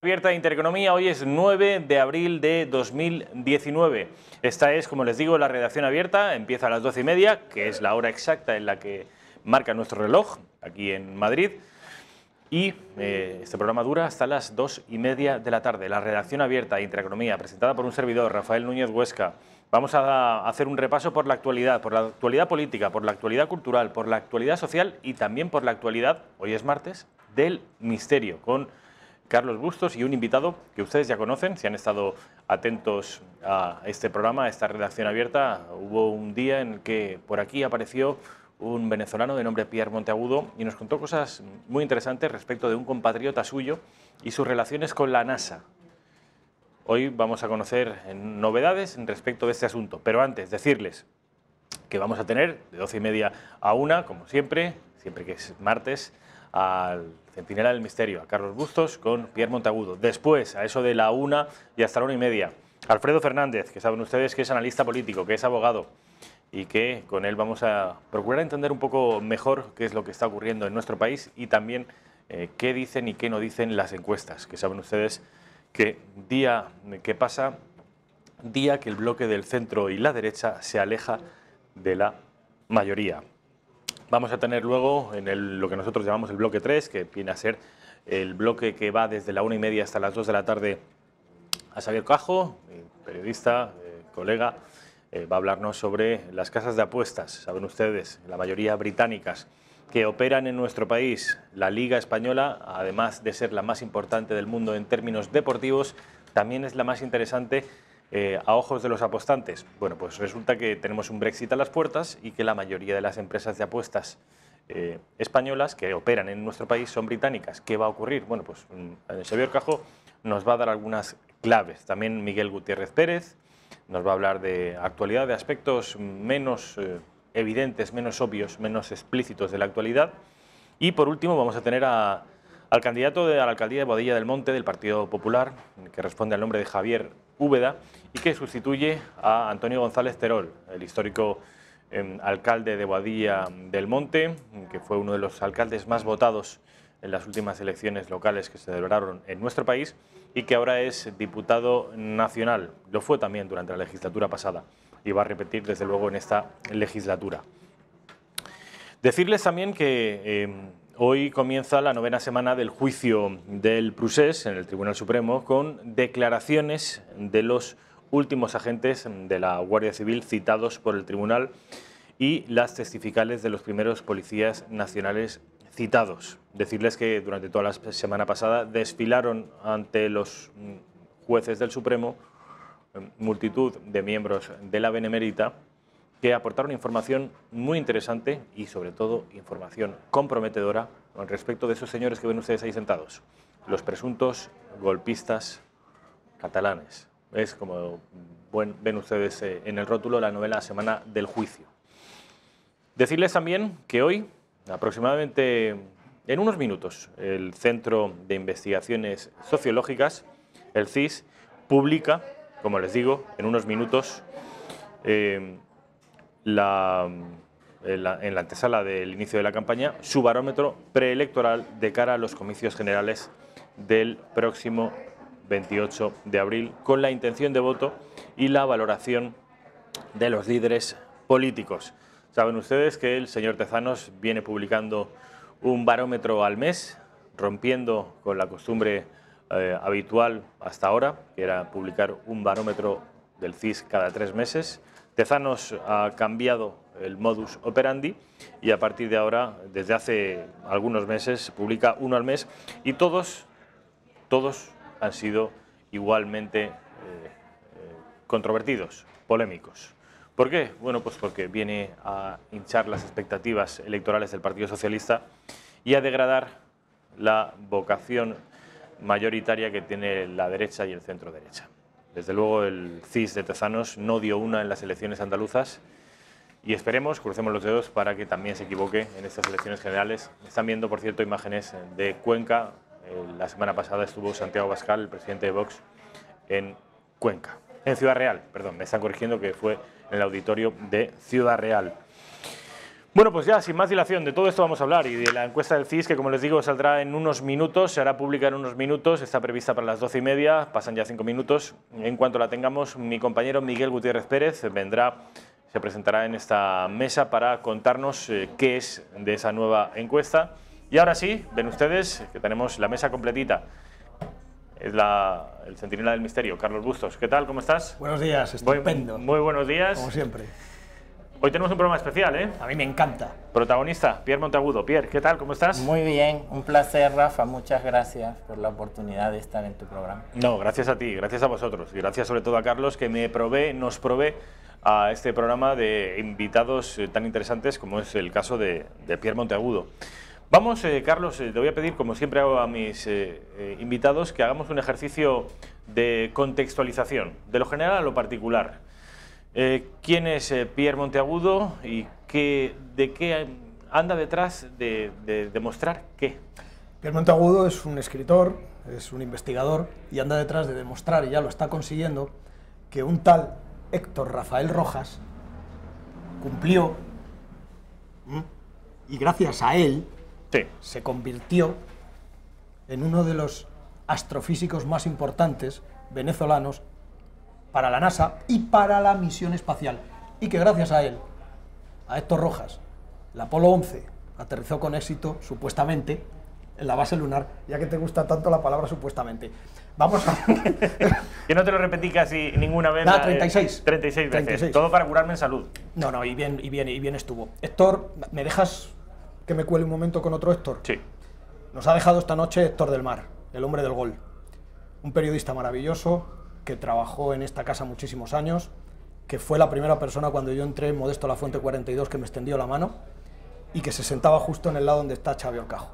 Abierta de Intereconomía, hoy es 9 de abril de 2019. Esta es, como les digo, la redacción abierta, empieza a las 12:30, que es la hora exacta en la que marca nuestro reloj, aquí en Madrid. Y este programa dura hasta las 2:30 de la tarde. La redacción abierta de Intereconomía, presentada por un servidor, Rafael Núñez Huesca. Vamos a hacer un repaso por la actualidad política, por la actualidad cultural, por la actualidad social y también por la actualidad, hoy es martes, del misterio, con Carlos Bustos y un invitado que ustedes ya conocen, si han estado atentos a este programa, a esta redacción abierta. Hubo un día en el que por aquí apareció un venezolano de nombre Pierre Monteagudo y nos contó cosas muy interesantes respecto de un compatriota suyo y sus relaciones con la NASA. Hoy vamos a conocer novedades respecto de este asunto, pero antes decirles que vamos a tener de 12:30 a 1, como siempre que es martes, al Centinela del Misterio, a Carlos Bustos con Pierre Monteagudo. Después, a eso de la 1 y hasta la 1:30, Alfredo Fernández, que saben ustedes que es analista político, que es abogado, y que con él vamos a procurar entender un poco mejor qué es lo que está ocurriendo en nuestro país y también qué dicen y qué no dicen las encuestas, que saben ustedes que día que pasa, día que el bloque del centro y la derecha se aleja de la mayoría. Vamos a tener luego lo que nosotros llamamos el bloque 3, que viene a ser el bloque que va desde la 1:30 hasta las 2 de la tarde a Xavier Cajo, periodista, colega. Va a hablarnos sobre las casas de apuestas, saben ustedes, la mayoría británicas, que operan en nuestro país. La Liga Española, además de ser la más importante del mundo en términos deportivos, también es la más interesante a ojos de los apostantes. Bueno, pues resulta que tenemos un Brexit a las puertas y que la mayoría de las empresas de apuestas españolas que operan en nuestro país son británicas. ¿Qué va a ocurrir? Bueno, pues Xavier Cajo nos va a dar algunas claves. También Miguel Gutiérrez Pérez nos va a hablar de actualidad, de aspectos menos evidentes, menos obvios, menos explícitos de la actualidad. Y por último vamos a tener al candidato a la alcaldía de Boadilla del Monte del Partido Popular, que responde al nombre de Javier Úbeda y que sustituye a Antonio González Terol, el histórico alcalde de Boadilla del Monte, que fue uno de los alcaldes más votados en las últimas elecciones locales que se celebraron en nuestro país y que ahora es diputado nacional. Lo fue también durante la legislatura pasada y va a repetir desde luego en esta legislatura. Decirles también que hoy comienza la 9ª semana del juicio del Procés en el Tribunal Supremo con declaraciones de los últimos agentes de la Guardia Civil citados por el Tribunal y las testificales de los primeros policías nacionales citados. Decirles que durante toda la semana pasada desfilaron ante los jueces del Supremo multitud de miembros de la Benemérita que aportaron información muy interesante y sobre todo información comprometedora con respecto de esos señores que ven ustedes ahí sentados, los presuntos golpistas catalanes. Es como ven ustedes en el rótulo la 9ª semana del juicio. Decirles también que hoy, aproximadamente en unos minutos, el Centro de Investigaciones Sociológicas, el CIS, publica, como les digo, en unos minutos, en la antesala del inicio de la campaña, su barómetro preelectoral de cara a los comicios generales del próximo 28 de abril, con la intención de voto y la valoración de los líderes políticos. Saben ustedes que el señor Tezanos viene publicando un barómetro al mes, rompiendo con la costumbre habitual hasta ahora, que era publicar un barómetro del CIS cada 3 meses. Tezanos ha cambiado el modus operandi y a partir de ahora, desde hace algunos meses, publica uno al mes y todos han sido igualmente controvertidos, polémicos. ¿Por qué? Bueno, pues porque viene a hinchar las expectativas electorales del Partido Socialista y a degradar la vocación mayoritaria que tiene la derecha y el centro derecha. Desde luego el CIS de Tezanos no dio una en las elecciones andaluzas y esperemos, crucemos los dedos para que también se equivoque en estas elecciones generales. Están viendo, por cierto, imágenes de Cuenca. La semana pasada estuvo Santiago Abascal, el presidente de Vox, en Cuenca. En Ciudad Real, perdón, me están corrigiendo que fue en el auditorio de Ciudad Real. Bueno, pues ya, sin más dilación, de todo esto vamos a hablar y de la encuesta del CIS, que como les digo, saldrá en unos minutos, se hará pública en unos minutos, está prevista para las 12:30, pasan ya 5 minutos. En cuanto la tengamos, mi compañero Miguel Gutiérrez Pérez vendrá, se presentará en esta mesa para contarnos qué es de esa nueva encuesta. Y ahora sí, ven ustedes que tenemos la mesa completita. Es el centinela del misterio, Carlos Bustos. ¿Qué tal? ¿Cómo estás? Buenos días, estupendo. Muy buenos días. Como siempre. Hoy tenemos un programa especial, ¿eh? A mí me encanta. Protagonista, Pierre Monteagudo. Pierre, ¿qué tal? ¿Cómo estás? Muy bien, un placer, Rafa. Muchas gracias por la oportunidad de estar en tu programa. No, gracias a ti, gracias a vosotros. Y gracias sobre todo a Carlos, que nos provee a este programa de invitados tan interesantes como es el caso de Pierre Monteagudo. Vamos, Carlos, te voy a pedir, como siempre hago a mis invitados, que hagamos un ejercicio de contextualización, de lo general a lo particular. ¿Quién es Pierre Monteagudo y de qué anda detrás de demostrar qué? Pierre Monteagudo es un escritor, es un investigador y anda detrás de demostrar, y ya lo está consiguiendo, que un tal Héctor Rafael Rojas cumplió y gracias a él se convirtió en uno de los astrofísicos más importantes venezolanos para la NASA y para la misión espacial, y que gracias a él, a Héctor Rojas, el Apolo 11 aterrizó con éxito, supuestamente, en la base lunar, ya que te gusta tanto la palabra supuestamente. Vamos a... Que no te lo repetí casi ninguna vez. Nada, 36. 36 veces. 36. Todo para curarme en salud. No, y bien estuvo. Héctor, ¿me dejas que me cuele un momento con otro Héctor? Sí. Nos ha dejado esta noche Héctor del Mar, el hombre del gol. Un periodista maravilloso, que trabajó en esta casa muchísimos años, que fue la primera persona cuando yo entré en Modesto Lafuente 42 que me extendió la mano y que se sentaba justo en el lado donde está Xavi Orcajo.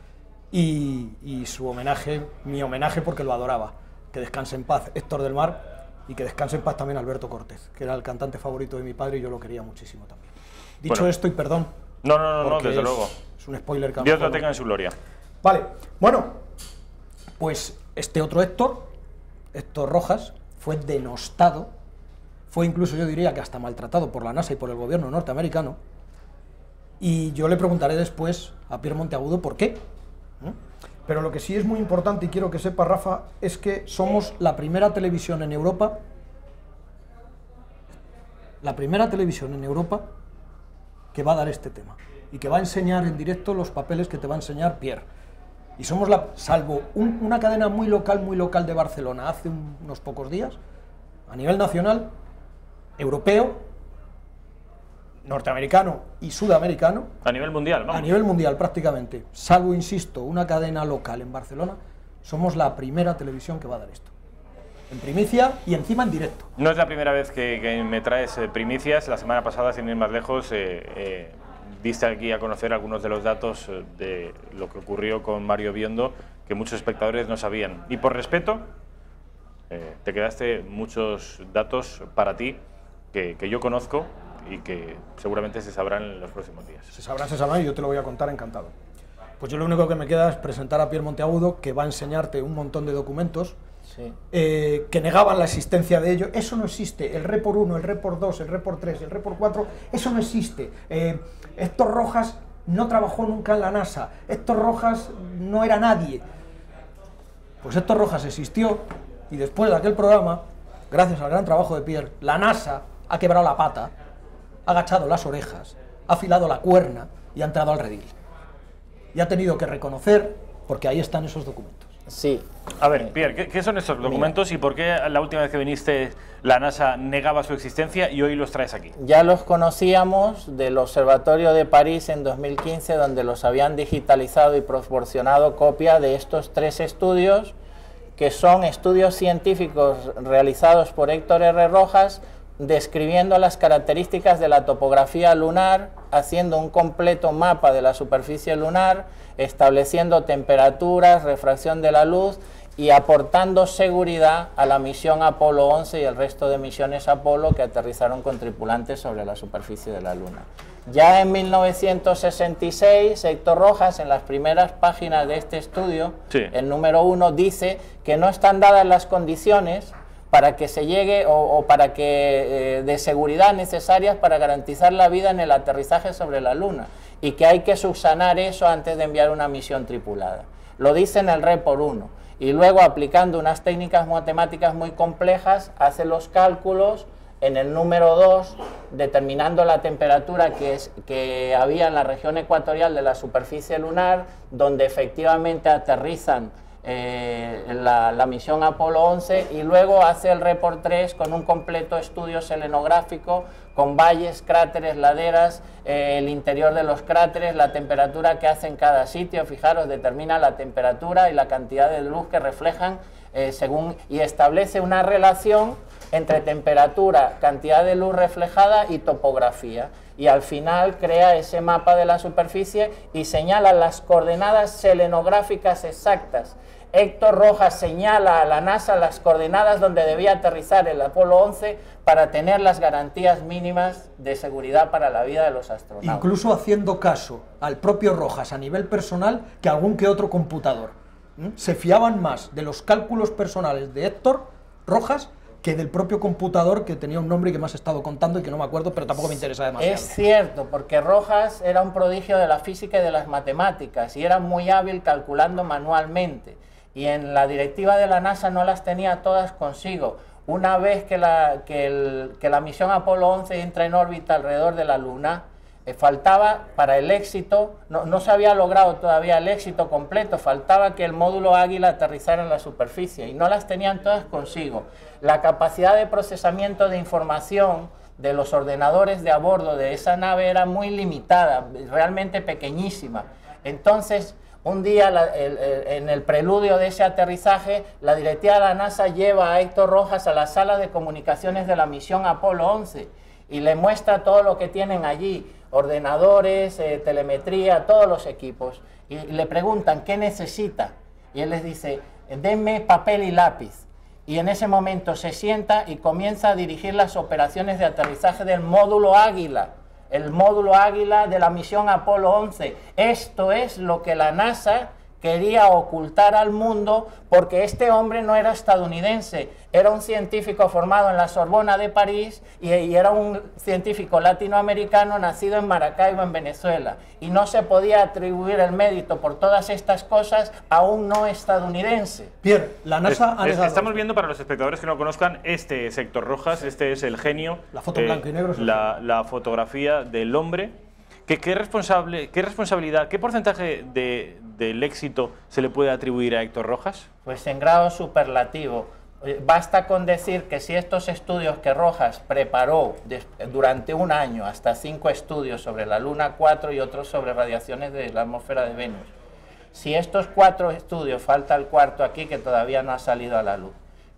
Y su homenaje, mi homenaje porque lo adoraba. Que descanse en paz Héctor del Mar y que descanse en paz también Alberto Cortés, que era el cantante favorito de mi padre y yo lo quería muchísimo también. Dicho esto, y perdón. No, desde luego. Es un spoiler que Dios lo tenga en su gloria. Vale, bueno, pues este otro Héctor Rojas, fue denostado, fue incluso, yo diría que hasta maltratado por la NASA y por el gobierno norteamericano, y yo le preguntaré después a Pierre Monteagudo por qué. Pero lo que sí es muy importante, y quiero que sepa, Rafa, es que somos la primera televisión en Europa, que va a dar este tema, y que va a enseñar en directo los papeles que te va a enseñar Pierre. Y somos salvo una cadena muy local de Barcelona hace unos pocos días, a nivel nacional, europeo, norteamericano y sudamericano. A nivel mundial, vamos. A nivel mundial, prácticamente. Salvo, insisto, una cadena local en Barcelona, somos la primera televisión que va a dar esto. En primicia y encima en directo. No es la primera vez que me traes primicias. La semana pasada, sin ir más lejos, diste aquí a conocer algunos de los datos de lo que ocurrió con Mario Biondo, que muchos espectadores no sabían. Y por respeto, te quedaste muchos datos para ti que yo conozco y que seguramente se sabrán en los próximos días. Se sabrán y yo te lo voy a contar encantado. Pues yo lo único que me queda es presentar a Pierre Monteagudo, que va a enseñarte un montón de documentos que negaban la existencia de ello. Eso no existe. El Report 1, el Report 2, el Report 3, el Report 4, eso no existe. Héctor Rojas no trabajó nunca en la NASA. Héctor Rojas no era nadie. Pues Héctor Rojas existió y después de aquel programa, gracias al gran trabajo de Pierre, la NASA ha quebrado la pata, ha agachado las orejas, ha afilado la cuerna y ha entrado al redil. Y ha tenido que reconocer, porque ahí están esos documentos. Sí. A ver, Pierre, ¿qué son estos documentos y por qué la última vez que viniste la NASA negaba su existencia y hoy los traes aquí? Ya los conocíamos del Observatorio de París en 2015, donde los habían digitalizado y proporcionado copia de estos 3 estudios, que son estudios científicos realizados por Héctor R. Rojas, describiendo las características de la topografía lunar, haciendo un completo mapa de la superficie lunar, estableciendo temperaturas, refracción de la luz y aportando seguridad a la misión Apolo 11 y el resto de misiones Apolo que aterrizaron con tripulantes sobre la superficie de la Luna. Ya en 1966, Héctor Rojas, en las primeras páginas de este estudio, el número 1 dice que no están dadas las condiciones para que se llegue o para que de seguridad necesarias para garantizar la vida en el aterrizaje sobre la Luna, y que hay que subsanar eso antes de enviar una misión tripulada. Lo dice en el Report 1, y luego aplicando unas técnicas matemáticas muy complejas hace los cálculos en el número 2, determinando la temperatura que había en la región ecuatorial de la superficie lunar, donde efectivamente aterrizan la misión Apolo 11, y luego hace el Report 3 con un completo estudio selenográfico con valles, cráteres, laderas, el interior de los cráteres, la temperatura que hace en cada sitio. Fijaros, determina la temperatura y la cantidad de luz que reflejan y establece una relación entre temperatura, cantidad de luz reflejada y topografía, y al final crea ese mapa de la superficie y señala las coordenadas selenográficas exactas. Héctor Rojas señala a la NASA las coordenadas donde debía aterrizar el Apolo 11 para tener las garantías mínimas de seguridad para la vida de los astronautas. Incluso haciendo caso al propio Rojas a nivel personal que algún que otro computador. Se fiaban más de los cálculos personales de Héctor Rojas que del propio computador, que tenía un nombre y que me has estado contando y que no me acuerdo, pero tampoco me interesa demasiado. Es cierto, porque Rojas era un prodigio de la física y de las matemáticas, y era muy hábil calculando manualmente, y en la directiva de la NASA no las tenía todas consigo. Una vez que la misión Apolo 11 entra en órbita alrededor de la Luna, faltaba para el éxito, no se había logrado todavía el éxito completo, faltaba que el módulo Águila aterrizara en la superficie, y no las tenían todas consigo. La capacidad de procesamiento de información de los ordenadores de a bordo de esa nave era muy limitada, realmente pequeñísima. Entonces, un día, en el preludio de ese aterrizaje, la directiva de la NASA lleva a Héctor Rojas a la sala de comunicaciones de la misión Apolo 11 y le muestra todo lo que tienen allí, ordenadores, telemetría, todos los equipos, y le preguntan qué necesita, y él les dice: denme papel y lápiz. Y en ese momento se sienta y comienza a dirigir las operaciones de aterrizaje del módulo Águila, el módulo Águila de la misión Apolo 11. Esto es lo que la NASA quería ocultar al mundo, porque este hombre no era estadounidense, era un científico formado en la Sorbona de París y era un científico latinoamericano nacido en Maracaibo, en Venezuela, y no se podía atribuir el mérito por todas estas cosas a un no estadounidense. Pierre, la NASA ha negado. Estamos viendo, para los espectadores que no conozcan, este es Héctor Rojas, este es el genio, la foto en blanco y negro, la fotografía del hombre. ¿Qué responsabilidad, qué porcentaje del éxito se le puede atribuir a Héctor Rojas? Pues en grado superlativo. Basta con decir que si estos estudios que Rojas preparó durante un año, hasta 5 estudios sobre la Luna 4 y otros sobre radiaciones de la atmósfera de Venus, si estos 4 estudios, falta el cuarto aquí que todavía no ha salido a la luz,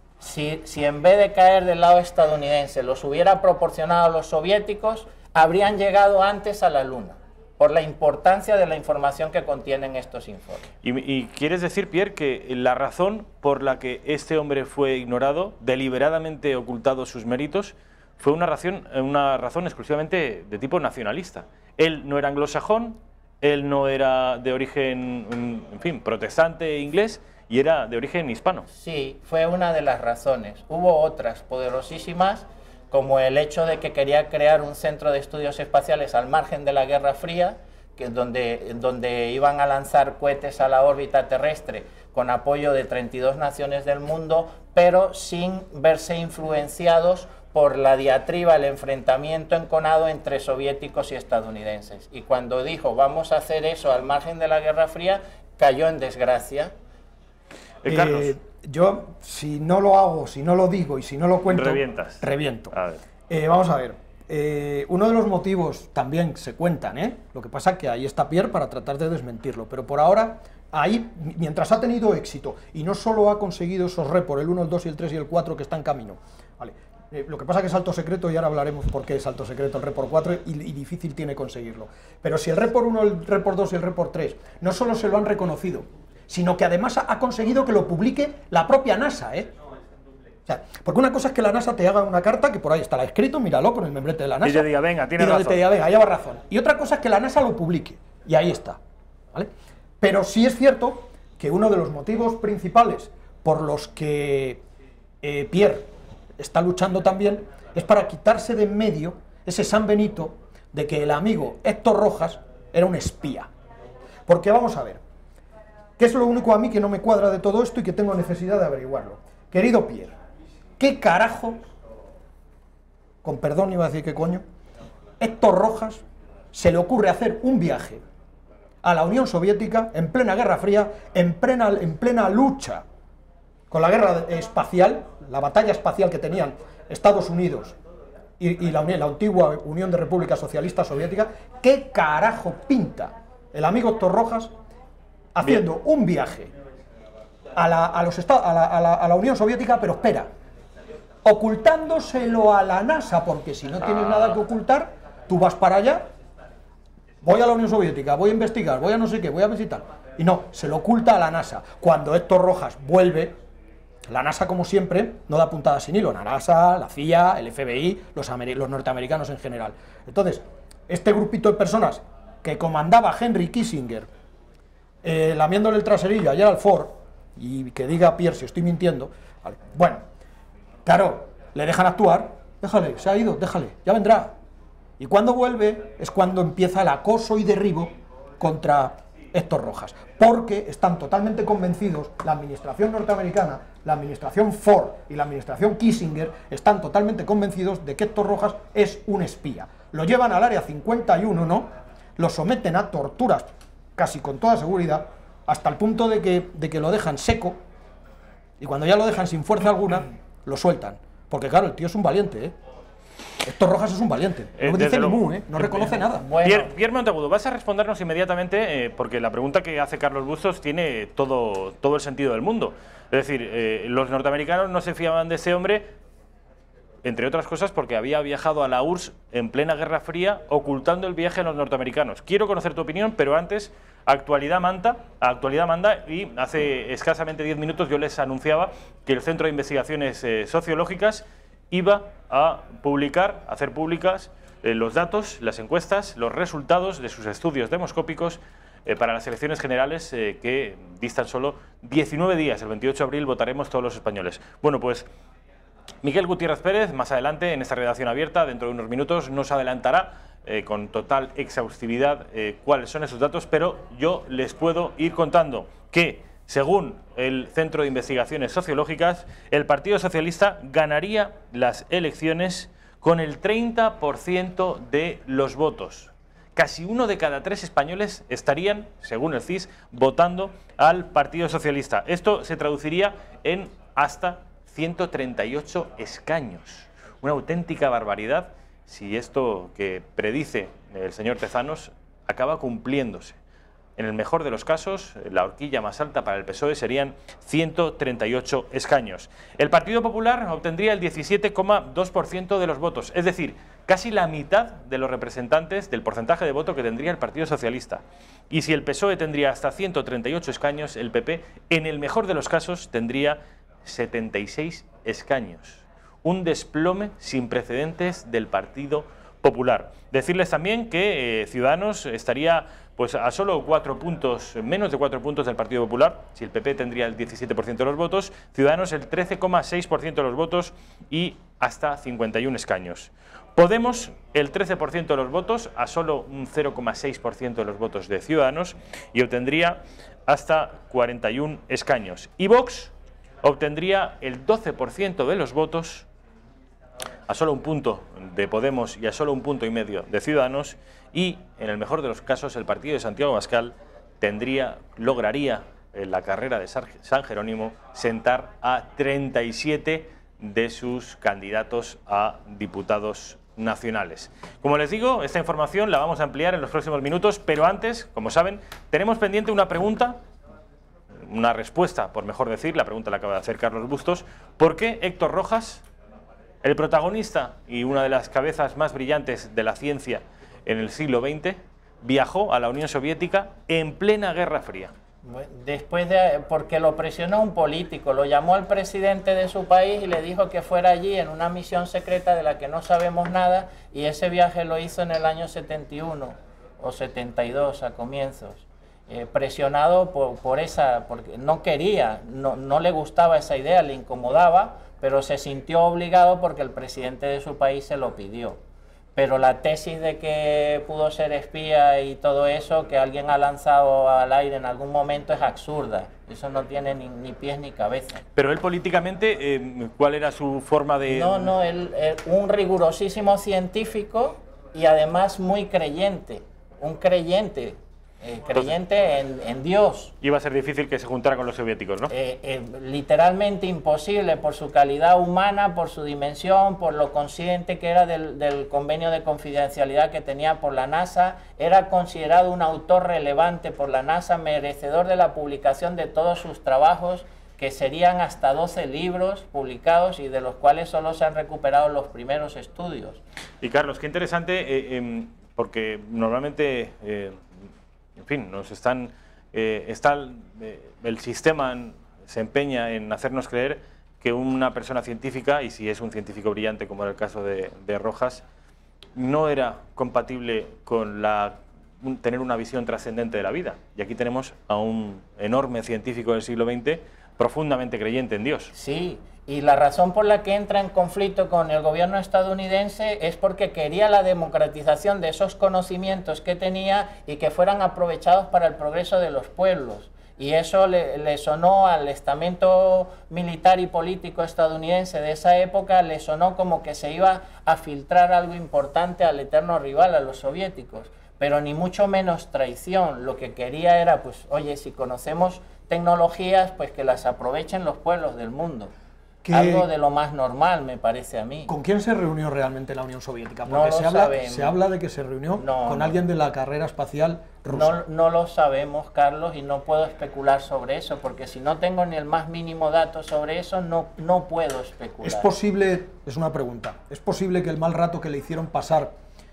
si en vez de caer del lado estadounidense los hubiera proporcionado a los soviéticos, habrían llegado antes a la Luna, por la importancia de la información que contienen estos informes. ¿Y quieres decir, Pierre, que la razón por la que este hombre fue ignorado, deliberadamente ocultado sus méritos, fue una razón exclusivamente de tipo nacionalista? Él no era anglosajón, él no era de origen, en fin, protestante inglés, y era de origen hispano. Sí, fue una de las razones. Hubo otras poderosísimas, como el hecho de que quería crear un centro de estudios espaciales al margen de la Guerra Fría, donde iban a lanzar cohetes a la órbita terrestre con apoyo de 32 naciones del mundo, pero sin verse influenciados por la diatriba, el enfrentamiento enconado entre soviéticos y estadounidenses. Y cuando dijo vamos a hacer eso al margen de la Guerra Fría, cayó en desgracia. Carlos. Yo, si no lo hago, si no lo digo y si no lo cuento, reviento. A ver. Vamos a ver. Uno de los motivos también se cuentan, lo que pasa que ahí está Pierre para tratar de desmentirlo, pero por ahora, ahí, mientras ha tenido éxito y no solo ha conseguido esos report, el 1, el 2 y el 3 y el 4 que está en camino, ¿vale? Lo que pasa que es alto secreto y ahora hablaremos por qué es alto secreto el report 4 y difícil tiene conseguirlo. Pero si el report 1, el report 2 y el report 3 no solo se lo han reconocido, sino que además ha conseguido que lo publique la propia NASA, O sea, porque una cosa es que la NASA te haga una carta, que por ahí está escrito, míralo con el membrete de la NASA. Y te diga, venga, tienes razón. Y te diga, venga, lleva razón. Y otra cosa es que la NASA lo publique, y ahí está, ¿vale? Pero sí es cierto que uno de los motivos principales por los que Pierre está luchando también es para quitarse de en medio ese San Benito de que el amigo Héctor Rojas era un espía. Porque vamos a ver, ¿qué es lo único a mí que no me cuadra de todo esto y que tengo necesidad de averiguarlo? Querido Pierre, ¿qué carajo, con perdón iba a decir qué coño, Héctor Rojas se le ocurre hacer un viaje a la Unión Soviética en plena Guerra Fría, en plena lucha con la guerra espacial, la batalla espacial que tenían Estados Unidos y la antigua Unión de Repúblicas Socialistas Soviéticas? ¿Qué carajo pinta el amigo Héctor Rojas haciendo un viaje a la Unión Soviética, pero espera, ocultándoselo a la NASA, porque si no tienes nada que ocultar, tú vas para allá, voy a la Unión Soviética, voy a investigar, voy a no sé qué, voy a visitar, y no, se lo oculta a la NASA. Cuando Héctor Rojas vuelve, la NASA, como siempre, no da puntada sin hilo, la NASA, la CIA, el FBI, los norteamericanos en general. Entonces, este grupito de personas que comandaba Henry Kissinger, lamiéndole el traserillo a Gerald Ford, y que diga Pierre si estoy mintiendo, vale. Bueno, claro, le dejan actuar, déjale, se ha ido, déjale, ya vendrá. Y cuando vuelve es cuando empieza el acoso y derribo contra Héctor Rojas, porque están totalmente convencidos, la administración norteamericana, la administración Ford y la administración Kissinger están totalmente convencidos de que Héctor Rojas es un espía. Lo llevan al área 51, ¿no? Lo someten a torturas casi con toda seguridad, hasta el punto de que lo dejan seco, y cuando ya lo dejan sin fuerza alguna, lo sueltan. Porque claro, el tío es un valiente, ¿eh? Héctor Rojas es un valiente, no dice ni mu, no reconoce nada. Bueno. Pierre Monteagudo, vas a respondernos inmediatamente, porque la pregunta que hace Carlos Bustos tiene todo el sentido del mundo. Es decir, los norteamericanos no se fiaban de ese hombre, entre otras cosas porque había viajado a la URSS en plena Guerra Fría, ocultando el viaje a los norteamericanos. Quiero conocer tu opinión, pero antes, actualidad manda, y hace escasamente 10 minutos yo les anunciaba que el Centro de Investigaciones Sociológicas iba a hacer públicas los datos, las encuestas, los resultados de sus estudios demoscópicos para las elecciones generales que distan solo 19 días. El 28 de abril votaremos todos los españoles. Bueno, pues Miguel Gutiérrez Pérez, más adelante en esta redacción abierta, dentro de unos minutos, nos adelantará con total exhaustividad cuáles son esos datos, pero yo les puedo ir contando que, según el Centro de Investigaciones Sociológicas, el Partido Socialista ganaría las elecciones con el 30% de los votos. Casi 1 de cada 3 españoles estarían, según el CIS, votando al Partido Socialista. Esto se traduciría en hasta 138 escaños. Una auténtica barbaridad si esto que predice el señor Tezanos acaba cumpliéndose. En el mejor de los casos, la horquilla más alta para el PSOE serían 138 escaños. El Partido Popular obtendría el 17,2% de los votos, es decir, casi la mitad de los representantes del porcentaje de voto que tendría el Partido Socialista. Y si el PSOE tendría hasta 138 escaños, el PP, en el mejor de los casos, tendría 76 escaños. Un desplome sin precedentes del Partido Popular. Decirles también que Ciudadanos estaría pues a solo 4 puntos, menos de 4 puntos del Partido Popular. Si el PP tendría el 17% de los votos, Ciudadanos el 13,6% de los votos y hasta 51 escaños. Podemos el 13% de los votos, a solo un 0,6% de los votos de Ciudadanos, y obtendría hasta 41 escaños. Y Vox obtendría el 12% de los votos, a solo un punto de Podemos y a solo 1,5 puntos de Ciudadanos, y en el mejor de los casos el partido de Santiago Abascal lograría en la carrera de San Jerónimo sentar a 37 de sus candidatos a diputados nacionales. Como les digo, esta información la vamos a ampliar en los próximos minutos, pero antes, como saben, tenemos pendiente una pregunta, una respuesta, por mejor decir, la pregunta la acaba de hacer Carlos Bustos: ¿por qué Héctor Rojas, el protagonista y una de las cabezas más brillantes de la ciencia en el siglo XX, viajó a la Unión Soviética en plena Guerra Fría? Porque lo presionó un político, lo llamó al presidente de su país y le dijo que fuera allí en una misión secreta de la que no sabemos nada, y ese viaje lo hizo en el año 71 o 72 a comienzos. presionado porque no quería, no le gustaba esa idea, le incomodaba, pero se sintió obligado porque el presidente de su país se lo pidió. Pero la tesis de que pudo ser espía y todo eso que alguien ha lanzado al aire en algún momento es absurda. Eso no tiene ni pies ni cabeza. Pero él políticamente, ¿cuál era su forma de...? No, él un rigurosísimo científico y además muy creyente. Un creyente en Dios. Iba a ser difícil que se juntara con los soviéticos, ¿no? Literalmente imposible por su calidad humana, por su dimensión, por lo consciente que era del convenio de confidencialidad que tenía por la NASA. Era considerado un autor relevante por la NASA, merecedor de la publicación de todos sus trabajos, que serían hasta 12 libros publicados y de los cuales solo se han recuperado los primeros estudios. Y Carlos, qué interesante, porque normalmente... en fin, el sistema se empeña en hacernos creer que una persona científica, y si es un científico brillante como era el caso de Rojas, no era compatible con tener una visión trascendente de la vida. Y aquí tenemos a un enorme científico del siglo XX profundamente creyente en Dios. Sí, y la razón por la que entra en conflicto con el gobierno estadounidense es porque quería la democratización de esos conocimientos que tenía y que fueran aprovechados para el progreso de los pueblos. Y eso le sonó al estamento militar y político estadounidense de esa época, le sonó como que se iba a filtrar algo importante al eterno rival, a los soviéticos. Pero ni mucho menos traición. Lo que quería era, pues, oye, si conocemos tecnologías, pues que las aprovechen los pueblos del mundo. Algo de lo más normal, me parece a mí. ¿Con quién se reunió realmente la Unión Soviética? Porque se habla de que se reunió con alguien de la carrera espacial rusa. No lo sabemos, Carlos, y no puedo especular sobre eso, porque si no tengo ni el más mínimo dato sobre eso, no puedo especular. ¿Es posible, es una pregunta, es posible que el mal rato que le hicieron pasar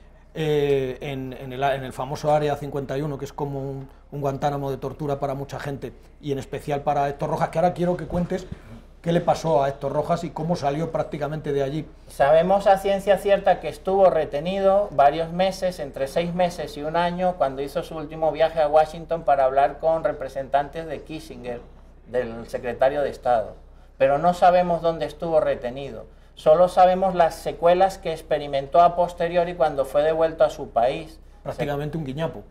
en el famoso Área 51, que es como un Guantánamo de tortura para mucha gente, y en especial para Héctor Rojas, que ahora quiero que cuentes qué le pasó a Héctor Rojas y cómo salió prácticamente de allí? Sabemos a ciencia cierta que estuvo retenido varios meses, entre 6 meses y un año, cuando hizo su último viaje a Washington para hablar con representantes de Kissinger, del secretario de Estado. Pero no sabemos dónde estuvo retenido. Solo sabemos las secuelas que experimentó a posteriori cuando fue devuelto a su país. Prácticamente un guiñapo.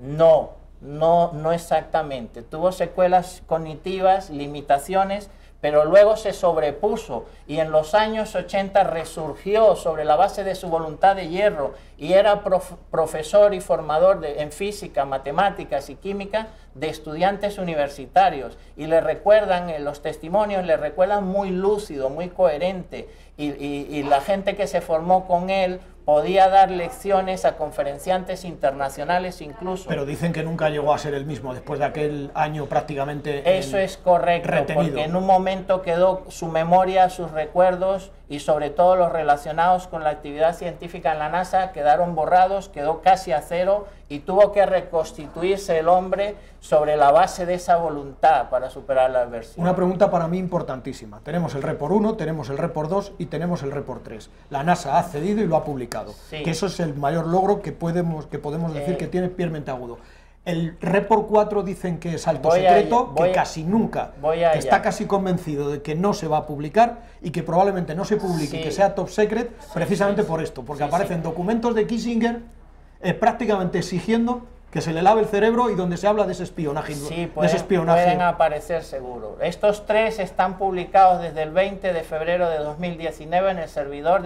No exactamente. Tuvo secuelas cognitivas, limitaciones, pero luego se sobrepuso y en los años 80 resurgió sobre la base de su voluntad de hierro y era profesor y formador en física, matemáticas y química de estudiantes universitarios. Y le recuerdan, los testimonios le recuerdan muy lúcido, muy coherente, y la gente que se formó con él podía dar lecciones a conferenciantes internacionales incluso. Pero dicen que nunca llegó a ser el mismo después de aquel año prácticamente Eso es correcto, retenido. Porque en un momento quedó su memoria, sus recuerdos y sobre todo los relacionados con la actividad científica en la NASA quedaron borrados, quedó casi a cero y tuvo que reconstituirse el hombre sobre la base de esa voluntad para superar la adversidad. Una pregunta para mí importantísima. Tenemos el Report 1, tenemos el Report 2 y tenemos el Report 3. La NASA ha cedido y lo ha publicado. Sí. Que eso es el mayor logro que podemos decir que tiene Pierre Monteagudo. El Report 4 dicen que es alto secreto, que casi nunca, que está casi convencido de que no se va a publicar y que probablemente no se publique y que sea top secret precisamente por esto, porque aparecen documentos de Kissinger prácticamente exigiendo que se le lave el cerebro y donde se habla de ese espionaje. Sí, pueden aparecer seguro. Estos 3 están publicados desde el 20 de febrero de 2019 en el servidor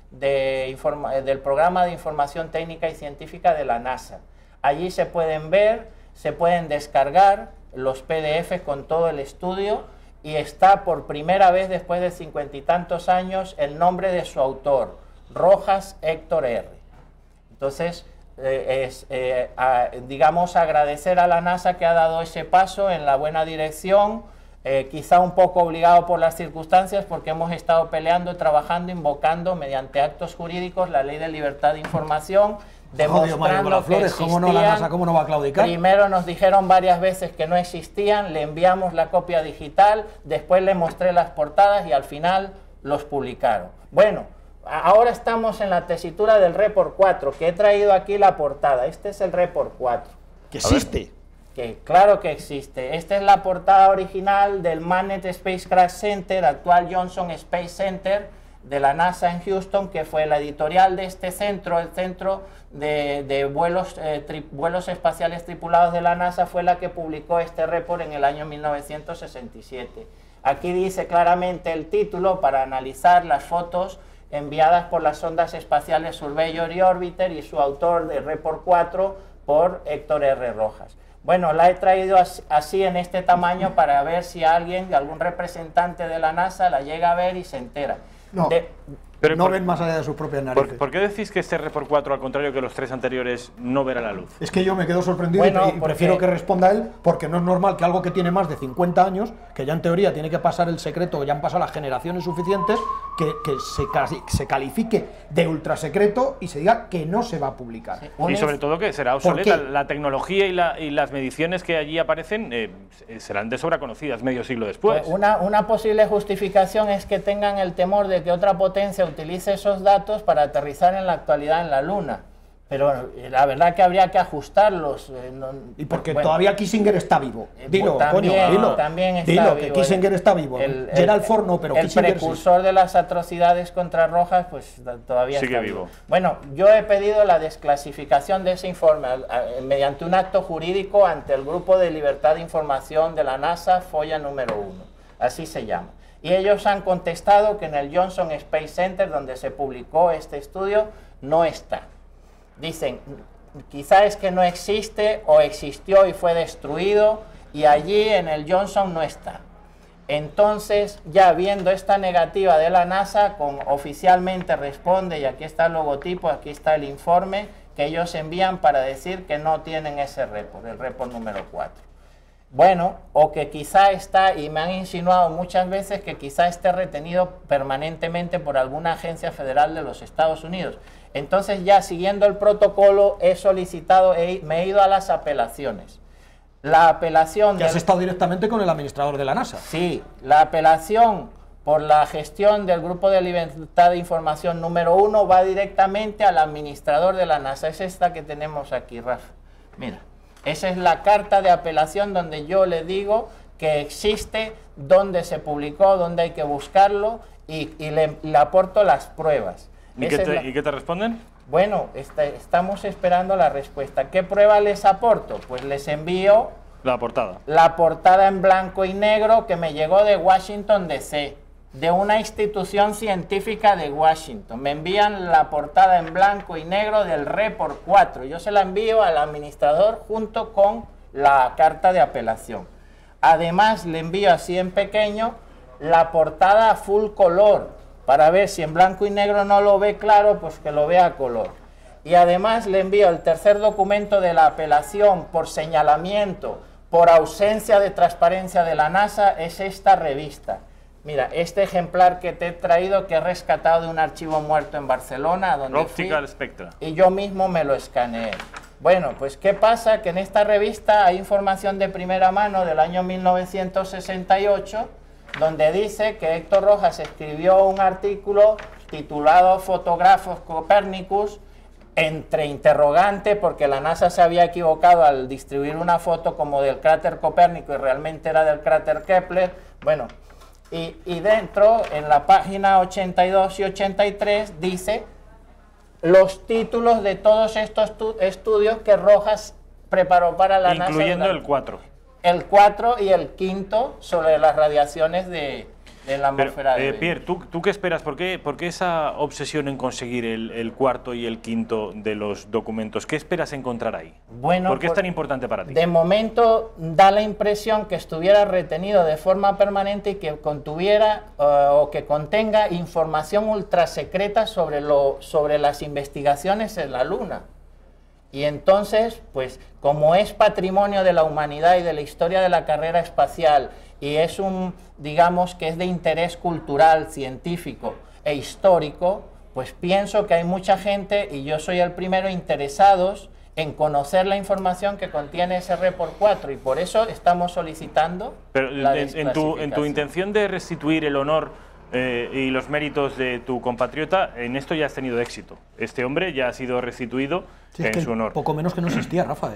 del Programa de Información Técnica y Científica de la NASA. Allí se pueden ver, se pueden descargar los PDFs con todo el estudio y está por primera vez después de 50 y tantos años el nombre de su autor, Rojas Héctor R. Entonces, digamos, agradecer a la NASA que ha dado ese paso en la buena dirección, quizá un poco obligado por las circunstancias porque hemos estado peleando, trabajando, invocando mediante actos jurídicos la ley de libertad de información, demostrando que existían. ¿Cómo no la NASA, cómo no va a claudicar? Primero nos dijeron varias veces que no existían, le enviamos la copia digital, después le mostré las portadas y al final los publicaron. Bueno, ahora estamos en la tesitura del Report 4, que he traído aquí la portada. Este es el Report 4. ¿Que existe? que claro que existe. Esta es la portada original del Manned Spacecraft Center, actual Johnson Space Center, de la NASA en Houston, que fue la editorial de este centro, el centro de vuelos espaciales tripulados de la NASA, fue la que publicó este report en el año 1967. Aquí dice claramente el título para analizar las fotos enviadas por las sondas espaciales Surveyor y Orbiter, y su autor de report 4 por Héctor R. Rojas. Bueno, la he traído así en este tamaño para ver si alguien, algún representante de la NASA la llega a ver y se entera. No, pero no ven más allá de sus propias narices. ¿Por qué decís que este report 4, al contrario que los 3 anteriores, no verá la luz? Es que yo me quedo sorprendido y prefiero que responda él, porque no es normal que algo que tiene más de 50 años, que ya en teoría tiene que pasar el secreto, que ya han pasado las generaciones suficientes, que se califique de ultrasecreto y se diga que no se va a publicar. Sí. Y sobre todo que será obsoleta. La tecnología y las mediciones que allí aparecen serán de sobra conocidas medio siglo después. Una posible justificación es que tengan el temor de que otra potencia utilice esos datos para aterrizar en la actualidad en la Luna. Pero la verdad que habría que ajustarlos. Y porque todavía Kissinger está vivo. Dilo, también, coño, dilo. También está dilo, vivo. Que Kissinger está vivo. Gerald Ford no, pero Kissinger el precursor de las atrocidades contra Rojas, pues todavía sigue está vivo. Bueno, yo he pedido la desclasificación de ese informe mediante un acto jurídico ante el Grupo de Libertad de Información de la NASA, FOIA número 1. Así se llama. Y ellos han contestado que en el Johnson Space Center, donde se publicó este estudio, no está. Dicen, quizá es que no existe o existió y fue destruido, y allí en el Johnson no está. Entonces, ya viendo esta negativa de la NASA, oficialmente responde, y aquí está el logotipo, aquí está el informe que ellos envían para decir que no tienen ese report, el report número 4. Bueno, o que quizá está, y me han insinuado muchas veces que quizá esté retenido permanentemente por alguna agencia federal de los Estados Unidos. Entonces, ya siguiendo el protocolo, he solicitado, me he ido a las apelaciones. La apelación... ¿Que has estado directamente con el administrador de la NASA? Sí, la apelación por la gestión del Grupo de Libertad de Información número 1 va directamente al administrador de la NASA. Es esta que tenemos aquí, Rafa. Mira. Esa es la carta de apelación donde yo le digo que existe, dónde se publicó, dónde hay que buscarlo, y le aporto las pruebas. ¿Y qué te responden? Bueno, estamos esperando la respuesta. ¿Qué prueba les aporto? Pues les envío la portada. La portada en blanco y negro que me llegó de Washington DC, de una institución científica de Washington. Me envían la portada en blanco y negro del report 4. Yo se la envío al administrador junto con la carta de apelación. Además, le envío así en pequeño la portada a full color, para ver si en blanco y negro no lo ve claro, pues que lo vea a color. Y además le envío el tercer documento de la apelación por señalamiento, por ausencia de transparencia de la NASA, es esta revista. Mira, este ejemplar que te he traído, que he rescatado de un archivo muerto en Barcelona, donde Optical Spectra. Y yo mismo me lo escaneé. Bueno, pues ¿qué pasa? Que en esta revista hay información de primera mano del año 1968, donde dice que Héctor Rojas escribió un artículo titulado Fotógrafos Copernicus, entre interrogante, porque la NASA se había equivocado al distribuir una foto como del cráter Copérnico y realmente era del cráter Kepler. Bueno, y dentro, en la página 82 y 83, dice los títulos de todos estos estudios que Rojas preparó para la NASA. Incluyendo el 4. El 4 y el 5 sobre las radiaciones de la atmósfera. Pierre, ¿tú qué esperas? ¿Por qué esa obsesión en conseguir el 4 y el 5 de los documentos? ¿Qué esperas encontrar ahí? Bueno, ¿Por qué es tan importante para ti? De momento da la impresión que estuviera retenido de forma permanente y que contuviera o que contenga información ultrasecreta sobre las investigaciones en la Luna. Y entonces, pues, como es patrimonio de la humanidad y de la historia de la carrera espacial, y es digamos que es de interés cultural, científico e histórico, pues pienso que hay mucha gente, y yo soy el primero, interesados en conocer la información que contiene ese report 4, y por eso estamos solicitando la desclasificación. En tu intención de restituir el honor y los méritos de tu compatriota, en esto ya has tenido éxito. Este hombre ya ha sido restituido en su honor. Poco menos que no existía, Rafa, ¿eh?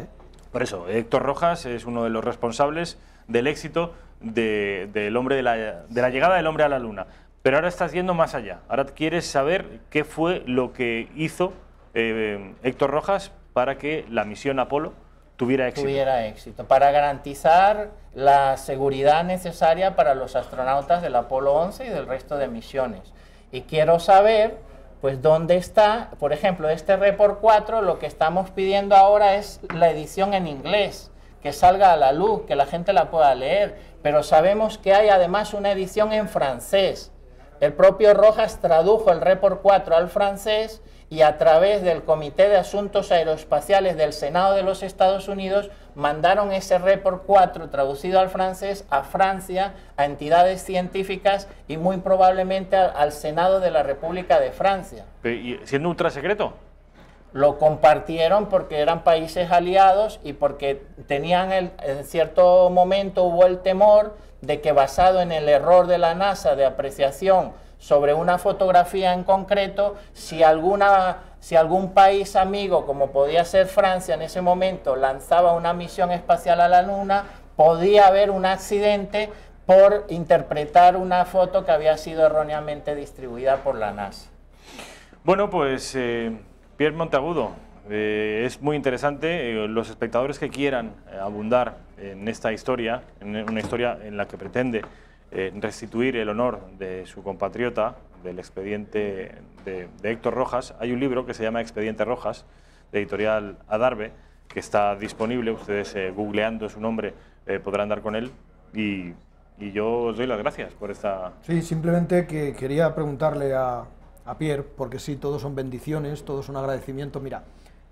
Por eso, Héctor Rojas es uno de los responsables del éxito del hombre de la llegada del hombre a la Luna. Pero ahora estás yendo más allá. Ahora quieres saber qué fue lo que hizo Héctor Rojas para que la misión Apolo tuviera éxito. Para garantizar la seguridad necesaria para los astronautas del Apolo 11 y del resto de misiones. Y quiero saber, pues, dónde está, por ejemplo, este Report 4, lo que estamos pidiendo ahora es la edición en inglés, que salga a la luz, que la gente la pueda leer, pero sabemos que hay además una edición en francés. El propio Rojas tradujo el Report 4 al francés y a través del Comité de Asuntos Aeroespaciales del Senado de los Estados Unidos mandaron ese Report 4 traducido al francés a Francia, a entidades científicas y muy probablemente al Senado de la República de Francia. ¿Y siendo ultra secreto? Lo compartieron porque eran países aliados y porque tenían en cierto momento hubo el temor de que, basado en el error de la NASA de apreciación sobre una fotografía en concreto, si algún país amigo, como podía ser Francia en ese momento, lanzaba una misión espacial a la Luna, podía haber un accidente por interpretar una foto que había sido erróneamente distribuida por la NASA. Bueno, pues Pierre Monteagudo, es muy interesante. Los espectadores que quieran abundar en esta historia, en una historia en la que pretende restituir el honor de su compatriota, del expediente de Héctor Rojas, hay un libro que se llama Expediente Rojas, de editorial Adarve, que está disponible. Ustedes googleando su nombre podrán dar con él, y yo os doy las gracias por esta... Sí, simplemente que quería preguntarle a Pierre, porque sí, todos son bendiciones, todos son agradecimientos. Mira,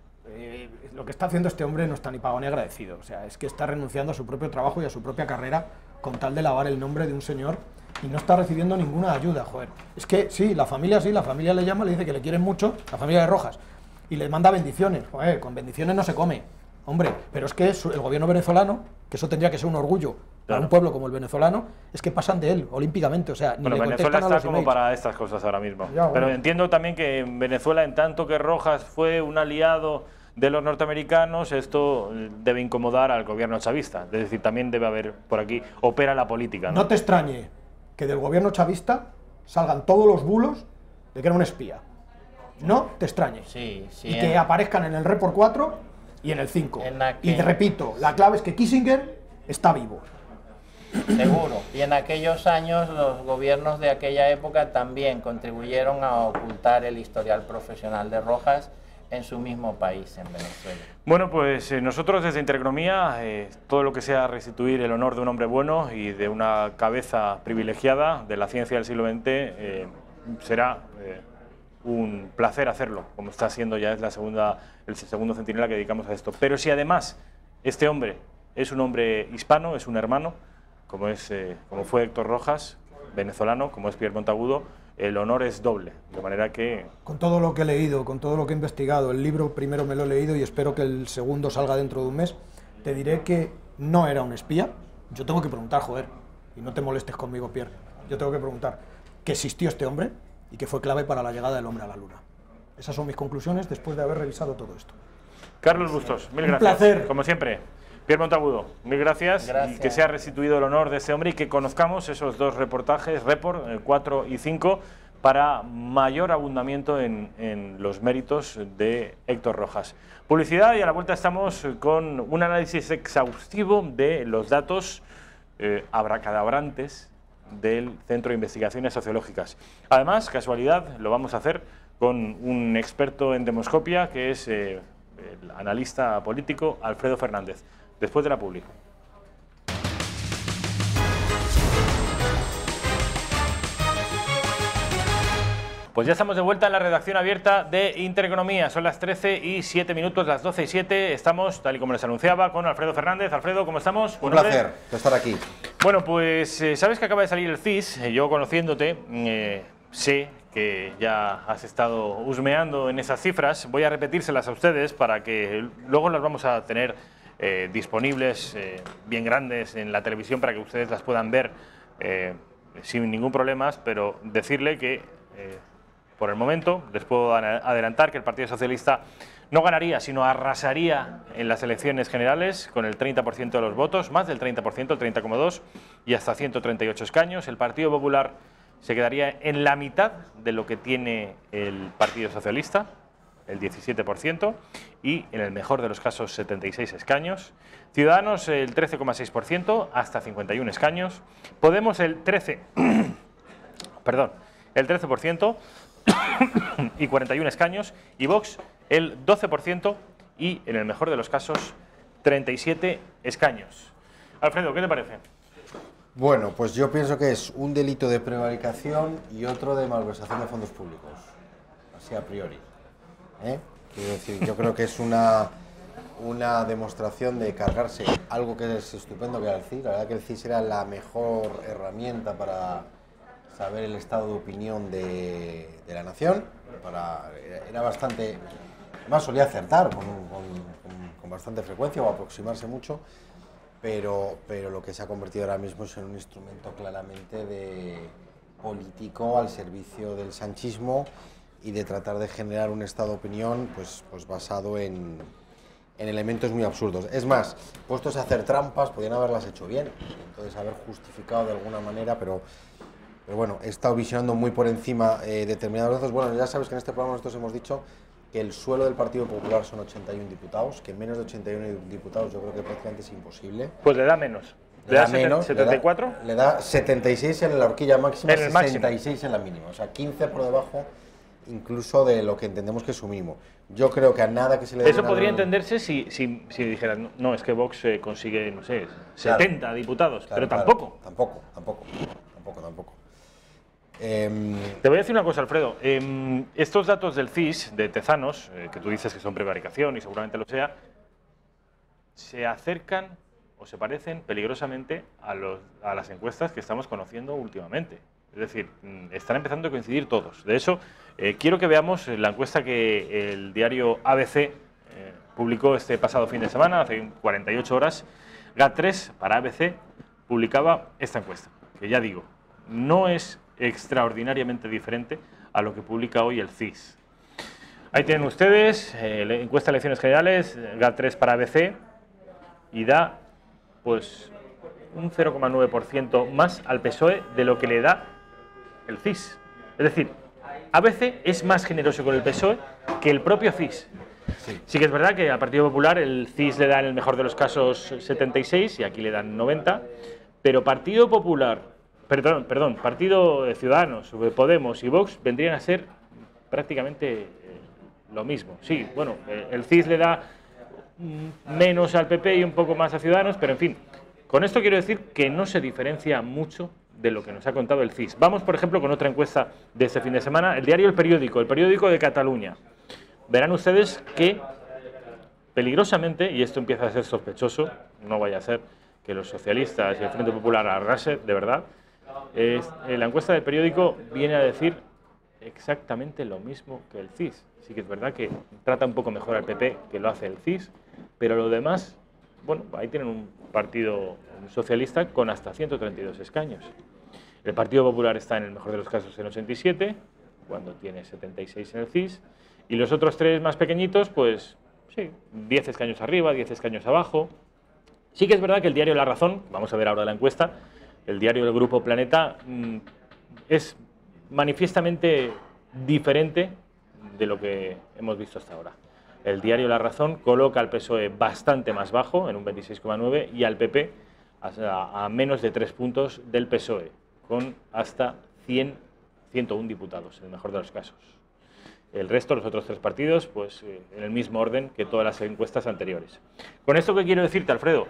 lo que está haciendo este hombre no está ni pagado ni agradecido, o sea, es que está renunciando a su propio trabajo y a su propia carrera con tal de lavar el nombre de un señor, y no está recibiendo ninguna ayuda, joder. Es que sí, la familia le llama, le dice que le quieren mucho, la familia de Rojas, y le manda bendiciones. Joder, con bendiciones no se come, hombre, pero es que el gobierno venezolano, que eso tendría que ser un orgullo para un pueblo como el venezolano, es que pasan de él olímpicamente, o sea, ni bueno, le Venezuela contestan a está los como emails. para estas cosas ahora mismo. Ya, bueno. Pero entiendo también que en Venezuela, en tanto que Rojas fue un aliado de los norteamericanos, esto debe incomodar al gobierno chavista. Es decir, también debe haber por aquí, opera la política, ¿no? No te extrañe que del gobierno chavista salgan todos los bulos de que era un espía. No te extrañe. Sí, Y que aparezcan en el Report 4 y en el 5. Y te repito, la clave es que Kissinger está vivo. Seguro. Y en aquellos años los gobiernos de aquella época también contribuyeron a ocultar el historial profesional de Rojas en su mismo país, en Venezuela. Bueno, pues nosotros desde Intereconomía, todo lo que sea restituir el honor de un hombre bueno y de una cabeza privilegiada de la ciencia del siglo XX, será un placer hacerlo, como está siendo ya es el segundo centinela que dedicamos a esto. Pero si además este hombre es un hombre hispano, es un hermano, como fue Héctor Rojas, venezolano, como es Pierre Monteagudo, el honor es doble, de manera que... Con todo lo que he leído, con todo lo que he investigado, el libro primero me lo he leído y espero que el segundo salga dentro de un mes, te diré que no era un espía. Yo tengo que preguntar, joder, y no te molestes conmigo, Pierre, yo tengo que preguntar que existió este hombre y que fue clave para la llegada del hombre a la Luna. Esas son mis conclusiones después de haber revisado todo esto. Carlos Bustos, mil gracias. Un placer. Como siempre. Pierre Monteagudo, mil gracias. Y que sea restituido el honor de este hombre y que conozcamos esos dos reportajes, Report 4 y 5, para mayor abundamiento en los méritos de Héctor Rojas. Publicidad, y a la vuelta estamos con un análisis exhaustivo de los datos abracadabrantes del Centro de Investigaciones Sociológicas. Además, casualidad, lo vamos a hacer con un experto en demoscopia, que es el analista político Alfredo Fernández. Después de la publi. Pues ya estamos de vuelta en la redacción abierta de Intereconomía. Son las 13:07, las 12:07. Estamos, tal y como les anunciaba, con Alfredo Fernández. Alfredo, ¿cómo estamos? Un placer estar aquí. Bueno, pues sabes que acaba de salir el CIS. Yo, conociéndote, sé que ya has estado husmeando en esas cifras. Voy a repetírselas a ustedes para que luego las vamos a tener disponibles, bien grandes en la televisión, para que ustedes las puedan ver sin ningún problema, pero decirle que por el momento. Les puedo adelantar que el Partido Socialista no ganaría, sino arrasaría en las elecciones generales con el 30% de los votos, más del 30%, el 30,2%, y hasta 138 escaños. El Partido Popular se quedaría en la mitad de lo que tiene el Partido Socialista, el 17%, y en el mejor de los casos 76 escaños. Ciudadanos el 13,6%, hasta 51 escaños. Podemos el 13% y 41 escaños, y Vox el 12% y, en el mejor de los casos, 37 escaños. Alfredo, ¿qué te parece? Bueno, pues yo pienso que es un delito de prevaricación y otro de malversación de fondos públicos, así a priori. Quiero decir, yo creo que es una demostración de cargarse algo que es estupendo, que era el CIS. La verdad que el CIS era la mejor herramienta para saber el estado de opinión de la nación. Era bastante... Además solía acertar con bastante frecuencia o aproximarse mucho, pero lo que se ha convertido ahora mismo es en un instrumento claramente político al servicio del sanchismo y de tratar de generar un estado de opinión pues basado en elementos muy absurdos. Es más, puestos a hacer trampas, podían haberlas hecho bien, entonces haber justificado de alguna manera, pero bueno, he estado visionando muy por encima determinados datos. Bueno, ya sabes que en este programa nosotros hemos dicho que el suelo del Partido Popular son 81 diputados, que menos de 81 diputados yo creo que prácticamente es imposible. Pues le da menos. ¿Le da menos? 74? Le da 76 en la horquilla máxima, en el 66 máximo. En la mínima, o sea, 15 por debajo incluso de lo que entendemos que es su mínimo. Yo creo que a nada que se le dé... Eso podría entenderse si dijeran, no, es que Vox consigue, no sé, 70 diputados, pero tampoco. Tampoco. Te voy a decir una cosa, Alfredo. Estos datos del CIS, de Tezanos, que tú dices que son prevaricación y seguramente lo sea, se acercan o se parecen peligrosamente a las encuestas que estamos conociendo últimamente. Es decir, están empezando a coincidir todos. De hecho, quiero que veamos la encuesta que el diario ABC publicó este pasado fin de semana, hace 48 horas. GAT3 para ABC publicaba esta encuesta, que ya digo, no es extraordinariamente diferente a lo que publica hoy el CIS. Ahí tienen ustedes la encuesta de elecciones generales, GAT3 para ABC, y da pues un 0,9% más al PSOE de lo que le da el CIS. Es decir, ABC es más generoso con el PSOE que el propio CIS. Sí que es verdad que al Partido Popular el CIS le da en el mejor de los casos 76 y aquí le dan 90, pero Partido Popular, Partido Ciudadanos, Podemos y Vox vendrían a ser prácticamente lo mismo. Sí, bueno, el CIS le da menos al PP y un poco más a Ciudadanos, pero en fin, con esto quiero decir que no se diferencia mucho de lo que nos ha contado el CIS. Vamos, por ejemplo, con otra encuesta de este fin de semana, el diario El Periódico de Cataluña. Verán ustedes que, peligrosamente, y esto empieza a ser sospechoso, no vaya a ser que los socialistas y el Frente Popular arrase, de verdad, la encuesta del Periódico viene a decir exactamente lo mismo que el CIS. Sí que es verdad que trata un poco mejor al PP que lo hace el CIS, pero lo demás, bueno, ahí tienen un partido socialista con hasta 132 escaños. El Partido Popular está en el mejor de los casos en 87, cuando tiene 76 en el CIS, y los otros tres más pequeñitos, pues sí, 10 escaños arriba, 10 escaños abajo. Sí que es verdad que el diario La Razón, vamos a ver ahora la encuesta, el diario del Grupo Planeta, es manifiestamente diferente de lo que hemos visto hasta ahora. El diario La Razón coloca al PSOE bastante más bajo, en un 26,9, y al PP a menos de 3 puntos del PSOE, con hasta 101 diputados, en el mejor de los casos. El resto, los otros tres partidos, pues en el mismo orden que todas las encuestas anteriores. ¿Con esto qué quiero decirte, Alfredo?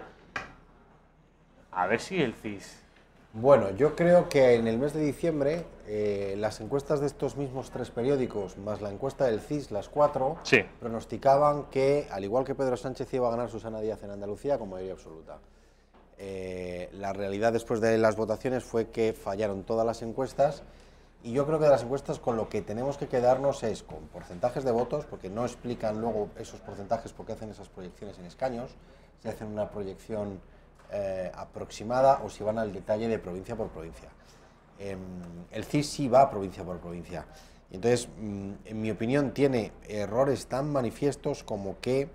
A ver si el CIS... Bueno, yo creo que en el mes de diciembre las encuestas de estos mismos tres periódicos, más la encuesta del CIS, las 4, sí, pronosticaban que, al igual que Pedro Sánchez, iba a ganar Susana Díaz en Andalucía con mayoría absoluta. La realidad después de las votaciones fue que fallaron todas las encuestas, y yo creo que de las encuestas con lo que tenemos que quedarnos es con porcentajes de votos, porque no explican luego esos porcentajes porque hacen esas proyecciones en escaños, si hacen una proyección aproximada o si van al detalle de provincia por provincia. El CIS sí va provincia por provincia. Y entonces, en mi opinión, tiene errores tan manifiestos como que,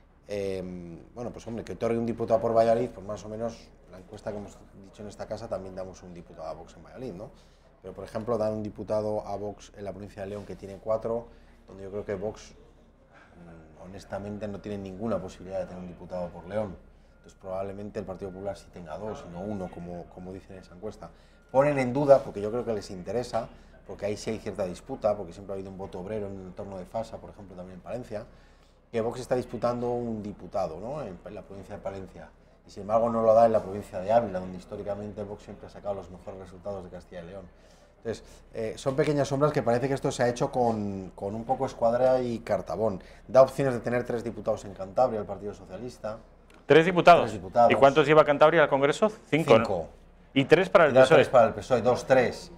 bueno, pues hombre, que otorgue un diputado por Valladolid, pues más o menos, la encuesta que hemos dicho en esta casa, también damos un diputado a Vox en Valladolid, ¿no? Pero, por ejemplo, dan un diputado a Vox en la provincia de León, que tiene 4, donde yo creo que Vox, honestamente, no tiene ninguna posibilidad de tener un diputado por León. Entonces, probablemente el Partido Popular sí tenga 2 y no 1, como dicen en esa encuesta. Ponen en duda, porque yo creo que les interesa, porque ahí sí hay cierta disputa, porque siempre ha habido un voto obrero en el entorno de Fasa, por ejemplo, también en Palencia, que Vox está disputando un diputado, ¿no?, en la provincia de Palencia, y sin embargo no lo da en la provincia de Ávila, donde históricamente Vox siempre ha sacado los mejores resultados de Castilla y León. Entonces, son pequeñas sombras que parece que esto se ha hecho con un poco escuadra y cartabón. Da opciones de tener 3 diputados en Cantabria, el Partido Socialista. 3 diputados. 3 diputados. ¿Y cuántos lleva Cantabria al Congreso? 5. 5. ¿Y 3 para el PSOE? 3 para el PSOE, 2, 3.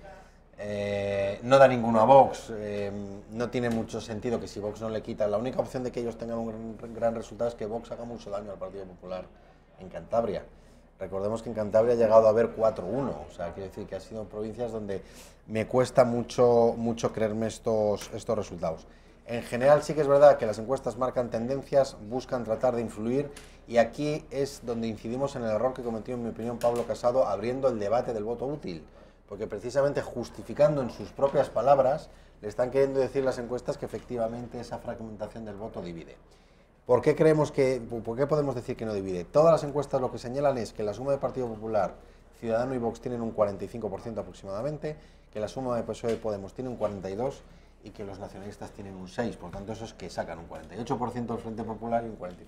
No da ninguno a Vox, no tiene mucho sentido que si Vox no le quita, la única opción de que ellos tengan un gran resultado es que Vox haga mucho daño al Partido Popular en Cantabria. Recordemos que en Cantabria ha llegado a haber 4-1, o sea, quiere decir que ha sido provincias donde me cuesta mucho creerme estos resultados. En general sí que es verdad que las encuestas marcan tendencias, buscan tratar de influir, y aquí es donde incidimos en el error que cometió, en mi opinión, Pablo Casado, abriendo el debate del voto útil. Porque precisamente justificando en sus propias palabras, le están queriendo decir las encuestas que efectivamente esa fragmentación del voto divide. ¿Por qué podemos decir que no divide? Todas las encuestas lo que señalan es que la suma de Partido Popular, Ciudadanos y Vox tienen un 45% aproximadamente, que la suma de PSOE y Podemos tiene un 42% y que los nacionalistas tienen un 6%. Por tanto, eso es que sacan un 48% el Frente Popular y un 45%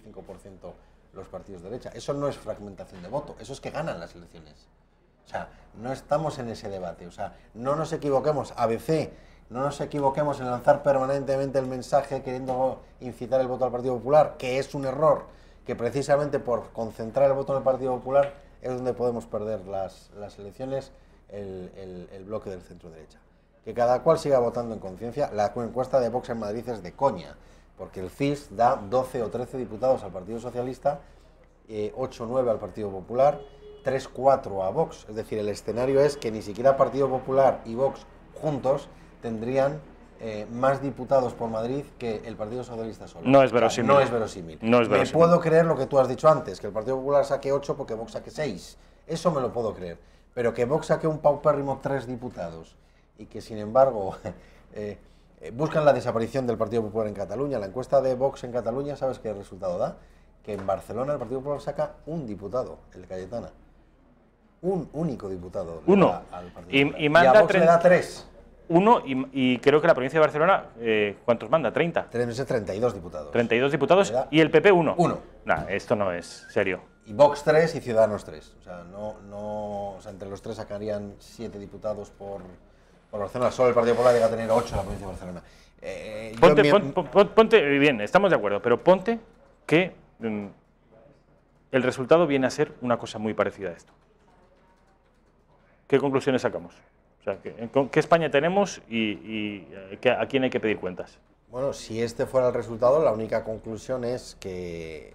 los partidos de derecha. Eso no es fragmentación de voto, eso es que ganan las elecciones. O sea, no estamos en ese debate, o sea, no nos equivoquemos, ABC, no nos equivoquemos en lanzar permanentemente el mensaje queriendo incitar el voto al Partido Popular, que es un error, que precisamente por concentrar el voto en el Partido Popular es donde podemos perder las elecciones, el bloque del centro-derecha. Que cada cual siga votando en conciencia. La encuesta de Vox en Madrid es de coña, porque el CIS da 12 o 13 diputados al Partido Socialista, 8 o 9 al Partido Popular, 3-4 a Vox, es decir, el escenario es que ni siquiera Partido Popular y Vox juntos tendrían más diputados por Madrid que el Partido Socialista solo. No es verosímil. O sea, no es verosímil. No es verosímil. Me puedo creer lo que tú has dicho antes, que el Partido Popular saque 8 porque Vox saque 6. Eso me lo puedo creer. Pero que Vox saque un paupérrimo 3 diputados y que, sin embargo, buscan la desaparición del Partido Popular en Cataluña. La encuesta de Vox en Cataluña, ¿sabes qué resultado da? Que en Barcelona el Partido Popular saca un diputado, el Cayetana. Un único diputado. Uno. Y a Vox le da 3. Uno, y creo que la provincia de Barcelona, ¿cuántos manda? 30. Tenemos 32 diputados. 32 diputados y el PP 1. 1. Nah, esto no es serio. Y Vox 3 y Ciudadanos 3. O sea, o sea, entre los 3 sacarían 7 diputados por Barcelona. Solo el Partido Popular llega a tener 8 en la provincia de Barcelona. Ponte, bien, estamos de acuerdo, pero ponte que el resultado viene a ser una cosa muy parecida a esto. ¿Qué conclusiones sacamos? O sea, ¿qué España tenemos y a quién hay que pedir cuentas? Bueno, si este fuera el resultado, la única conclusión es que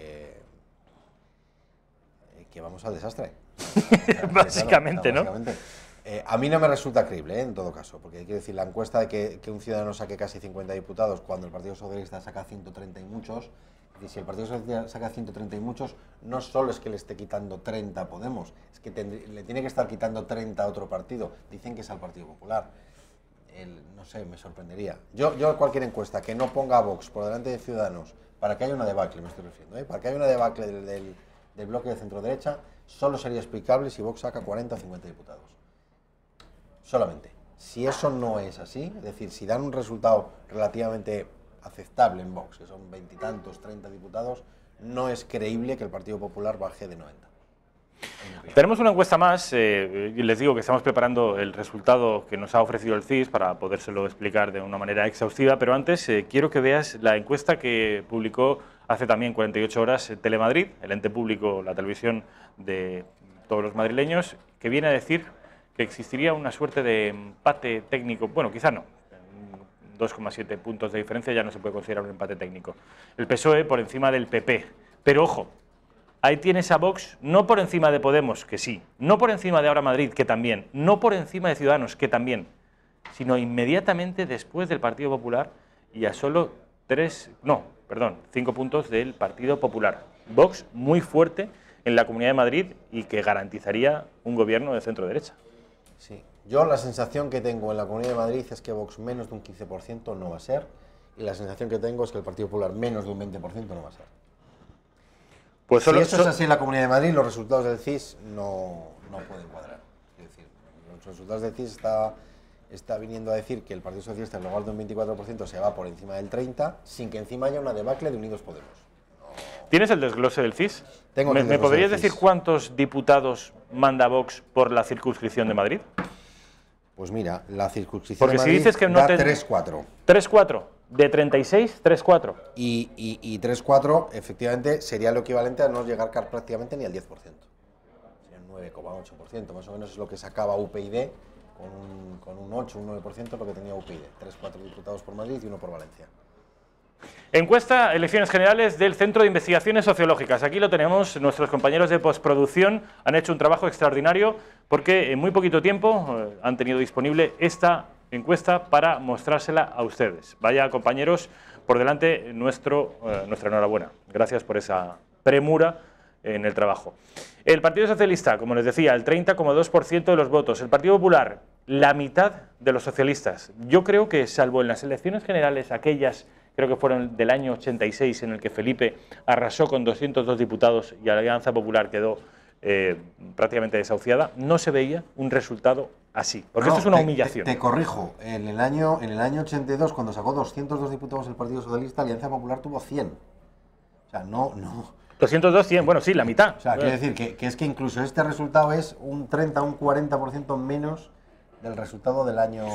vamos al desastre. Básicamente, claro, ¿no? Básicamente. A mí no me resulta creíble, en todo caso, porque quiero decir, la encuesta de que un ciudadano saque casi 50 diputados cuando el Partido Socialista saca 130 y muchos, y si el Partido Socialista saca 130 y muchos, no solo es que le esté quitando 30 a Podemos, es que le tiene que estar quitando 30 a otro partido. Dicen que es al Partido Popular. No sé, me sorprendería. Yo cualquier encuesta que no ponga a Vox por delante de Ciudadanos, para que haya una debacle, me estoy refiriendo, para que haya una debacle del bloque de centro-derecha, solo sería explicable si Vox saca 40 o 50 diputados. Solamente. Si eso no es así, es decir, si dan un resultado relativamente aceptable en Vox, que son 20 y tantos, 30 diputados, no es creíble que el Partido Popular baje de 90. Tenemos una encuesta más, les digo que estamos preparando el resultado que nos ha ofrecido el CIS para podérselo explicar de una manera exhaustiva, pero antes quiero que veas la encuesta que publicó hace también 48 horas Telemadrid, el ente público, la televisión de todos los madrileños, que viene a decir que existiría una suerte de empate técnico, bueno, quizá no, 2,7 puntos de diferencia ya no se puede considerar un empate técnico. El PSOE por encima del PP, pero ojo, ahí tienes a Vox no por encima de Podemos, que sí, no por encima de Ahora Madrid, que también, no por encima de Ciudadanos, que también. sino inmediatamente después del Partido Popular y a solo 5 puntos del Partido Popular. Vox muy fuerte en la Comunidad de Madrid y que garantizaría un gobierno de centro-derecha. Sí, yo la sensación que tengo en la Comunidad de Madrid es que Vox menos de un 15% no va a ser, y la sensación que tengo es que el Partido Popular menos de un 20% no va a ser. Pues si eso es así en la Comunidad de Madrid, los resultados del CIS no pueden cuadrar. Es decir, los resultados del CIS está viniendo a decir que el Partido Socialista en lugar de un 24% se va por encima del 30%, sin que encima haya una debacle de Unidos Podemos. ¿Tienes el desglose del CIS? Tengo el ¿Me podrías decir cuántos diputados manda Vox por la circunscripción de Madrid? Pues mira, la circunscripción Porque de si Madrid dices que no da te... 3-4. 3-4. De 36, 3-4. Y 3-4 efectivamente sería lo equivalente a no llegar prácticamente ni al 10%. Sería 9,8%, más o menos es lo que sacaba UPyD, con un 8, un 9% lo que tenía UPyD. 3-4 diputados por Madrid y 1 por Valencia. Encuesta, elecciones generales del Centro de Investigaciones Sociológicas. Aquí lo tenemos, nuestros compañeros de postproducción han hecho un trabajo extraordinario porque en muy poquito tiempo han tenido disponible esta encuesta para mostrársela a ustedes. Vaya, compañeros, por delante nuestra enhorabuena. Gracias por esa premura en el trabajo. El Partido Socialista, como les decía, el 30,2% de los votos. El Partido Popular, la mitad de los socialistas. Yo creo que, salvo en las elecciones generales, aquellas, creo que fueron del año 86, en el que Felipe arrasó con 202 diputados y la Alianza Popular quedó prácticamente desahuciada, no se veía un resultado así, porque esto es una humillación. Te corrijo, en el año 82, cuando sacó 202 diputados el Partido Socialista, la Alianza Popular tuvo 100. O sea, no... 202, 100, bueno, sí, la mitad. O sea, quiero decir que es que incluso este resultado es un 30, un 40% menos del resultado del año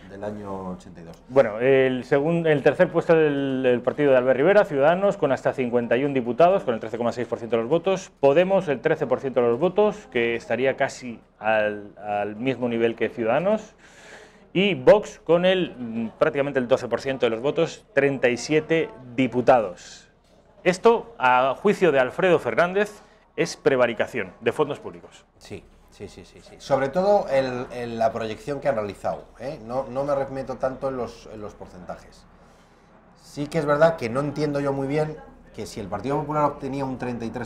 82. Bueno, el tercer puesto del partido de Albert Rivera, Ciudadanos, con hasta 51 diputados, con el 13,6% de los votos. Podemos, el 13% de los votos, que estaría casi al mismo nivel que Ciudadanos. Y Vox, con prácticamente el 12% de los votos, 37 diputados. Esto, a juicio de Alfredo Fernández, es prevaricación de fondos públicos. Sí. Sobre todo en la proyección que han realizado, ¿eh? No me meto tanto en los porcentajes. Sí que es verdad que no entiendo yo muy bien que si el Partido Popular obtenía un 33%,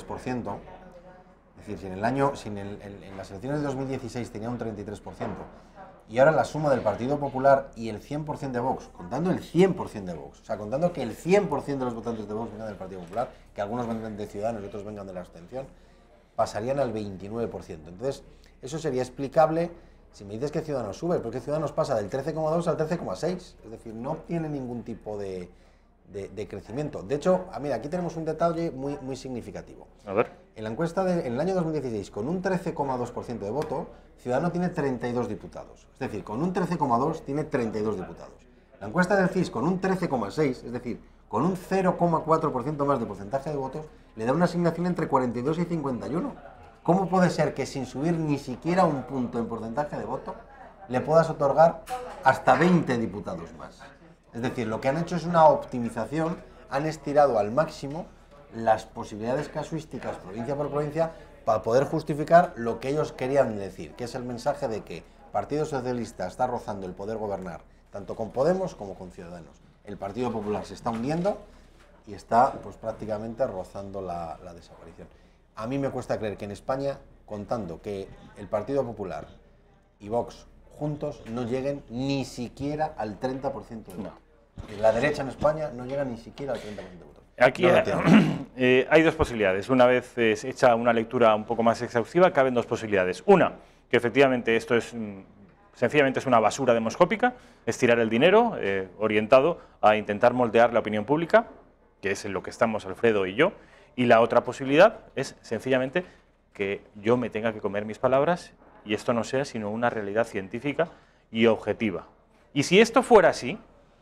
es decir, si en las elecciones de 2016 tenía un 33%, y ahora la suma del Partido Popular y el 100% de Vox, contando el 100% de Vox, o sea, contando que el 100% de los votantes de Vox vengan del Partido Popular, que algunos vengan de Ciudadanos y otros vengan de la abstención, pasarían al 29%. Entonces, eso sería explicable si me dices que Ciudadanos sube, porque Ciudadanos pasa del 13,2 al 13,6, es decir, no obtiene ningún tipo de crecimiento. De hecho, mira, aquí tenemos un detalle muy significativo. A ver. En la encuesta en el año 2016, con un 13,2% de voto, Ciudadanos tiene 32 diputados. Es decir, con un 13,2 tiene 32 diputados. La encuesta del CIS, con un 13,6, es decir, con un 0,4% más de porcentaje de votos, le da una asignación entre 42 y 51. ¿Cómo puede ser que sin subir ni siquiera un punto en porcentaje de voto le puedas otorgar hasta 20 diputados más? Es decir, lo que han hecho es una optimización, han estirado al máximo las posibilidades casuísticas provincia por provincia para poder justificar lo que ellos querían decir, que es el mensaje de que Partido Socialista está rozando el poder gobernar, tanto con Podemos como con Ciudadanos. El Partido Popular se está hundiendo y está pues prácticamente rozando la desaparición. A mí me cuesta creer que en España, contando que el Partido Popular y Vox juntos no lleguen ni siquiera al 30% de votos. La derecha en España no llega ni siquiera al 30% de votos. Aquí hay dos posibilidades. Una vez hecha una lectura un poco más exhaustiva, caben dos posibilidades. Una, que efectivamente esto es sencillamente es una basura demoscópica, es tirar el dinero orientado a intentar moldear la opinión pública, que es en lo que estamos Alfredo y yo. Y la otra posibilidad es sencillamente que yo me tenga que comer mis palabras y esto no sea sino una realidad científica y objetiva. Y si esto fuera así,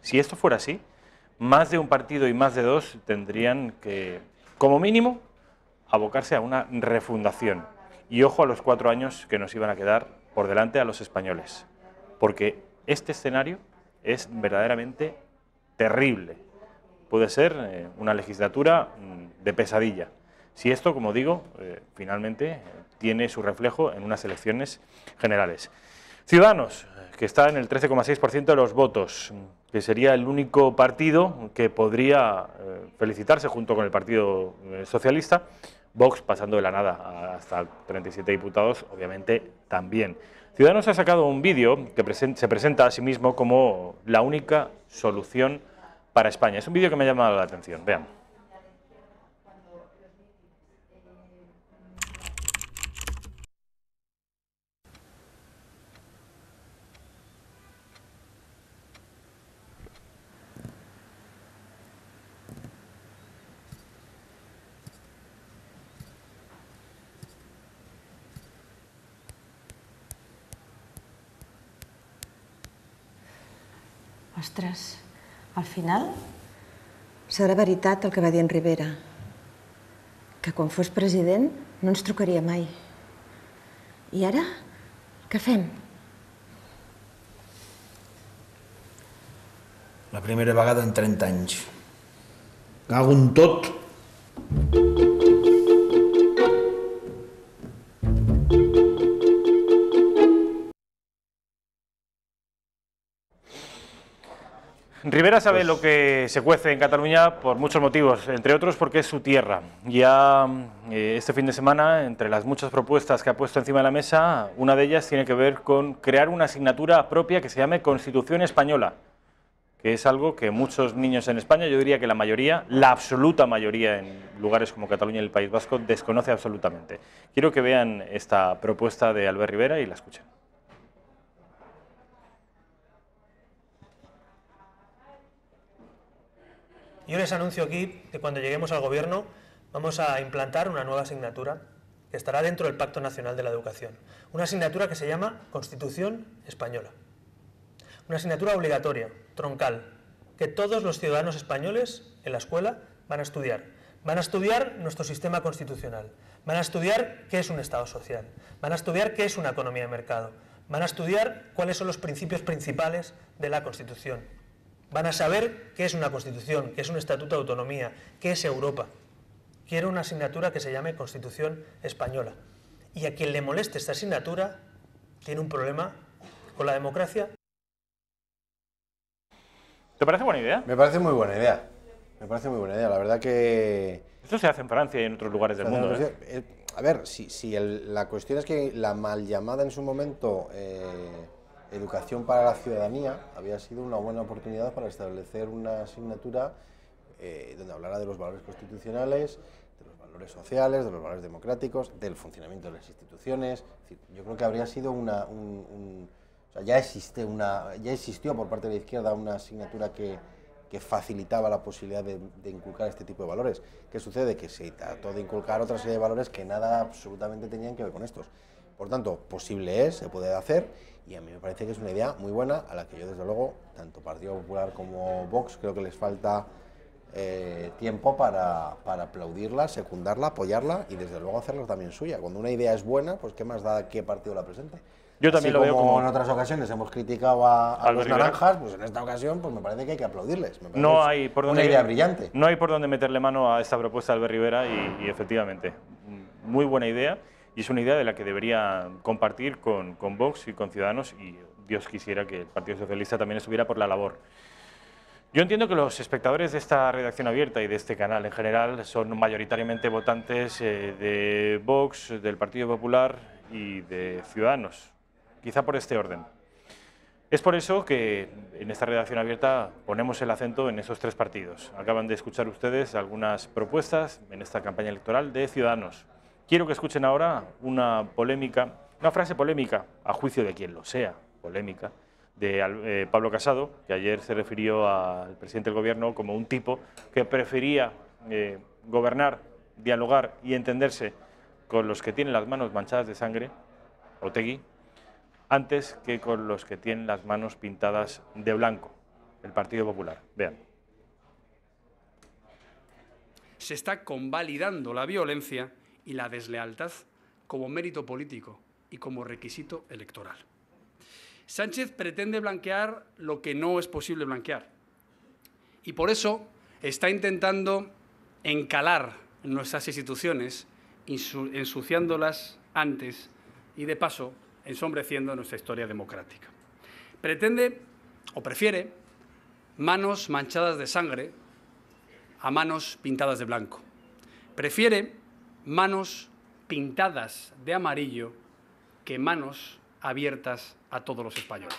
más de un partido y más de dos tendrían que, como mínimo, abocarse a una refundación. Y ojo a los 4 años que nos iban a quedar por delante a los españoles, porque este escenario es verdaderamente terrible. Puede ser una legislatura de pesadilla. Si esto, como digo, finalmente tiene su reflejo en unas elecciones generales. Ciudadanos, que está en el 13,6% de los votos, que sería el único partido que podría felicitarse junto con el Partido Socialista. Vox, pasando de la nada hasta 37 diputados, obviamente también. Ciudadanos ha sacado un vídeo que se presenta a sí mismo como la única solución para España. Es un vídeo que me ha llamado la atención. Vean. Ostres, al final serà veritat el que va dir en Rivera, que quan fos president no ens trucaria mai. I ara, què fem? La primera vegada en 30 anys. Cago en tot! Rivera sabe lo que se cuece en Cataluña por muchos motivos, entre otros porque es su tierra. Ya este fin de semana, entre las muchas propuestas que ha puesto encima de la mesa, una de ellas tiene que ver con crear una asignatura propia que se llame Constitución Española, que es algo que muchos niños en España, yo diría que la mayoría, la absoluta mayoría en lugares como Cataluña y el País Vasco, desconoce absolutamente. Quiero que vean esta propuesta de Albert Rivera y la escuchen. Yo les anuncio aquí que cuando lleguemos al Gobierno vamos a implantar una nueva asignatura que estará dentro del Pacto Nacional de la Educación. Una asignatura que se llama Constitución Española. Una asignatura obligatoria, troncal, que todos los ciudadanos españoles en la escuela van a estudiar. Van a estudiar nuestro sistema constitucional, van a estudiar qué es un Estado social, van a estudiar qué es una economía de mercado, van a estudiar cuáles son los principios principales de la Constitución. Van a saber qué es una Constitución, qué es un Estatuto de Autonomía, qué es Europa. Quiero una asignatura que se llame Constitución Española. Y a quien le moleste esta asignatura tiene un problema con la democracia. ¿Te parece buena idea? Me parece muy buena idea. Me parece muy buena idea. La verdad que... Esto se hace en Francia y en otros lugares del mundo. A ver, la cuestión es que la mal llamada en su momento... Educación para la ciudadanía había sido una buena oportunidad para establecer una asignatura donde hablara de los valores constitucionales, de los valores sociales, de los valores democráticos, del funcionamiento de las instituciones. Es decir, yo creo que habría sido o sea, ya existió por parte de la izquierda una asignatura que facilitaba la posibilidad de inculcar este tipo de valores. ¿Qué sucede? Que se trató de inculcar otra serie de valores que nada absolutamente tenían que ver con estos. Por tanto, posible es, se puede hacer, y a mí me parece que es una idea muy buena, a la que yo desde luego, tanto Partido Popular como Vox, creo que les falta tiempo para aplaudirla, secundarla, apoyarla y desde luego hacerla también suya. Cuando una idea es buena, pues qué más da qué partido la presente. Yo también lo veo como en otras ocasiones hemos criticado a los naranjas, pues en esta ocasión pues me parece que hay que aplaudirles. Me no hay por una idea brillante. No hay por dónde meterle mano a esta propuesta de Albert Rivera y efectivamente, muy buena idea. Y es una idea de la que debería compartir con Vox y con Ciudadanos, y Dios quisiera que el Partido Socialista también estuviera por la labor. Yo entiendo que los espectadores de esta redacción abierta y de este canal en general son mayoritariamente votantes de Vox, del Partido Popular y de Ciudadanos, quizá por este orden. Es por eso que en esta redacción abierta ponemos el acento en esos tres partidos. Acaban de escuchar ustedes algunas propuestas en esta campaña electoral de Ciudadanos. Quiero que escuchen ahora una frase polémica, a juicio de quien lo sea, polémica, de Pablo Casado, que ayer se refirió al presidente del Gobierno como un tipo que prefería gobernar, dialogar y entenderse con los que tienen las manos manchadas de sangre, Otegi, antes que con los que tienen las manos pintadas de blanco, el Partido Popular. Vean. Se está convalidando la violencia y la deslealtad como mérito político y como requisito electoral. Sánchez pretende blanquear lo que no es posible blanquear y por eso está intentando encalar nuestras instituciones, ensuciándolas antes y de paso ensombreciendo nuestra historia democrática. pretende o prefiere manos manchadas de sangre a manos pintadas de blanco. Prefiere manos pintadas de amarillo que manos abiertas a todos los españoles.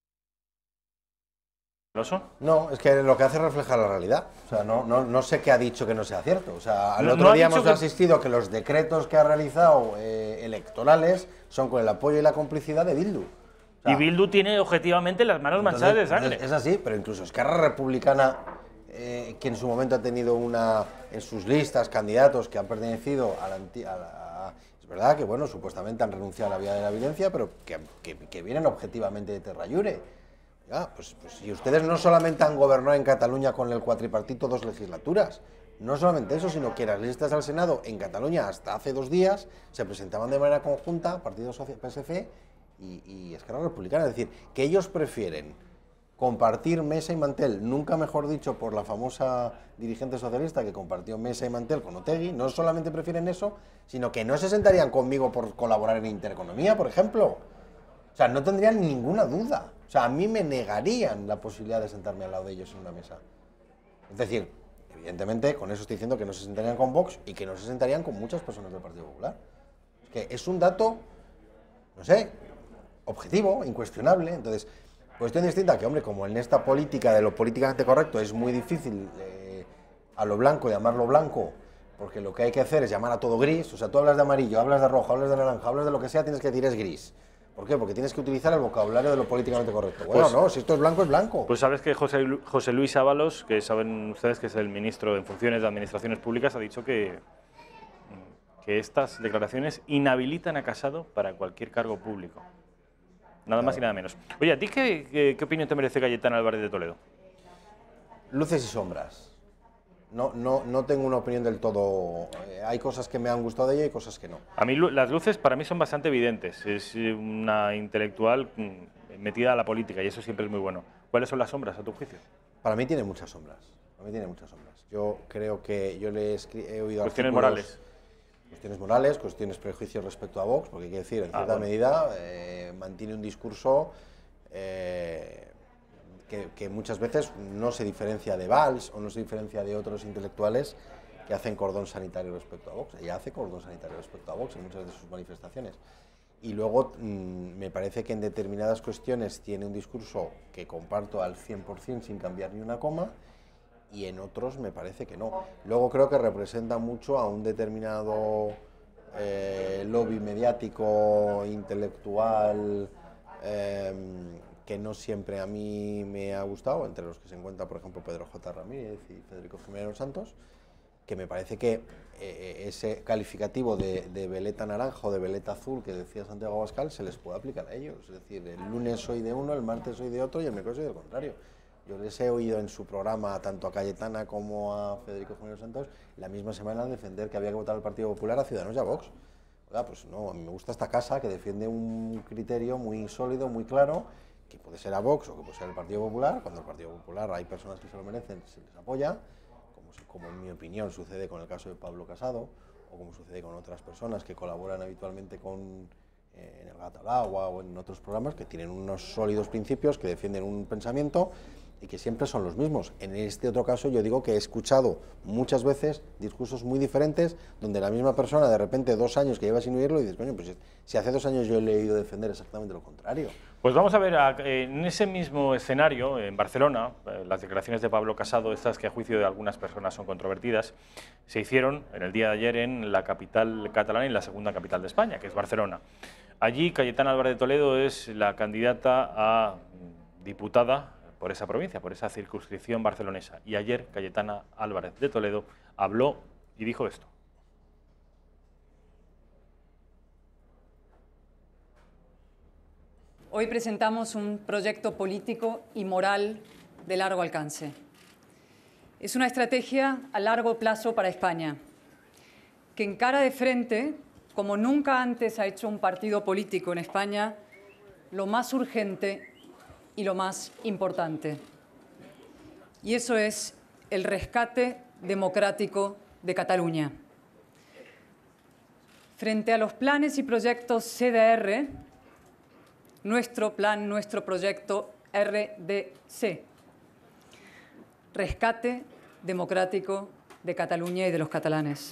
No, es que lo que hace es reflejar la realidad. O sea, no sé qué ha dicho que no sea cierto. O sea, al otro día hemos asistido a que los decretos que ha realizado electorales son con el apoyo y la complicidad de Bildu. O sea, y Bildu tiene objetivamente las manos manchadas de sangre. Es así, pero incluso Esquerra Republicana, que en su momento ha tenido en sus listas candidatos que han pertenecido a la es verdad que, bueno, supuestamente han renunciado a la vía de la violencia, pero que vienen objetivamente de Terra Llure. Ya, pues si ustedes no solamente han gobernado en Cataluña con el cuatripartito 2 legislaturas, no solamente eso, sino que las listas al Senado en Cataluña hasta hace 2 días se presentaban de manera conjunta Partido PSC y Esquerra Republicana. Es decir, que ellos prefieren compartir mesa y mantel, nunca mejor dicho por la famosa dirigente socialista que compartió mesa y mantel con Otegi. No solamente prefieren eso, sino que no se sentarían conmigo por colaborar en Intereconomía, por ejemplo. O sea, no tendrían ninguna duda. O sea, a mí me negarían la posibilidad de sentarme al lado de ellos en una mesa. Es decir, evidentemente, con eso estoy diciendo que no se sentarían con Vox y que no se sentarían con muchas personas del Partido Popular. Es que es un dato, no sé, objetivo, incuestionable. Entonces, cuestión distinta que, hombre, como en esta política de lo políticamente correcto es muy difícil a lo blanco llamarlo blanco, porque lo que hay que hacer es llamar a todo gris. O sea, tú hablas de amarillo, hablas de rojo, hablas de naranja, hablas de lo que sea, tienes que decir es gris. ¿Por qué? Porque tienes que utilizar el vocabulario de lo políticamente correcto. Bueno, pues, no, si esto es blanco, es blanco. Pues sabes que José Luis Ábalos, que saben ustedes que es el ministro en funciones de Administraciones Públicas, ha dicho que estas declaraciones inhabilitan a Casado para cualquier cargo público. Nada más y nada menos. Oye, ¿a ti qué opinión te merece Cayetana Álvarez de Toledo? Luces y sombras. No tengo una opinión del todo. Hay cosas que me han gustado de ella y cosas que no. A mí las luces para mí son bastante evidentes. Es una intelectual metida a la política y eso siempre es muy bueno. ¿Cuáles son las sombras a tu juicio? Para mí tiene muchas sombras. Yo creo que yo he oído cuestiones morales. Cuestiones morales, cuestiones prejuicios respecto a Vox, porque hay que decir, en cierta medida mantiene un discurso que muchas veces no se diferencia de Valls o no se diferencia de otros intelectuales que hacen cordón sanitario respecto a Vox. Ella hace cordón sanitario respecto a Vox en muchas de sus manifestaciones. Y luego me parece que en determinadas cuestiones tiene un discurso que comparto al 100% sin cambiar ni una coma, y en otros me parece que no. Luego creo que representa mucho a un determinado lobby mediático, intelectual, que no siempre a mí me ha gustado, entre los que se encuentra, por ejemplo, Pedro J. Ramírez y Federico Jiménez Santos, que me parece que ese calificativo de veleta naranja o de veleta azul que decía Santiago Abascal se les puede aplicar a ellos. Es decir, el lunes soy de uno, el martes soy de otro y el miércoles soy del contrario. Yo les he oído en su programa, tanto a Cayetana como a Federico Jiménez Santos, la misma semana defender que había que votar al Partido Popular, a Ciudadanos y a Vox. Oiga, pues no, a mí me gusta esta casa que defiende un criterio muy sólido, muy claro, que puede ser a Vox o que puede ser el Partido Popular. Cuando el Partido Popular hay personas que se lo merecen, se les apoya, como en mi opinión sucede con el caso de Pablo Casado, o como sucede con otras personas que colaboran habitualmente en el Gato al Agua o en otros programas que tienen unos sólidos principios, que defienden un pensamiento y que siempre son los mismos. En este otro caso yo digo que he escuchado muchas veces discursos muy diferentes, donde la misma persona de repente 2 años que lleva sin oírlo y dices, coño, pues si hace 2 años yo le he oído defender exactamente lo contrario. Pues vamos a ver, en ese mismo escenario, en Barcelona, las declaraciones de Pablo Casado, estas que a juicio de algunas personas son controvertidas, se hicieron en el día de ayer en la capital catalana y en la segunda capital de España, que es Barcelona. Allí Cayetana Álvarez de Toledo es la candidata a diputada por esa provincia, por esa circunscripción barcelonesa. Y ayer Cayetana Álvarez de Toledo habló y dijo esto. Hoy presentamos un proyecto político y moral de largo alcance. Es una estrategia a largo plazo para España, que encara de frente, como nunca antes ha hecho un partido político en España, lo más urgente y lo más importante. Y eso es el rescate democrático de Cataluña. Frente a los planes y proyectos CDR, nuestro plan, nuestro proyecto RDC. Rescate democrático de Cataluña y de los catalanes.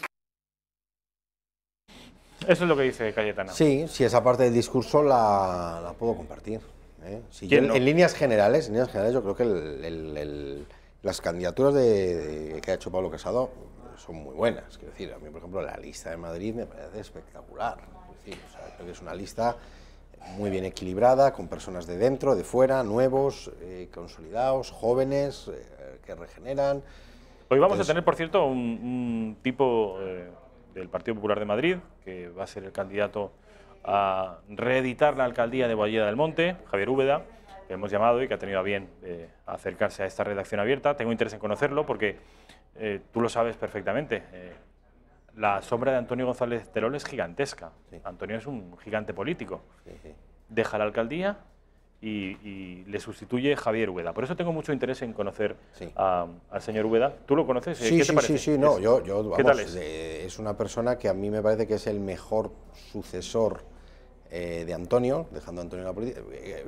Eso es lo que dice Cayetana. Sí, sí, esa parte del discurso la puedo compartir. Si yo, en líneas generales yo creo que las candidaturas que ha hecho Pablo Casado son muy buenas. Quiero decir, a mí, por ejemplo, la lista de Madrid me parece espectacular. Es decir, o sea, creo que es una lista muy bien equilibrada, con personas de dentro, de fuera, nuevos, consolidados, jóvenes, que regeneran. Hoy vamos a tener, por cierto, un tipo del Partido Popular de Madrid, que va a ser el candidato a reeditar la alcaldía de Boadilla del Monte, Javier Úbeda, que hemos llamado y que ha tenido a bien acercarse a esta redacción abierta. Tengo interés en conocerlo porque tú lo sabes perfectamente. La sombra de Antonio González Terol es gigantesca. Sí. Antonio es un gigante político. Sí, sí. Deja la alcaldía y le sustituye Javier Úbeda. Por eso tengo mucho interés en conocer al señor Úbeda. ¿Tú lo conoces? Sí, ¿Qué te parece? Sí, no, ¿Qué tal es? Es una persona que a mí me parece que es el mejor sucesor de Antonio, dejando a Antonio en la política.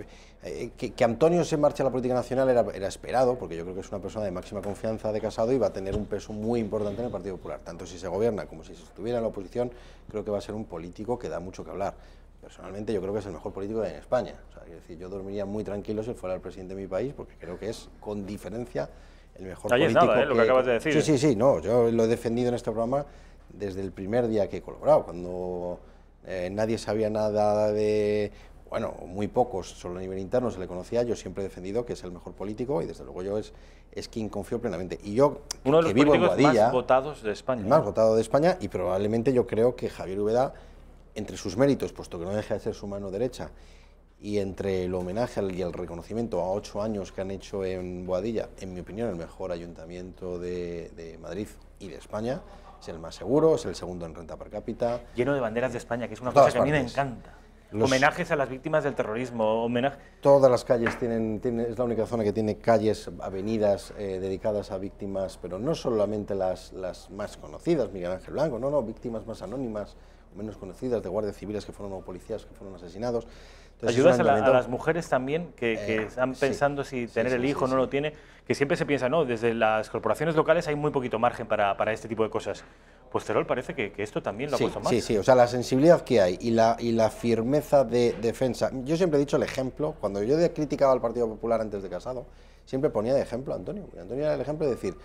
Que Antonio se marche a la política nacional era esperado, porque yo creo que es una persona de máxima confianza de Casado y va a tener un peso muy importante en el Partido Popular. Tanto si se gobierna como si se estuviera en la oposición, creo que va a ser un político que da mucho que hablar. Personalmente yo creo que es el mejor político en España. O sea, quiero decir, yo dormiría muy tranquilo si fuera el presidente de mi país, porque creo que es, con diferencia, el mejor político. Es nada, lo que acabas de decir. Sí, no, yo lo he defendido en este programa desde el primer día que he colaborado, cuando nadie sabía nada de... Bueno, muy pocos, solo a nivel interno se le conocía. Yo siempre he defendido que es el mejor político y desde luego yo es quien confío plenamente. Y yo, uno de los políticos más votados de España. El más votado de España, y probablemente yo creo que Javier Úbeda, entre sus méritos, puesto que no deja de ser su mano derecha, y entre el homenaje y el reconocimiento a 8 años que han hecho en Boadilla, en mi opinión el mejor ayuntamiento de Madrid y de España, es el más seguro, es el segundo en renta per cápita. Lleno de banderas de España, que es una cosa que a mí me encanta. Homenajes a las víctimas del terrorismo, Todas las calles es la única zona que tiene calles, avenidas dedicadas a víctimas, pero no solamente las más conocidas, Miguel Ángel Blanco, no, víctimas más anónimas, menos conocidas, de guardias civiles que fueron, o policías que fueron asesinados. Entonces, ayudas a las mujeres también que están pensando si tener el hijo o no lo tiene, que siempre se piensa, no, desde las corporaciones locales hay muy poquito margen para este tipo de cosas. Pues Terol parece que esto también lo ha puesto más. Sí, o sea, la sensibilidad que hay y la firmeza de defensa. Yo siempre he dicho el ejemplo, cuando yo criticaba al Partido Popular antes de Casado, siempre ponía de ejemplo a Antonio. Antonio era el ejemplo de decir,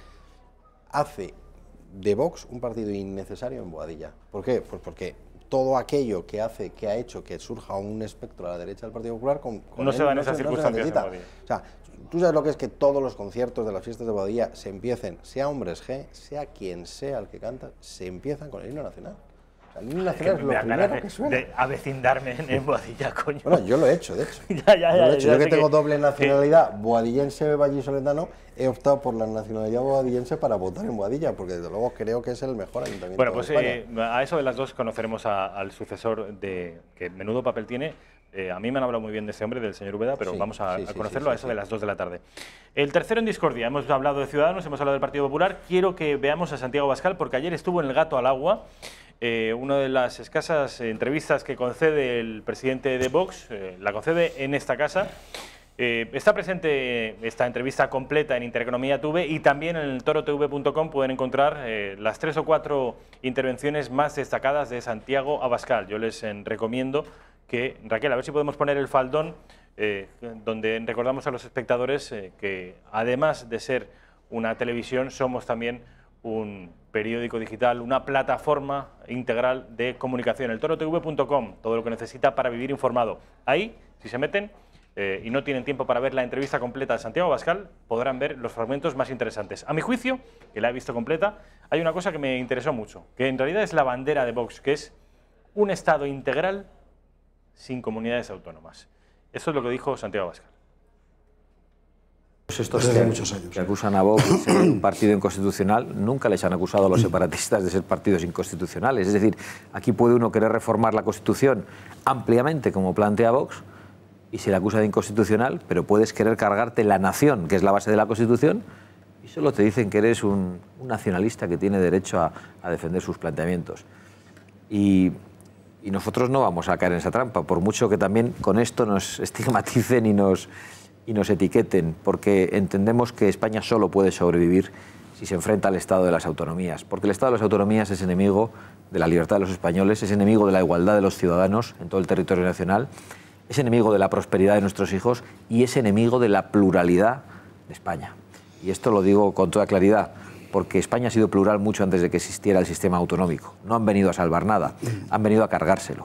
hace de Vox un partido innecesario en Boadilla. ¿Por qué? Pues porque todo aquello que ha hecho que surja un espectro a la derecha del Partido Popular no se da en esas circunstancias en Boadilla. O sea, tú sabes lo que es que todos los conciertos de las fiestas de Boadilla se empiecen, sea hombres G, sea quien sea el que canta, se empiezan con el himno nacional. O sea, el himno nacional es lo primero que suena. De avecindarme en Boadilla, coño. Bueno, yo lo he hecho, de hecho. Yo que tengo doble nacionalidad, boadillense, vallisoletano, he optado por la nacionalidad boadillense para votar en Boadilla, porque desde luego creo que es el mejor ayuntamiento de España. A eso de las dos conoceremos al sucesor que menudo papel tiene. A mí me han hablado muy bien de ese hombre, del señor Úbeda, pero vamos a conocerlo a eso de las 2 de la tarde. El tercero en discordia, hemos hablado de Ciudadanos, hemos hablado del Partido Popular. Quiero que veamos a Santiago Abascal, porque ayer estuvo en El Gato al Agua, una de las escasas entrevistas que concede el presidente de Vox, la concede en esta casa. Está presente esta entrevista completa en Intereconomía TV y también en el torotv.com pueden encontrar las 3 o 4 intervenciones más destacadas de Santiago Abascal. Yo les recomiendo que, Raquel, a ver si podemos poner el faldón donde recordamos a los espectadores que además de ser una televisión somos también un periódico digital, una plataforma integral de comunicación, el torotv.com, todo lo que necesita para vivir informado. Ahí, si se meten y no tienen tiempo para ver la entrevista completa de Santiago Abascal, podrán ver los fragmentos más interesantes. A mi juicio, que la he visto completa, hay una cosa que me interesó mucho, que en realidad es la bandera de Vox, que es un Estado integral sin comunidades autónomas. Eso es lo que dijo Santiago Abascal. Pues estos que acusan a Vox de ser un partido inconstitucional, nunca les han acusado a los separatistas de ser partidos inconstitucionales. Es decir, aquí puede uno querer reformar la Constitución ampliamente, como plantea Vox, y se le acusa de inconstitucional, pero puedes querer cargarte la nación, que es la base de la Constitución, y solo te dicen que eres un nacionalista que tiene derecho a defender sus planteamientos. Y Y nosotros no vamos a caer en esa trampa, por mucho que también con esto nos estigmaticen y nos etiqueten, porque entendemos que España solo puede sobrevivir si se enfrenta al Estado de las autonomías, porque el Estado de las autonomías es enemigo de la libertad de los españoles, es enemigo de la igualdad de los ciudadanos en todo el territorio nacional, es enemigo de la prosperidad de nuestros hijos y es enemigo de la pluralidad de España. Y esto lo digo con toda claridad, porque España ha sido plural mucho antes de que existiera el sistema autonómico. No han venido a salvar nada, han venido a cargárselo.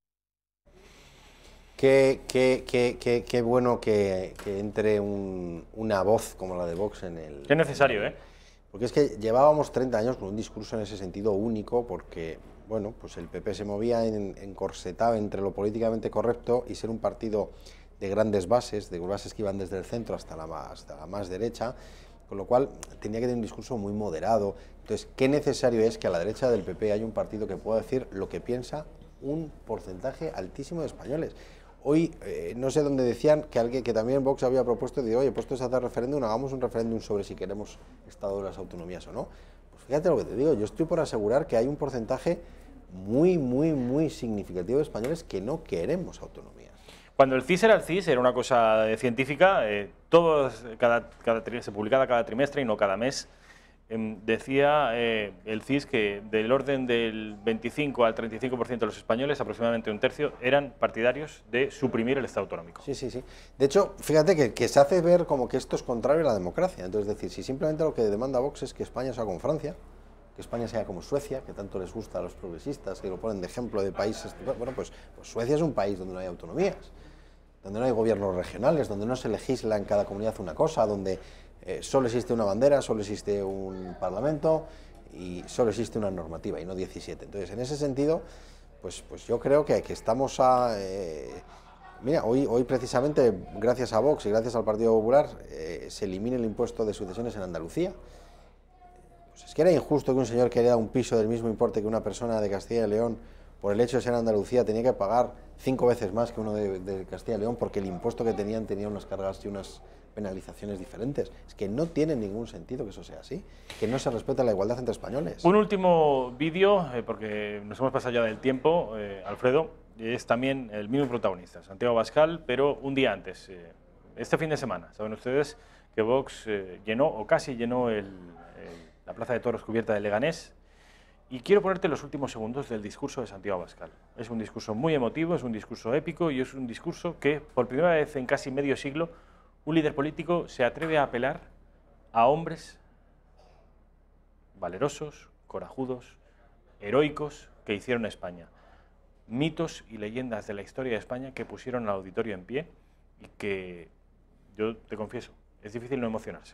Qué bueno que entre una voz como la de Vox en el... Qué necesario, ¿eh? Porque es que llevábamos 30 años con un discurso en ese sentido único, porque, bueno, pues el PP se movía encorsetado entre lo políticamente correcto y ser un partido de grandes bases, de bases que iban desde el centro hasta la más derecha, con lo cual tenía que tener un discurso muy moderado. Entonces, qué necesario es que a la derecha del PP haya un partido que pueda decir lo que piensa un porcentaje altísimo de españoles. Hoy, no sé dónde decían que también Vox había propuesto, de oye, puestos a hacer referéndum, hagamos un referéndum sobre si queremos Estado de las autonomías o no. Pues fíjate lo que te digo, yo estoy por asegurar que hay un porcentaje muy significativo de españoles que no queremos autonomías. Cuando el CIS era el CIS, era una cosa científica, se publicaba cada trimestre y no cada mes. Decía el CIS que del orden del 25 al 35% de los españoles, aproximadamente un tercio, eran partidarios de suprimir el Estado autonómico. Sí. De hecho, fíjate que se hace ver como que esto es contrario a la democracia. Entonces, es decir, si simplemente lo que demanda Vox es que España sea como Francia, que España sea como Suecia, que tanto les gusta a los progresistas, que lo ponen de ejemplo de países... Bueno, pues Suecia es un país donde no hay autonomías, donde no hay gobiernos regionales, donde no se legisla en cada comunidad una cosa, donde solo existe una bandera, solo existe un parlamento y solo existe una normativa y no 17. Entonces, en ese sentido, pues yo creo que estamos a... mira, hoy precisamente, gracias a Vox y gracias al Partido Popular, se elimina el impuesto de sucesiones en Andalucía. Pues es que era injusto que un señor que hereda un piso del mismo importe que una persona de Castilla y León, por el hecho de ser Andalucía, tenía que pagar 5 veces más que uno de Castilla y León, porque el impuesto que tenían tenía unas cargas y unas penalizaciones diferentes. Es que no tiene ningún sentido que eso sea así, que no se respeta la igualdad entre españoles. Un último vídeo, porque nos hemos pasado ya del tiempo, Alfredo, es también el mismo protagonista, Santiago Abascal, pero un día antes, este fin de semana. Saben ustedes que Vox llenó, o casi llenó, la Plaza de Toros cubierta de Leganés. Y quiero ponerte los últimos segundos del discurso de Santiago Abascal. Es un discurso muy emotivo, es un discurso épico y es un discurso que, por primera vez en casi medio siglo, un líder político se atreve a apelar a hombres valerosos, corajudos, heroicos que hicieron España. Mitos y leyendas de la historia de España que pusieron al auditorio en pie y que, yo te confieso, es difícil no emocionarse.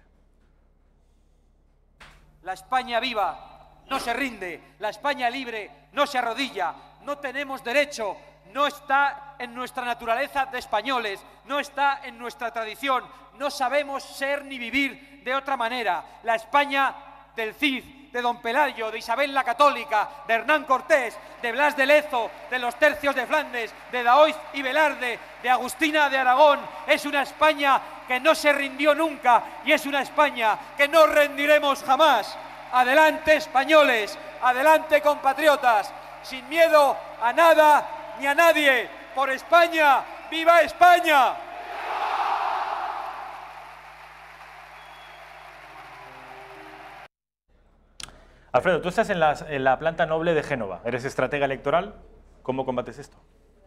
La España viva no se rinde, la España libre no se arrodilla, no tenemos derecho, no está en nuestra naturaleza de españoles, no está en nuestra tradición, no sabemos ser ni vivir de otra manera. La España del Cid, de Don Pelayo, de Isabel la Católica, de Hernán Cortés, de Blas de Lezo, de los tercios de Flandes, de Daoiz y Velarde, de Agustina de Aragón, es una España que no se rindió nunca y es una España que no rendiremos jamás. Adelante, españoles, adelante, compatriotas, sin miedo a nada ni a nadie. Por España, ¡viva España! Alfredo, tú estás en la planta noble de Génova, eres estratega electoral, ¿cómo combates esto?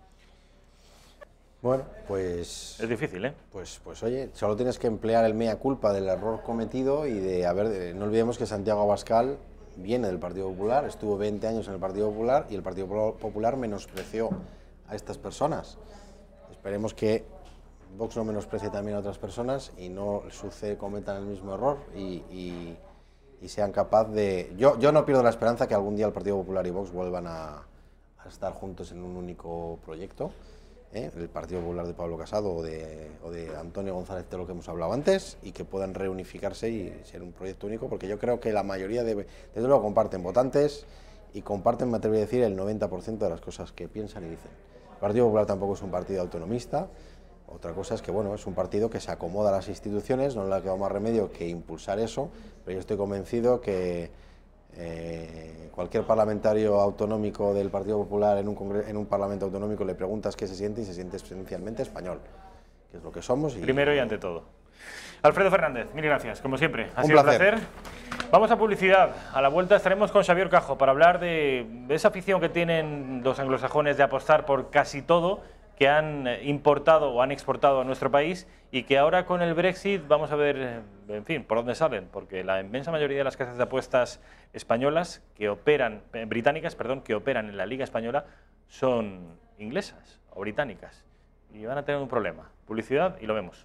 Bueno, pues... Es difícil, ¿eh? Pues oye, solo tienes que emplear el mea culpa del error cometido y no olvidemos que Santiago Abascal viene del Partido Popular, estuvo 20 años en el Partido Popular y el Partido Popular menospreció a estas personas. Esperemos que Vox no menosprecie también a otras personas y no cometan el mismo error y sean capaces de... Yo no pierdo la esperanza que algún día el Partido Popular y Vox vuelvan a estar juntos en un único proyecto. El Partido Popular de Pablo Casado o de Antonio González, de lo que hemos hablado antes, y que puedan reunificarse y ser un proyecto único, porque yo creo que la mayoría, desde luego, comparten votantes y comparten, me atrevo a decir, el 90% de las cosas que piensan y dicen. El Partido Popular tampoco es un partido autonomista, otra cosa es que, bueno, es un partido que se acomoda a las instituciones, no le ha quedado más remedio que impulsar eso, pero yo estoy convencido que Cualquier parlamentario autonómico del Partido Popular en un parlamento autonómico le preguntas qué se siente y se siente esencialmente español, que es lo que somos. Primero y ante todo. Alfredo Fernández, mil gracias, como siempre. Ha sido un placer. Vamos a publicidad. A la vuelta estaremos con Xavier Cajo para hablar de esa afición que tienen los anglosajones de apostar por casi todo, que han importado o han exportado a nuestro país y que ahora con el Brexit vamos a ver, en fin, por dónde salen, porque la inmensa mayoría de las casas de apuestas españolas que operan, británicas, perdón, que operan en la Liga Española son inglesas o británicas y van a tener un problema. Publicidad y lo vemos.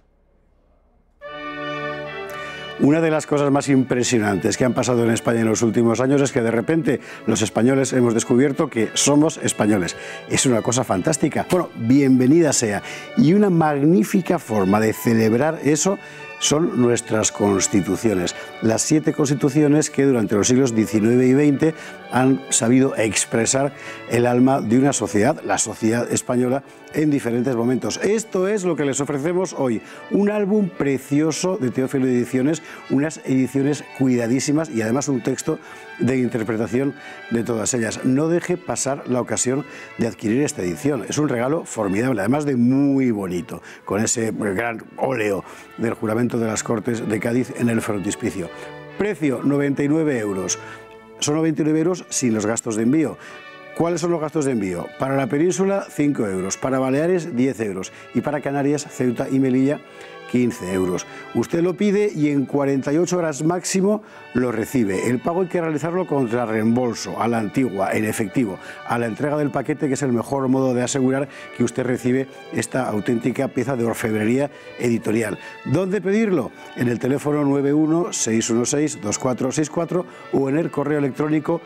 Una de las cosas más impresionantes que han pasado en España en los últimos años es que de repente los españoles hemos descubierto que somos españoles. Es una cosa fantástica. Bueno, bienvenida sea. Y una magnífica forma de celebrar eso son nuestras constituciones. Las 7 constituciones que durante los siglos XIX y XX han sabido expresar el alma de una sociedad, la sociedad española, en diferentes momentos. Esto es lo que les ofrecemos hoy. Un álbum precioso de Teófilo Ediciones, unas ediciones cuidadísimas y además un texto de interpretación de todas ellas. No deje pasar la ocasión de adquirir esta edición. Es un regalo formidable, además de muy bonito, con ese gran óleo del juramento de las Cortes de Cádiz en el frontispicio. Precio, 99 euros. Son 99 euros sin los gastos de envío. ¿Cuáles son los gastos de envío? Para la península, 5 euros. Para Baleares, 10 euros. Y para Canarias, Ceuta y Melilla, 15 euros. Usted lo pide y en 48 horas máximo lo recibe. El pago hay que realizarlo contra reembolso, a la antigua, en efectivo, a la entrega del paquete, que es el mejor modo de asegurar que usted recibe esta auténtica pieza de orfebrería editorial. ¿Dónde pedirlo? En el teléfono 91-616-2464 o en el correo electrónico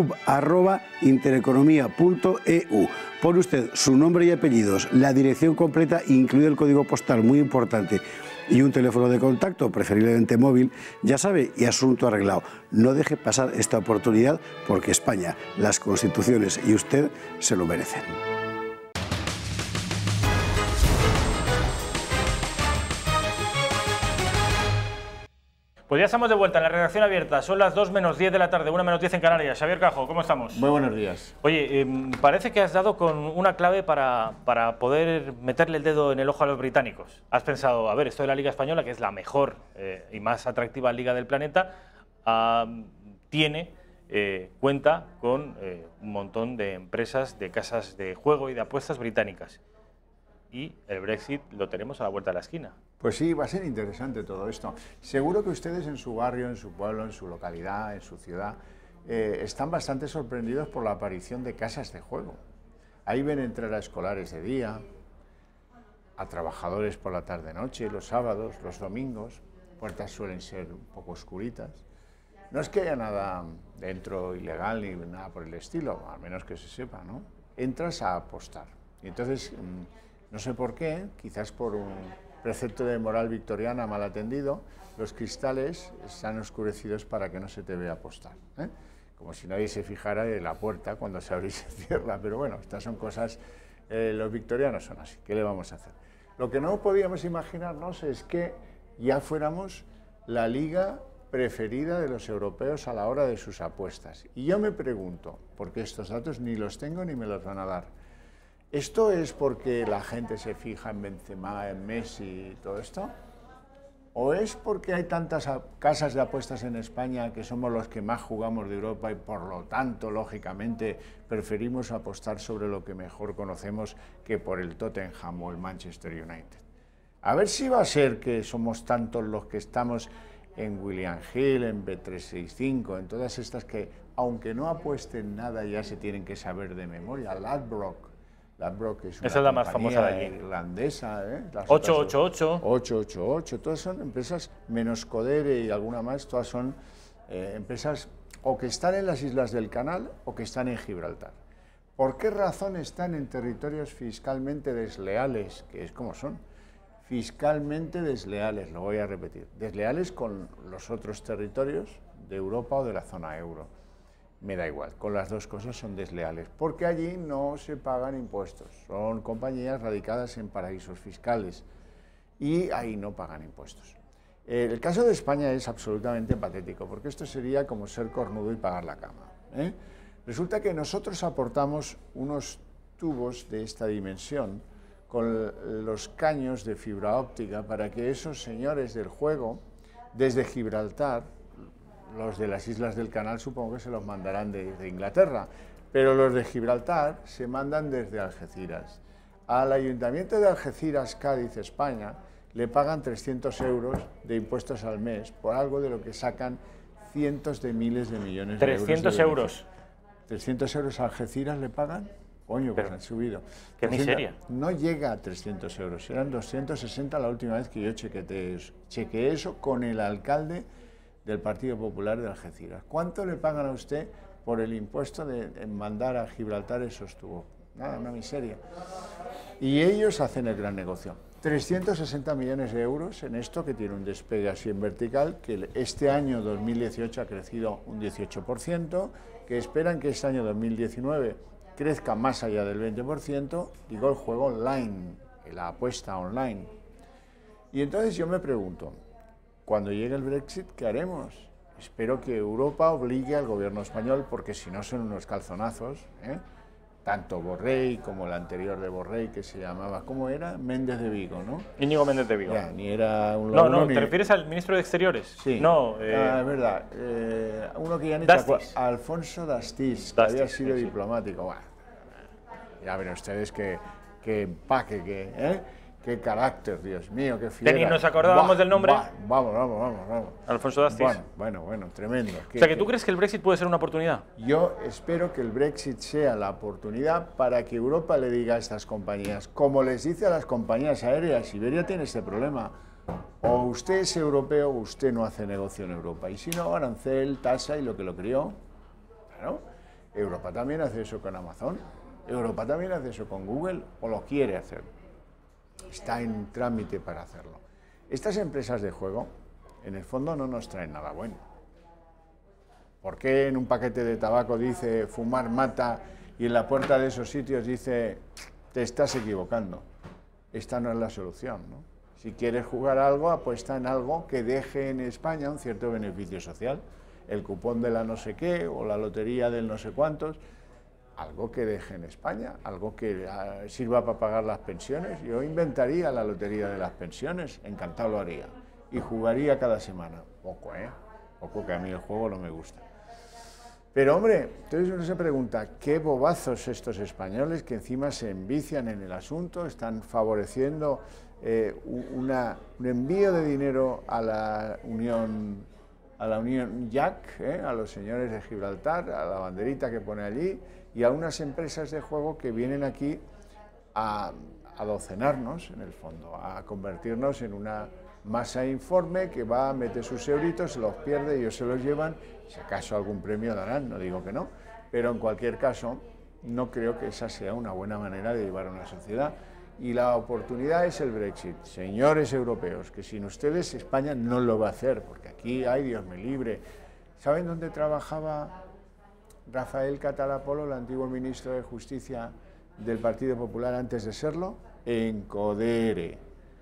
club@intereconomia.eu. Pone usted su nombre y apellidos, la dirección completa, incluido el código postal, muy importante, y un teléfono de contacto, preferiblemente móvil, ya sabe, y asunto arreglado. No deje pasar esta oportunidad porque España, las constituciones y usted se lo merecen. Pues ya estamos de vuelta en la redacción abierta. Son las 2 menos 10 de la tarde, 1 menos 10 en Canarias. Xavier Cajo, ¿cómo estamos? Muy buenos días. Oye, parece que has dado con una clave para poder meterle el dedo en el ojo a los británicos. Has pensado, a ver, esto de la Liga Española, que es la mejor y más atractiva liga del planeta, cuenta con un montón de empresas, de casas de juego y de apuestas británicas. Y el Brexit lo tenemos a la vuelta de la esquina. Pues sí, va a ser interesante todo esto. Seguro que ustedes en su barrio, en su pueblo, en su localidad, en su ciudad, están bastante sorprendidos por la aparición de casas de juego. Ahí ven entrar a escolares de día, a trabajadores por la tarde-noche, los sábados, los domingos. Puertas suelen ser un poco oscuritas. No es que haya nada dentro ilegal ni nada por el estilo, al menos que se sepa, ¿no? Entras a apostar. Y entonces, no sé por qué, quizás por un precepto de moral victoriana mal atendido, los cristales están oscurecidos para que no se te vea apostar, ¿eh? Como si nadie se fijara en la puerta cuando se abre y se cierra, pero bueno, estas son cosas, los victorianos son así, ¿qué le vamos a hacer? Lo que no podíamos imaginarnos es que ya fuéramos la liga preferida de los europeos a la hora de sus apuestas. Y yo me pregunto, porque estos datos ni los tengo ni me los van a dar, ¿esto es porque la gente se fija en Benzema, en Messi y todo esto? ¿O es porque hay tantas casas de apuestas en España que somos los que más jugamos de Europa y por lo tanto, lógicamente, preferimos apostar sobre lo que mejor conocemos que por el Tottenham o el Manchester United? A ver si va a ser que somos tantos los que estamos en William Hill, en Bet365, en todas estas que, aunque no apuesten nada, ya se tienen que saber de memoria. Ladbrokes es una Esa es la más famosa de allí. Irlandesa, 888. 888, todas son empresas, menos Codere y alguna más, todas son empresas o que están en las Islas del Canal o que están en Gibraltar. ¿Por qué razón están en territorios fiscalmente desleales? Que es como son. Fiscalmente desleales, lo voy a repetir. Desleales con los otros territorios de Europa o de la zona euro. Me da igual, con las dos cosas son desleales, porque allí no se pagan impuestos, son compañías radicadas en paraísos fiscales y ahí no pagan impuestos. El caso de España es absolutamente patético, porque esto sería como ser cornudo y pagar la cama, ¿eh? Resulta que nosotros aportamos unos tubos de esta dimensión con los caños de fibra óptica para que esos señores del juego, desde Gibraltar, los de las Islas del Canal supongo que se los mandarán de Inglaterra, pero los de Gibraltar se mandan desde Algeciras. Al Ayuntamiento de Algeciras, Cádiz, España, le pagan 300 euros de impuestos al mes por algo de lo que sacan cientos de miles de millones de euros. 300 euros. 300 euros a Algeciras le pagan. Coño, pues han subido. Qué miseria. No llega a 300 euros, eran 260 la última vez que yo chequeé eso con el alcalde del Partido Popular de Algeciras. ¿Cuánto le pagan a usted por el impuesto de mandar a Gibraltar esos tubos? Nada, una miseria. Y ellos hacen el gran negocio. 360 millones de euros en esto que tiene un despegue así en vertical, que este año 2018 ha crecido un 18%, que esperan que este año 2019 crezca más allá del 20%, digo el juego online, la apuesta online. Y entonces yo me pregunto, cuando llegue el Brexit, ¿qué haremos? Espero que Europa obligue al gobierno español, porque si no son unos calzonazos, ¿eh? Tanto Borrell como el anterior de Borrell, que se llamaba, ¿cómo era? Méndez de Vigo, ¿no? Íñigo Méndez de Vigo. Ya, ni era un No, ni... ¿te refieres al ministro de Exteriores? Sí. No, es verdad. Uno que ya ni Dastis. Alfonso Dastis, que había sido diplomático. Bueno, ya ven ustedes qué empaque, qué carácter, Dios mío, qué fiera. ¿Ni nos acordábamos del nombre? Vamos. Alfonso Dastis. Bueno, tremendo. O sea, ¿que tú crees que el Brexit puede ser una oportunidad? Yo espero que el Brexit sea la oportunidad para que Europa le diga a estas compañías, como les dice a las compañías aéreas, Iberia tiene este problema, o usted es europeo o usted no hace negocio en Europa, y si no, arancel, tasa y lo que lo crió. Claro, Europa también hace eso con Amazon, Europa también hace eso con Google, o lo quiere hacer. Está en trámite para hacerlo. Estas empresas de juego, en el fondo, no nos traen nada bueno. ¿Por qué en un paquete de tabaco dice fumar mata y en la puerta de esos sitios dice te estás equivocando? Esta no es la solución, ¿no? Si quieres jugar algo, apuesta en algo que deje en España un cierto beneficio social. El cupón de la no sé qué o la lotería del no sé cuántos. Algo que deje en España, algo que sirva para pagar las pensiones. Yo inventaría la lotería de las pensiones, encantado lo haría. Y jugaría cada semana. Poco, Poco, que a mí el juego no me gusta. Pero hombre, entonces uno se pregunta, qué bobazos estos españoles que encima se envician en el asunto, están favoreciendo un envío de dinero a la Unión Jack, a los señores de Gibraltar, a la banderita que pone allí, y a unas empresas de juego que vienen aquí a docenarnos, en el fondo, a convertirnos en una masa informe que va a meter sus euritos, se los pierde, ellos se los llevan, si acaso algún premio darán, no digo que no, pero en cualquier caso no creo que esa sea una buena manera de llevar a una sociedad. Y la oportunidad es el Brexit. Señores europeos, que sin ustedes España no lo va a hacer, porque aquí, ay, Dios me libre. ¿Saben dónde trabajaba Rafael Catalapolo, el antiguo ministro de Justicia del Partido Popular antes de serlo? En Codere.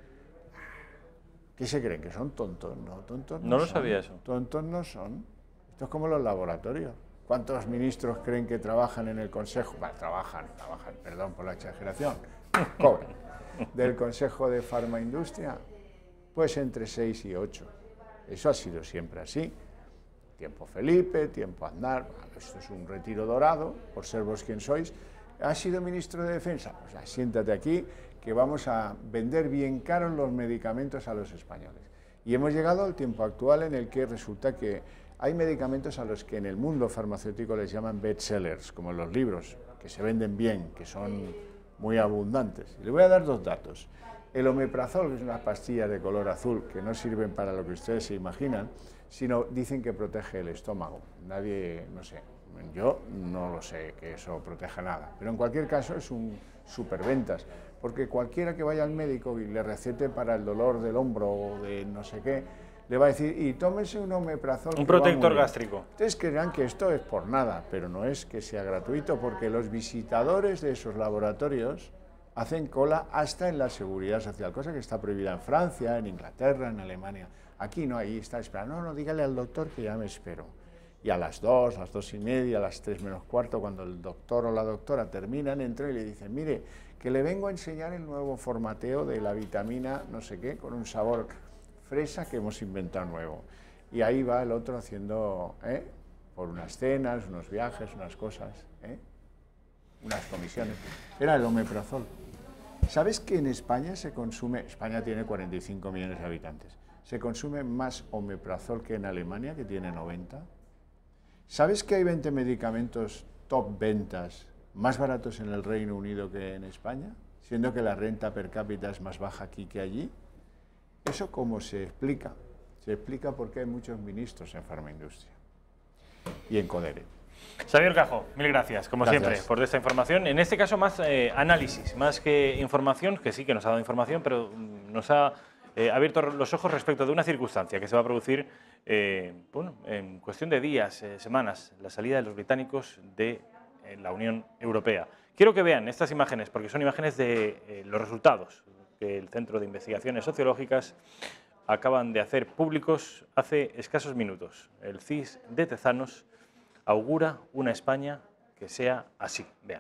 ¿Qué se creen? ¿Que son tontos? No, tontos no. No lo sabía eso. Tontos no son. Esto es como los laboratorios. ¿Cuántos ministros creen que trabajan en el Consejo? Bueno, trabajan, perdón por la exageración. Cobran. Del Consejo de Farmaindustria, pues entre 6 y 8. Eso ha sido siempre así. Tiempo Felipe, tiempo Aznar, esto es un retiro dorado, por ser vos quien sois. ¿Has sido ministro de Defensa? Pues siéntate aquí, que vamos a vender bien caros los medicamentos a los españoles. Y hemos llegado al tiempo actual en el que resulta que hay medicamentos a los que en el mundo farmacéutico les llaman bestsellers, como los libros, que se venden bien, que son muy abundantes. Y le voy a dar dos datos. El omeprazol, que es una pastilla de color azul, que no sirven para lo que ustedes se imaginan, sino dicen que protege el estómago. Nadie, no sé, yo no lo sé que eso proteja nada, pero en cualquier caso es un superventas, porque cualquiera que vaya al médico y le recete para el dolor del hombro o de no sé qué, le va a decir, y tómese un omeprazol. Un protector gástrico. Ustedes creerán que esto es por nada, pero no es que sea gratuito, porque los visitadores de esos laboratorios hacen cola hasta en la seguridad social, cosa que está prohibida en Francia, en Inglaterra, en Alemania. Aquí no, ahí está esperando. No, no, dígale al doctor que ya me espero. Y a las 2, a las 2:30, a las 3 menos cuarto, cuando el doctor o la doctora terminan, entran y le dicen, mire, que le vengo a enseñar el nuevo formateo de la vitamina no sé qué, con un sabor fresa que hemos inventado nuevo. Y ahí va el otro haciendo, por unas cenas, unos viajes, unas cosas, unas comisiones. Era el omeprazol. ¿Sabes que en España se consume, España tiene 45 millones de habitantes, se consume más omeprazol que en Alemania, que tiene 90? ¿Sabes que hay 20 medicamentos top ventas más baratos en el Reino Unido que en España, siendo que la renta per cápita es más baja aquí que allí? ¿Eso cómo se explica? Se explica porque hay muchos ministros en Farmaindustria y en Codere. Xavier Cajo, mil gracias, como siempre, por esta información. En este caso, más análisis, más que información, que sí que nos ha dado información, pero nos ha abierto los ojos respecto de una circunstancia que se va a producir bueno, en cuestión de días, semanas, la salida de los británicos de la Unión Europea. Quiero que vean estas imágenes, porque son imágenes de los resultados que el Centro de Investigaciones Sociológicas acaban de hacer públicos hace escasos minutos. El CIS de Tezanos augura una España que sea así. Vean.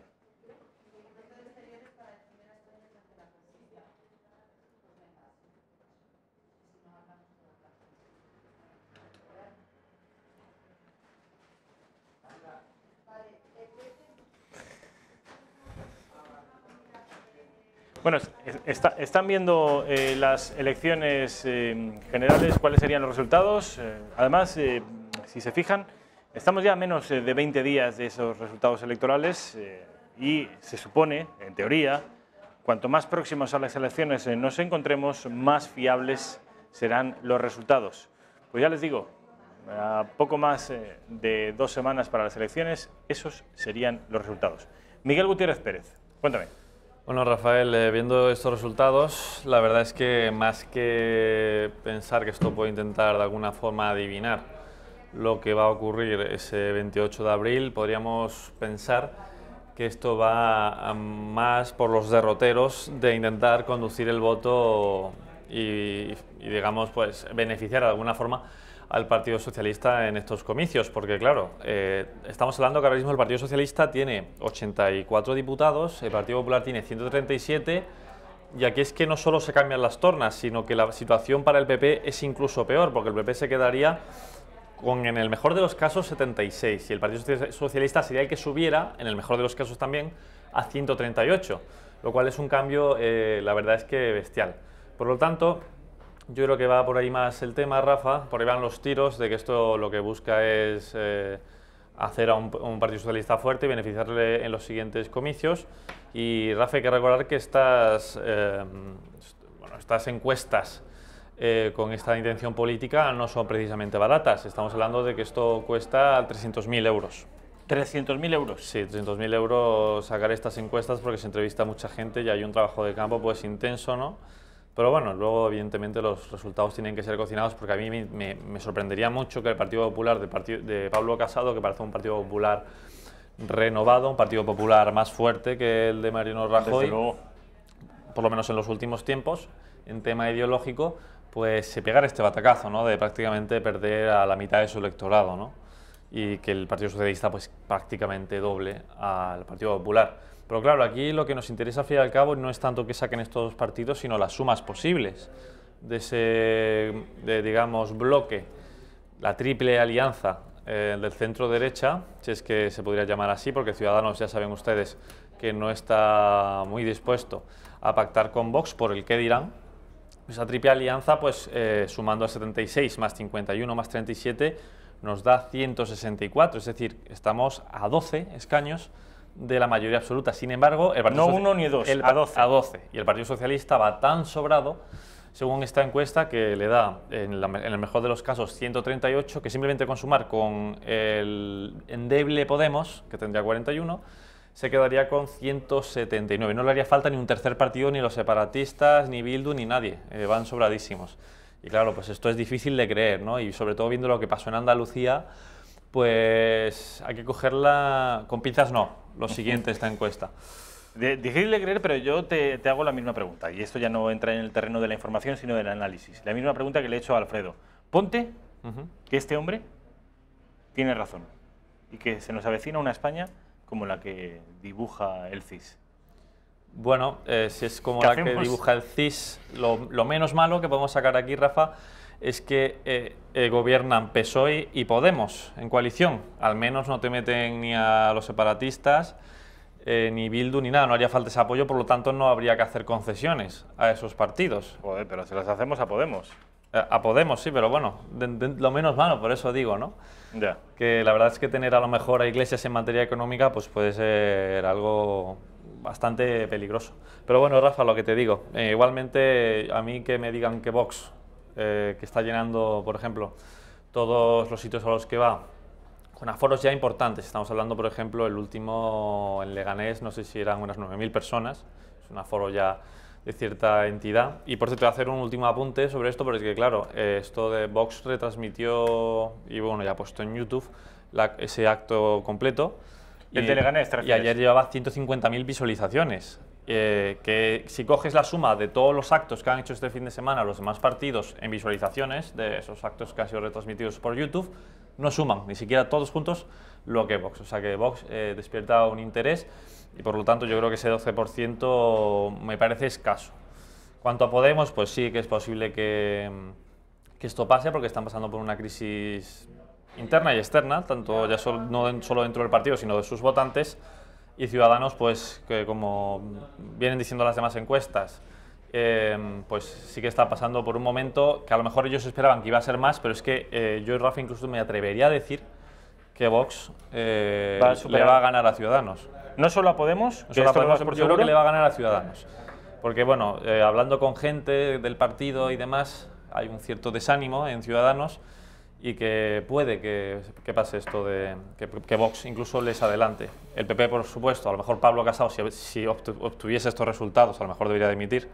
Bueno, están viendo las elecciones generales, cuáles serían los resultados. Además, si se fijan, estamos ya a menos de 20 días de esos resultados electorales y se supone, en teoría, cuanto más próximos a las elecciones nos encontremos, más fiables serán los resultados. Pues ya les digo, a poco más de 2 semanas para las elecciones, esos serían los resultados. Miguel Gutiérrez Pérez, cuéntame. Bueno, Rafael, viendo estos resultados, la verdad es que más que pensar que esto puede intentar de alguna forma adivinar lo que va a ocurrir ese 28 de abril, podríamos pensar que esto va más por los derroteros de intentar conducir el voto y digamos, pues beneficiar de alguna forma al Partido Socialista en estos comicios, porque claro, estamos hablando que ahora mismo el Partido Socialista tiene 84 diputados, el Partido Popular tiene 137, y aquí es que no solo se cambian las tornas, sino que la situación para el PP es incluso peor, porque el PP se quedaría con, en el mejor de los casos, 76, y el Partido Socialista sería el que subiera, en el mejor de los casos también, a 138, lo cual es un cambio, la verdad es que bestial. Por lo tanto, yo creo que va por ahí más el tema, Rafa, por ahí van los tiros de que esto lo que busca es hacer a un Partido Socialista fuerte y beneficiarle en los siguientes comicios. Y Rafa, hay que recordar que estas encuestas con esta intención política no son precisamente baratas. Estamos hablando de que esto cuesta 300.000 euros. ¿300.000 euros? Sí, 300.000 euros sacar estas encuestas porque se entrevista a mucha gente y hay un trabajo de campo pues intenso, ¿no? Pero bueno, luego evidentemente los resultados tienen que ser cocinados porque a mí me sorprendería mucho que el Partido Popular de Pablo Casado, que parece un Partido Popular renovado, un Partido Popular más fuerte que el de Mariano Rajoy, por lo menos en los últimos tiempos, en tema ideológico, pues se pegara este batacazo, ¿no? De prácticamente perder a la mitad de su electorado, ¿no? Y que el Partido Socialista pues prácticamente doble al Partido Popular. Pero claro, aquí lo que nos interesa al fin y al cabo no es tanto que saquen estos partidos, sino las sumas posibles de ese, digamos, bloque, la triple alianza del centro-derecha, si es que se podría llamar así, porque Ciudadanos ya saben ustedes que no está muy dispuesto a pactar con Vox por el qué dirán. Esa triple alianza, pues sumando a 76 más 51 más 37, nos da 164, es decir, estamos a 12 escaños de la mayoría absoluta. Sin embargo, el Partido no uno ni dos, a 12. A 12. Y el Partido Socialista va tan sobrado, según esta encuesta, que le da, en el mejor de los casos, 138, que simplemente con sumar con el endeble Podemos, que tendría 41, se quedaría con 179. No le haría falta ni un tercer partido, ni los separatistas, ni Bildu, ni nadie. Van sobradísimos. Y claro, pues esto es difícil de creer, ¿no? Y sobre todo viendo lo que pasó en Andalucía, pues hay que cogerla con pinzas, no, lo siguiente esta encuesta. Difícil de creer, pero yo te hago la misma pregunta. Y esto ya no entra en el terreno de la información, sino del análisis. La misma pregunta que le he hecho a Alfredo. Ponte que este hombre tiene razón y que se nos avecina una España como la que dibuja el CIS. Bueno, si es como la que dibuja el CIS, lo menos malo que podemos sacar aquí, Rafa, es que gobiernan PSOE y Podemos en coalición. Al menos no te meten ni a los separatistas, ni Bildu, ni nada. No haría falta ese apoyo, por lo tanto no habría que hacer concesiones a esos partidos. Joder, pero se las hacemos a Podemos. A Podemos, sí, pero bueno, lo menos malo, por eso digo, ¿no? Ya. Que la verdad es que tener a lo mejor a Iglesias en materia económica pues puede ser algo bastante peligroso. Pero bueno, Rafa, lo que te digo, igualmente a mí que me digan que Vox, que está llenando, por ejemplo, todos los sitios a los que va, con aforos ya importantes, estamos hablando, por ejemplo, el último en Leganés, no sé si eran unas 9.000 personas, es un aforo ya de cierta entidad. Y por cierto, voy a hacer un último apunte sobre esto, porque es que, claro, esto de Vox retransmitió, y bueno, ya ha puesto en YouTube ese acto completo. El de Leganés, ¿te refieres? Y ayer llevaba 150.000 visualizaciones. Que si coges la suma de todos los actos que han hecho este fin de semana los demás partidos en visualizaciones de esos actos que han sido retransmitidos por YouTube, no suman, ni siquiera todos juntos, lo que Vox. O sea que Vox despierta un interés y por lo tanto yo creo que ese 12% me parece escaso. Cuanto a Podemos, pues sí que es posible que esto pase porque están pasando por una crisis interna y externa, tanto ya no solo dentro del partido, sino de sus votantes. Y Ciudadanos, pues que como vienen diciendo las demás encuestas, pues sí que está pasando por un momento que a lo mejor ellos esperaban que iba a ser más, pero es que yo y Rafa incluso me atrevería a decir que Vox le va a ganar a Ciudadanos. No solo a Podemos, yo creo que le va a ganar a Ciudadanos. Porque bueno, hablando con gente del partido y demás, hay un cierto desánimo en Ciudadanos y que puede que pase esto de que Vox incluso les adelante. El PP, por supuesto, a lo mejor Pablo Casado, si obtuviese estos resultados, a lo mejor debería dimitir,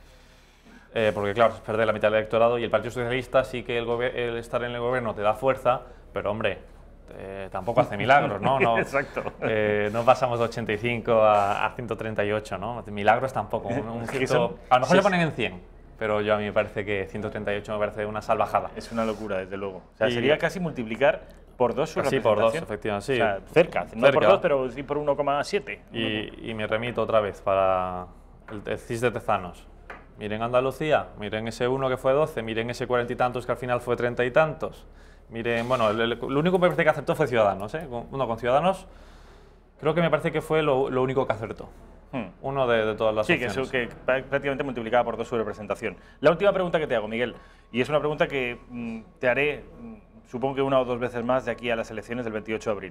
porque claro, es perder la mitad del electorado, y el Partido Socialista sí que el estar en el gobierno te da fuerza, pero hombre, tampoco hace milagros, ¿no? Exacto. No pasamos de 85 a 138, ¿no? Milagros tampoco. A lo mejor le ponen en 100. Pero yo a mí me parece que 138 me parece una salvajada. Es una locura, desde luego. O sea, sería casi multiplicar por 2 su representación. Sí, por 2, efectivamente. Sí. O sea, cerca. No por 2, pero sí por 1,7. Y me remito otra vez para el CIS de Tezanos. Miren Andalucía, miren ese 1 que fue 12, miren ese 40 y tantos que al final fue 30 y tantos. Miren, bueno, lo único que me parece que acertó fue Ciudadanos, ¿eh? Con Ciudadanos creo que me parece que fue lo único que acertó. Uno de todas las opciones. Sí, que prácticamente multiplicaba por 2 su representación. La última pregunta que te hago, Miguel, y es una pregunta que te haré, supongo que 1 o 2 veces más de aquí a las elecciones del 28 de abril.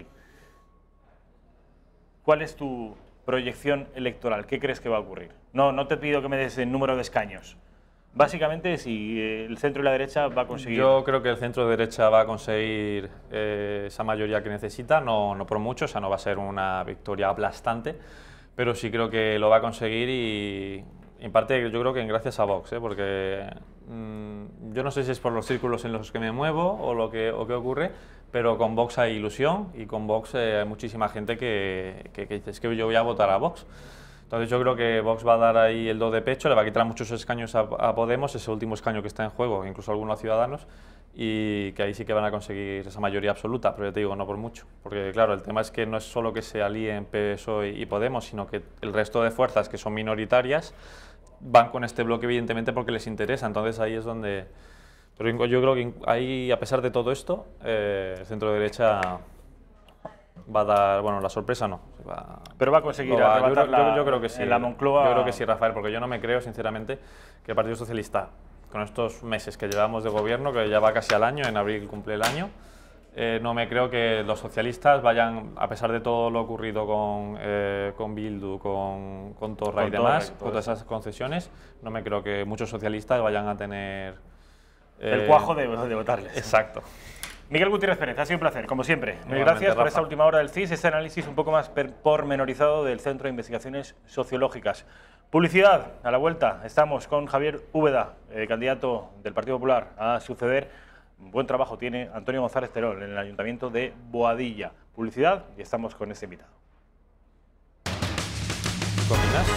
¿Cuál es tu proyección electoral? ¿Qué crees que va a ocurrir? No te pido que me des el número de escaños. Básicamente, si el centro y la derecha va a conseguir... Yo creo que el centro derecha va a conseguir esa mayoría que necesita, no por mucho, o sea, no va a ser una victoria aplastante, pero sí creo que lo va a conseguir y en parte yo creo que gracias a Vox, porque yo no sé si es por los círculos en los que me muevo o qué ocurre, pero con Vox hay ilusión y con Vox hay muchísima gente que dice es que yo voy a votar a Vox. Entonces yo creo que Vox va a dar ahí el do de pecho, le va a quitar muchos escaños a Podemos, ese último escaño que está en juego, incluso algunos a Ciudadanos, y que ahí sí que van a conseguir esa mayoría absoluta, pero ya te digo, no por mucho. Porque claro, el tema es que no es solo que se alíen PSOE y Podemos, sino que el resto de fuerzas que son minoritarias van con este bloque evidentemente porque les interesa, entonces ahí es donde... Pero yo creo que ahí, a pesar de todo esto, el centro derecha va a dar, bueno, la sorpresa no. Pero va a conseguir arrebatar yo creo que sí. En la Moncloa. Yo creo que sí, Rafael, porque yo no me creo, sinceramente, que el Partido Socialista, con estos meses que llevamos de gobierno, que ya va casi al año, en abril cumple el año, no me creo que los socialistas vayan, a pesar de todo lo ocurrido con Bildu, con Torra y demás, con todas esas concesiones, no me creo que muchos socialistas vayan a tener... el cuajo de votarles. Exacto. Miguel Gutiérrez Pérez, ha sido un placer, como siempre. Gracias por esta última hora del CIS, este análisis un poco más pormenorizado del Centro de Investigaciones Sociológicas. Publicidad, a la vuelta, estamos con Javier Úbeda, candidato del Partido Popular a suceder. Buen trabajo tiene Antonio González Terol en el Ayuntamiento de Boadilla. Publicidad y estamos con este invitado. ¿Qué opinas?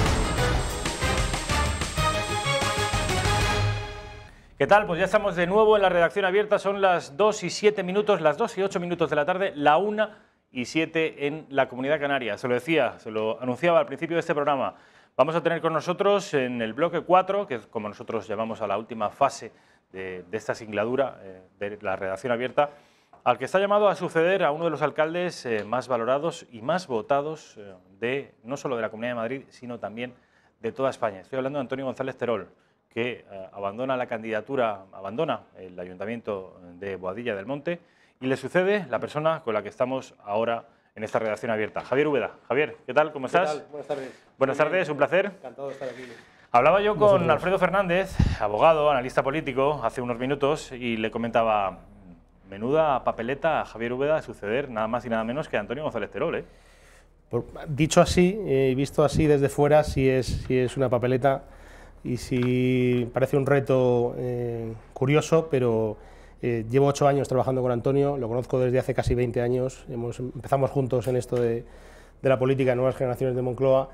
¿Qué tal? Pues ya estamos de nuevo en la redacción abierta, son las 2 y 7 minutos, las 2 y 8 minutos de la tarde, la 1 y 7 en la Comunidad Canaria. Se lo decía, se lo anunciaba al principio de este programa. Vamos a tener con nosotros en el bloque 4, que es como nosotros llamamos a la última fase de esta singladura de la redacción abierta, al que está llamado a suceder a uno de los alcaldes más valorados y más votados no solo de la Comunidad de Madrid, sino también de toda España. Estoy hablando de Antonio González Terol, que abandona la candidatura, abandona el Ayuntamiento de Boadilla del Monte y le sucede la persona con la que estamos ahora en esta redacción abierta, Javier Úbeda. Javier, ¿qué tal? ¿Cómo estás? ¿Qué tal? Buenas tardes. Buenas tardes, un placer. Encantado de estar aquí. Hablaba yo con Alfredo Fernández, abogado, analista político, hace unos minutos y le comentaba, menuda papeleta a Javier Úbeda de suceder nada más y nada menos que a Antonio González Terol, ¿eh? Dicho así, visto así desde fuera, sí es una papeleta. Y sí parece un reto curioso, pero llevo 8 años trabajando con Antonio, lo conozco desde hace casi 20 años, empezamos juntos en esto de la política de Nuevas Generaciones de Moncloa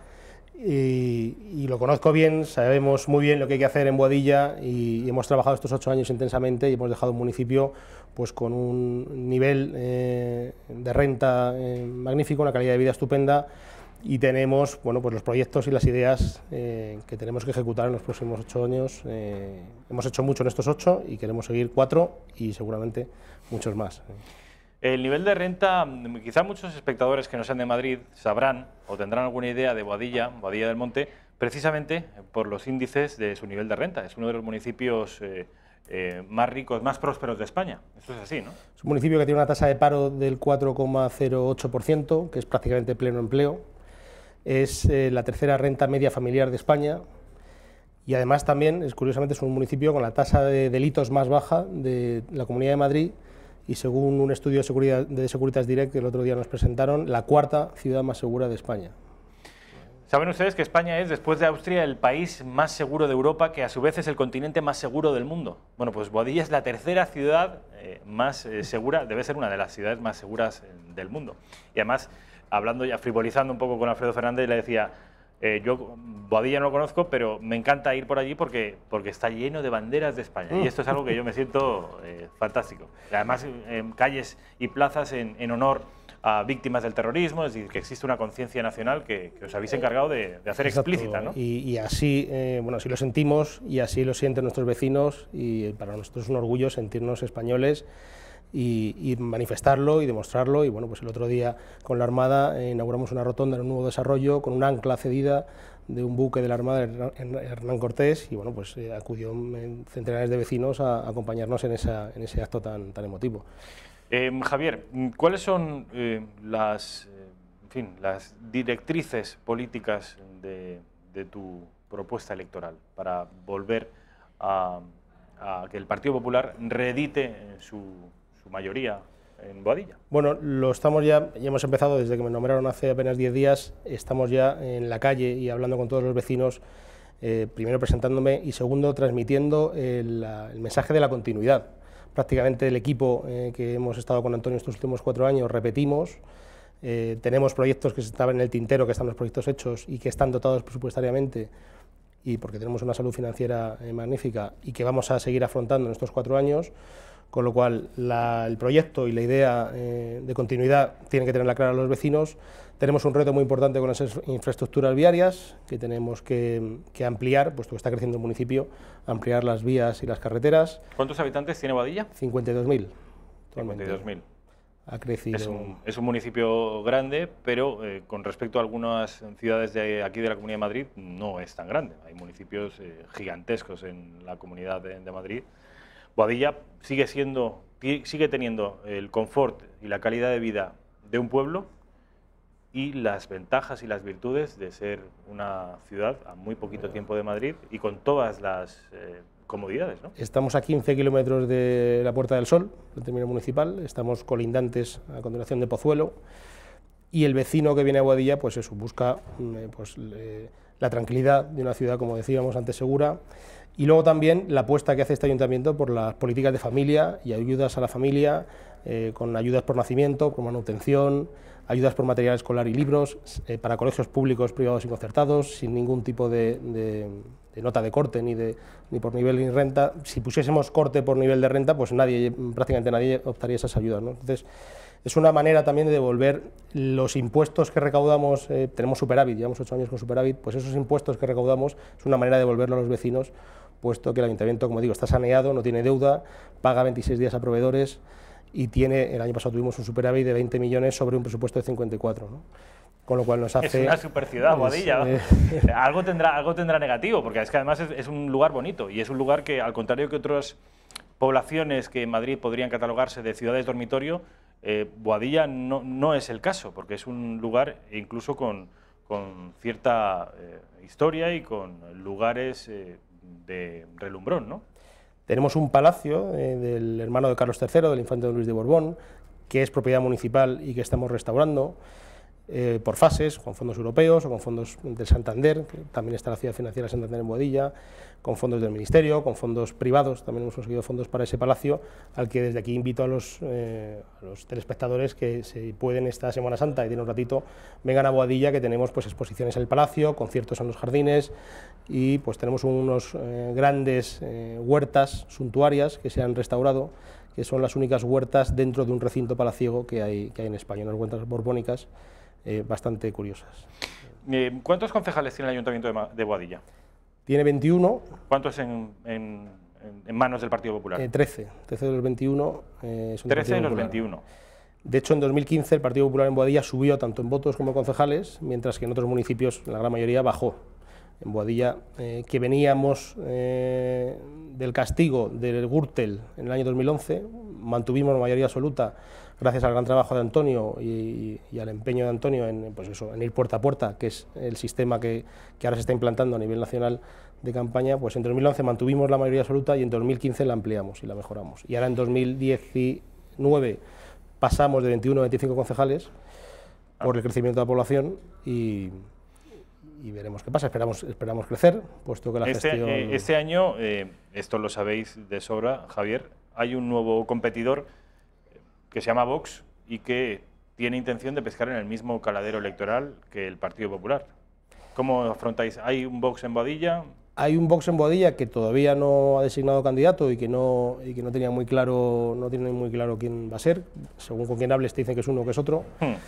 y lo conozco bien, sabemos muy bien lo que hay que hacer en Boadilla y hemos trabajado estos 8 años intensamente y hemos dejado un municipio pues, con un nivel de renta magnífico, una calidad de vida estupenda. Y tenemos pues los proyectos y las ideas que tenemos que ejecutar en los próximos 8 años. Hemos hecho mucho en estos 8 y queremos seguir 4 y seguramente muchos más. El nivel de renta, quizá muchos espectadores que no sean de Madrid sabrán o tendrán alguna idea de Boadilla del Monte, precisamente por los índices de su nivel de renta. Es uno de los municipios más ricos, más prósperos de España. Esto es así, ¿no? Es un municipio que tiene una tasa de paro del 4,08%, que es prácticamente pleno empleo. Es la tercera renta media familiar de España y además también, curiosamente, es un municipio con la tasa de delitos más baja de la Comunidad de Madrid y según un estudio de Securitas Direct que el otro día nos presentaron, la 4ª ciudad más segura de España. Saben ustedes que España es, después de Austria, el país más seguro de Europa, que a su vez es el continente más seguro del mundo. Bueno, pues Boadilla es la tercera ciudad más segura, debe ser una de las ciudades más seguras del mundo. Y además, hablando ya, frivolizando un poco con Alfredo Fernández, le decía, yo Boadilla no lo conozco, pero me encanta ir por allí porque está lleno de banderas de España. Y esto es algo que yo me siento fantástico. Además, calles y plazas en honor a víctimas del terrorismo, es decir, que existe una conciencia nacional que os habéis encargado de hacer explícita, ¿no? Y así, bueno, así lo sentimos y así lo sienten nuestros vecinos y para nosotros es un orgullo sentirnos españoles y manifestarlo y demostrarlo. Y bueno, pues el otro día con la Armada inauguramos una rotonda en un nuevo desarrollo con un ancla cedida de un buque de la Armada, Hernán Cortés, y bueno, pues acudió centenares de vecinos a acompañarnos en ese acto tan emotivo. Javier, ¿cuáles son las directrices políticas de tu propuesta electoral para volver a que el Partido Popular reedite su mayoría en Boadilla? Bueno, ya hemos empezado desde que me nombraron hace apenas 10 días, estamos ya en la calle y hablando con todos los vecinos, primero presentándome y segundo transmitiendo el mensaje de la continuidad. Prácticamente el equipo que hemos estado con Antonio estos últimos 4 años repetimos, tenemos proyectos que estaban en el tintero, que están los proyectos hechos y que están dotados presupuestariamente y porque tenemos una salud financiera magnífica y que vamos a seguir afrontando en estos 4 años, con lo cual el proyecto y la idea de continuidad tienen que tenerla clara los vecinos. Tenemos un reto muy importante con las infraestructuras viarias que tenemos que ampliar, puesto que está creciendo el municipio, ampliar las vías y las carreteras. ¿Cuántos habitantes tiene Boadilla? 52.000. 52.000. Ha crecido. Es un municipio grande, pero con respecto a algunas ciudades de aquí de la Comunidad de Madrid no es tan grande. Hay municipios gigantescos en la Comunidad de Madrid. Boadilla sigue teniendo el confort y la calidad de vida de un pueblo y las ventajas y las virtudes de ser una ciudad a muy poquito tiempo de Madrid y con todas las comodidades, ¿no? Estamos a 15 kilómetros de la Puerta del Sol, del término municipal, estamos colindantes a continuación de Pozuelo y el vecino que viene a Boadilla pues eso, busca la tranquilidad de una ciudad, como decíamos antes, segura. Y luego también la apuesta que hace este ayuntamiento por las políticas de familia y ayudas a la familia, con ayudas por nacimiento, por manutención, ayudas por material escolar y libros, para colegios públicos, privados y concertados, sin ningún tipo de nota de corte, ni por nivel ni renta. Si pusiésemos corte por nivel de renta, pues prácticamente nadie optaría a esas ayudas, ¿no? Entonces, es una manera también de devolver los impuestos que recaudamos, tenemos superávit, llevamos 8 años con superávit, pues esos impuestos que recaudamos es una manera de devolverlo a los vecinos, puesto que el ayuntamiento, como digo, está saneado, no tiene deuda, paga 26 días a proveedores y el año pasado tuvimos un superávit de 20 millones sobre un presupuesto de 54, ¿no? Con lo cual nos hace... Es una super ciudad, Boadilla. Algo tendrá negativo, porque es que además es un lugar bonito y es un lugar que, al contrario que otras poblaciones que en Madrid podrían catalogarse de ciudades dormitorio, Boadilla no es el caso, porque es un lugar incluso con cierta historia y con lugares de relumbrón, ¿no? Tenemos un palacio del hermano de Carlos III, del infante Don Luis de Borbón, que es propiedad municipal y que estamos restaurando por fases, con fondos europeos o con fondos del Santander, que también está la ciudad financiera Santander en Boadilla, con fondos del Ministerio, con fondos privados, también hemos conseguido fondos para ese palacio, al que desde aquí invito a los telespectadores que si pueden esta Semana Santa y tienen un ratito, vengan a Boadilla, que tenemos pues exposiciones en el palacio, conciertos en los jardines y pues tenemos unos grandes huertas suntuarias que se han restaurado, que son las únicas huertas dentro de un recinto palaciego que hay en España, unas huertas borbónicas bastante curiosas. ¿Cuántos concejales tiene el Ayuntamiento de Boadilla? Tiene 21. ¿Cuántos en manos del Partido Popular? 13 de los 21 son 13 de los 21. De hecho, en 2015 el Partido Popular en Boadilla subió tanto en votos como concejales, mientras que en otros municipios, la gran mayoría, bajó. En Boadilla, que veníamos del castigo del Gürtel en el año 2011, mantuvimos la mayoría absoluta gracias al gran trabajo de Antonio y al empeño de Antonio en ir puerta a puerta, que es el sistema que ahora se está implantando a nivel nacional de campaña. Pues en 2011 mantuvimos la mayoría absoluta y en 2015 la ampliamos y la mejoramos. Y ahora en 2019 pasamos de 21 a 25 concejales por el crecimiento de la población y veremos qué pasa. Esperamos crecer, puesto que la gestión... Este año, esto lo sabéis de sobra, Javier, hay un nuevo competidor que se llama Vox y que tiene intención de pescar en el mismo caladero electoral que el Partido Popular. ¿Cómo afrontáis? ¿Hay un Vox en Boadilla? Hay un Vox en Boadilla que todavía no ha designado candidato y que no tiene muy claro quién va a ser. Según con quien hables te dicen que es uno o que es otro.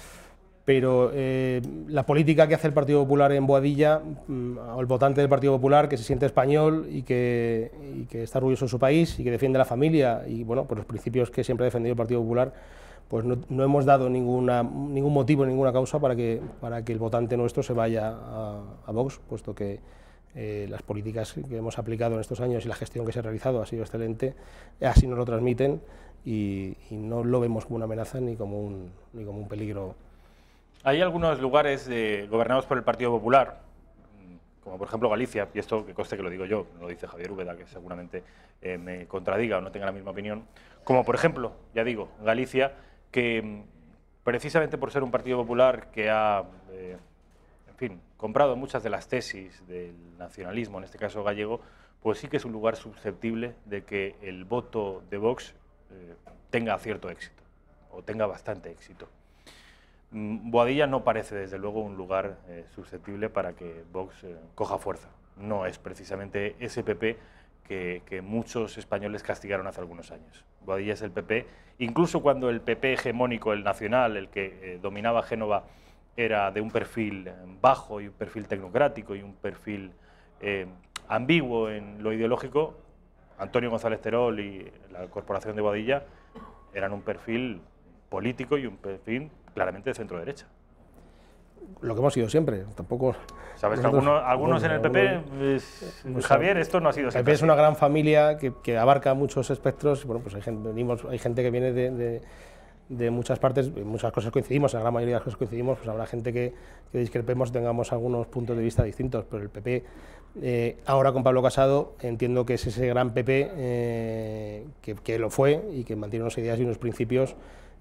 Pero la política que hace el Partido Popular en Boadilla, o el votante del Partido Popular que se siente español y que está orgulloso de su país y que defiende la familia y bueno, pues los principios que siempre ha defendido el Partido Popular, pues no hemos dado ningún motivo, ninguna causa para que el votante nuestro se vaya a Vox, puesto que las políticas que hemos aplicado en estos años y la gestión que se ha realizado ha sido excelente, así nos lo transmiten y no lo vemos como una amenaza ni como un peligro. Hay algunos lugares gobernados por el Partido Popular, como por ejemplo Galicia, y esto que conste que lo digo yo, no lo dice Javier Úbeda, que seguramente me contradiga o no tenga la misma opinión, como por ejemplo, ya digo, Galicia, que precisamente por ser un Partido Popular que ha, en fin, comprado muchas de las tesis del nacionalismo, en este caso gallego, pues sí que es un lugar susceptible de que el voto de Vox tenga cierto éxito, o tenga bastante éxito. Boadilla no parece, desde luego, un lugar susceptible para que Vox coja fuerza. No es precisamente ese PP que muchos españoles castigaron hace algunos años. Boadilla es el PP, incluso cuando el PP hegemónico, el nacional, el que dominaba Génova, era de un perfil bajo y un perfil tecnocrático y un perfil ambiguo en lo ideológico, Antonio González Terol y la Corporación de Boadilla eran un perfil político y un perfil claramente de centro-derecha. Lo que hemos sido siempre, tampoco... Sabes que algunos en el PP, Javier, esto no ha sido siempre. El PP es una gran familia que abarca muchos espectros, bueno, pues hay gente que viene de muchas partes, en muchas cosas coincidimos, en la gran mayoría de las cosas coincidimos, pues habrá gente que discrepemos, tengamos algunos puntos de vista distintos, pero el PP, ahora con Pablo Casado, entiendo que es ese gran PP que lo fue y que mantiene unas ideas y unos principios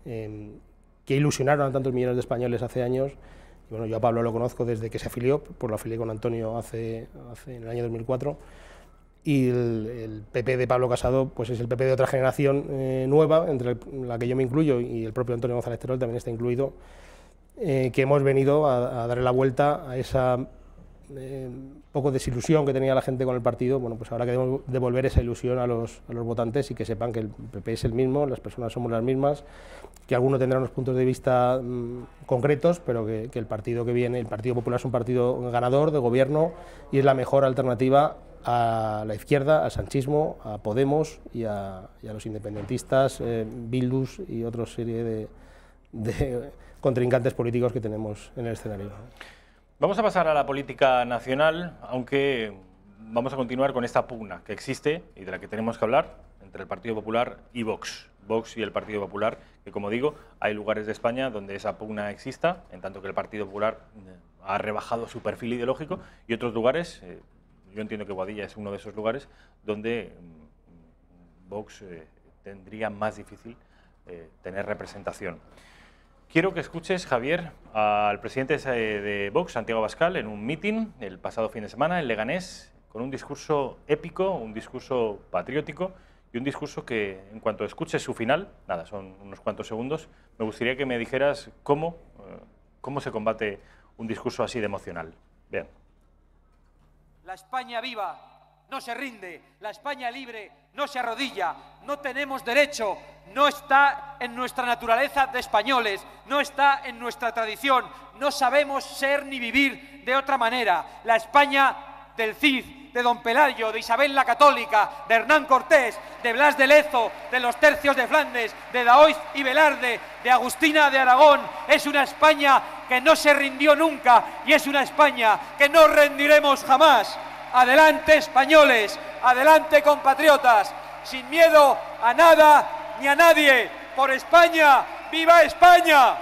que ilusionaron a tantos millones de españoles hace años. Y bueno, yo a Pablo lo conozco desde que se afilió, pues lo afilié con Antonio en el año 2004, y el PP de Pablo Casado pues es el PP de otra generación nueva, entre la que yo me incluyo y el propio Antonio González Terol también está incluido, que hemos venido a darle la vuelta a esa poco desilusión que tenía la gente con el partido. Bueno, pues habrá que devolver esa ilusión a los votantes y que sepan que el PP es el mismo, las personas somos las mismas, que algunos tendrán unos puntos de vista concretos, pero que el partido que viene, el Partido Popular, es un partido ganador de gobierno y es la mejor alternativa a la izquierda, al sanchismo, a Podemos y a los independentistas, Bildus y otra serie de contrincantes políticos que tenemos en el escenario. Vamos a pasar a la política nacional, aunque vamos a continuar con esta pugna que existe y de la que tenemos que hablar entre el Partido Popular y Vox. Vox y el Partido Popular, que como digo, hay lugares de España donde esa pugna exista, en tanto que el Partido Popular ha rebajado su perfil ideológico, y otros lugares, yo entiendo que Boadilla es uno de esos lugares, donde Vox tendría más difícil tener representación. Quiero que escuches, Javier, al presidente de Vox, Santiago Abascal, en un mitin el pasado fin de semana en Leganés, con un discurso épico, un discurso patriótico y un discurso que, en cuanto escuches su final, nada, son unos cuantos segundos, me gustaría que me dijeras cómo se combate un discurso así de emocional. Vean. La España viva no se rinde, la España libre no se arrodilla, no tenemos derecho, no está en nuestra naturaleza de españoles, no está en nuestra tradición, no sabemos ser ni vivir de otra manera. La España del Cid, de Don Pelayo, de Isabel la Católica, de Hernán Cortés, de Blas de Lezo, de los tercios de Flandes, de Daoiz y Velarde, de Agustina de Aragón, es una España que no se rindió nunca y es una España que no rendiremos jamás. Adelante, españoles, adelante, compatriotas, sin miedo a nada ni a nadie. Por España, ¡viva España!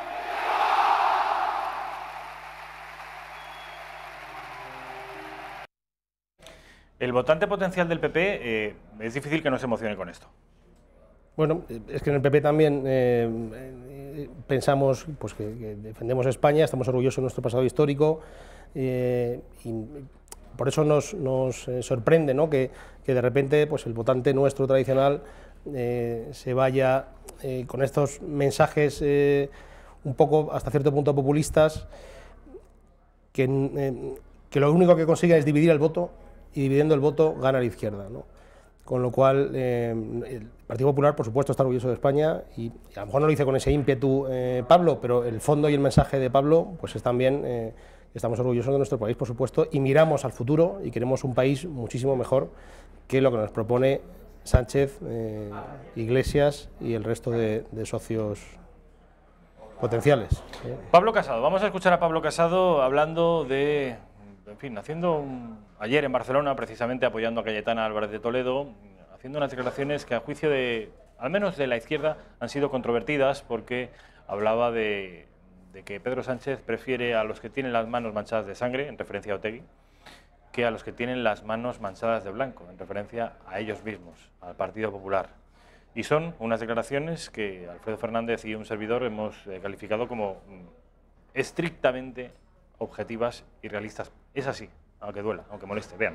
El votante potencial del PP, es difícil que no se emocione con esto. Bueno, es que en el PP también pensamos pues, que defendemos España, estamos orgullosos de nuestro pasado histórico y por eso nos sorprende, ¿no?, que de repente pues, el votante nuestro tradicional se vaya con estos mensajes un poco hasta cierto punto populistas que lo único que consiguen es dividir el voto y dividiendo el voto gana la izquierda, ¿no? Con lo cual el Partido Popular, por supuesto, está orgulloso de España y a lo mejor no lo dice con ese ímpetu Pablo, pero el fondo y el mensaje de Pablo pues es también estamos orgullosos de nuestro país, por supuesto, y miramos al futuro y queremos un país muchísimo mejor que lo que nos propone Sánchez, Iglesias y el resto de socios potenciales. Pablo Casado, vamos a escuchar a Pablo Casado hablando de, en fin, ayer en Barcelona, precisamente apoyando a Cayetana Álvarez de Toledo, haciendo unas declaraciones que a juicio al menos de la izquierda, han sido controvertidas porque hablaba de que Pedro Sánchez prefiere a los que tienen las manos manchadas de sangre, en referencia a Otegi, que a los que tienen las manos manchadas de blanco, en referencia a ellos mismos, al Partido Popular. Y son unas declaraciones que Alfredo Fernández y un servidor hemos calificado como estrictamente objetivas y realistas. Es así, aunque duela, aunque moleste. Vean.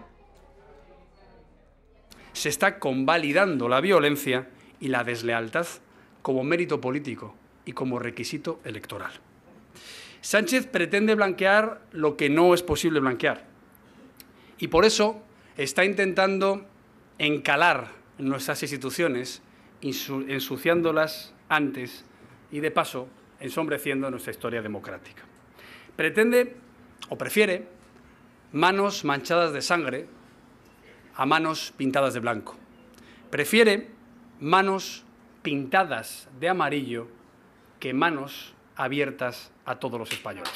Se está convalidando la violencia y la deslealtad como mérito político y como requisito electoral. Sánchez pretende blanquear lo que no es posible blanquear y por eso está intentando encalar nuestras instituciones, ensuciándolas antes y, de paso, ensombreciendo nuestra historia democrática. Pretende o prefiere manos manchadas de sangre a manos pintadas de blanco. Prefiere manos pintadas de amarillo que manos abiertas a todos los españoles.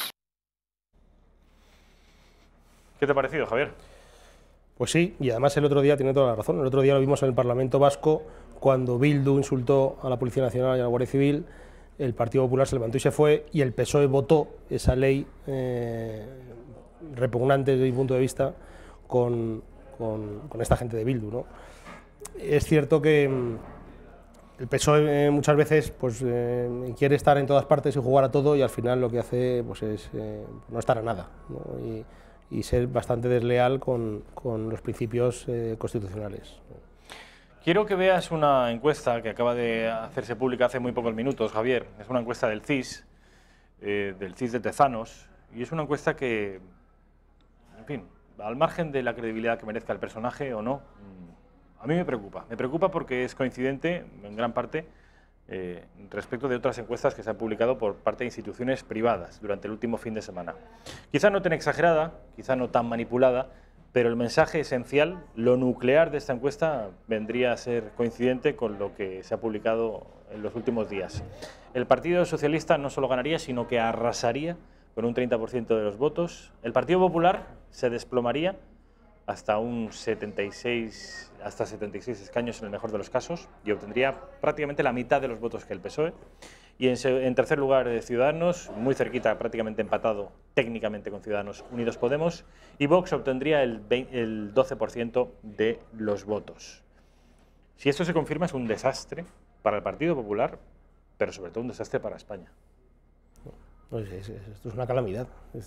¿Qué te ha parecido, Javier? Pues sí, y además el otro día tiene toda la razón. El otro día lo vimos en el Parlamento Vasco, cuando Bildu insultó a la Policía Nacional y a la Guardia Civil, el Partido Popular se levantó y se fue, y el PSOE votó esa ley repugnante desde mi punto de vista con esta gente de Bildu, ¿no? Es cierto que el PSOE muchas veces pues, quiere estar en todas partes y jugar a todo, y al final lo que hace pues, es no estar a nada, ¿no? Y ser bastante desleal con los principios constitucionales. Quiero que veas una encuesta que acaba de hacerse pública hace muy pocos minutos, Javier. Es una encuesta del CIS, del CIS de Tezanos, y es una encuesta que, en fin, al margen de la credibilidad que merezca el personaje o no, a mí me preocupa porque es coincidente en gran parte respecto de otras encuestas que se han publicado por parte de instituciones privadas durante el último fin de semana. Quizá no tan exagerada, quizá no tan manipulada, pero el mensaje esencial, lo nuclear de esta encuesta, vendría a ser coincidente con lo que se ha publicado en los últimos días. El Partido Socialista no solo ganaría, sino que arrasaría con un 30% de los votos. El Partido Popular se desplomaría hasta 76 escaños en el mejor de los casos y obtendría prácticamente la mitad de los votos que el PSOE. Y en tercer lugar Ciudadanos, muy cerquita, prácticamente empatado técnicamente con Ciudadanos, Unidos Podemos, y Vox obtendría el 12% de los votos. Si esto se confirma es un desastre para el Partido Popular, pero sobre todo un desastre para España. Pues esto es una calamidad.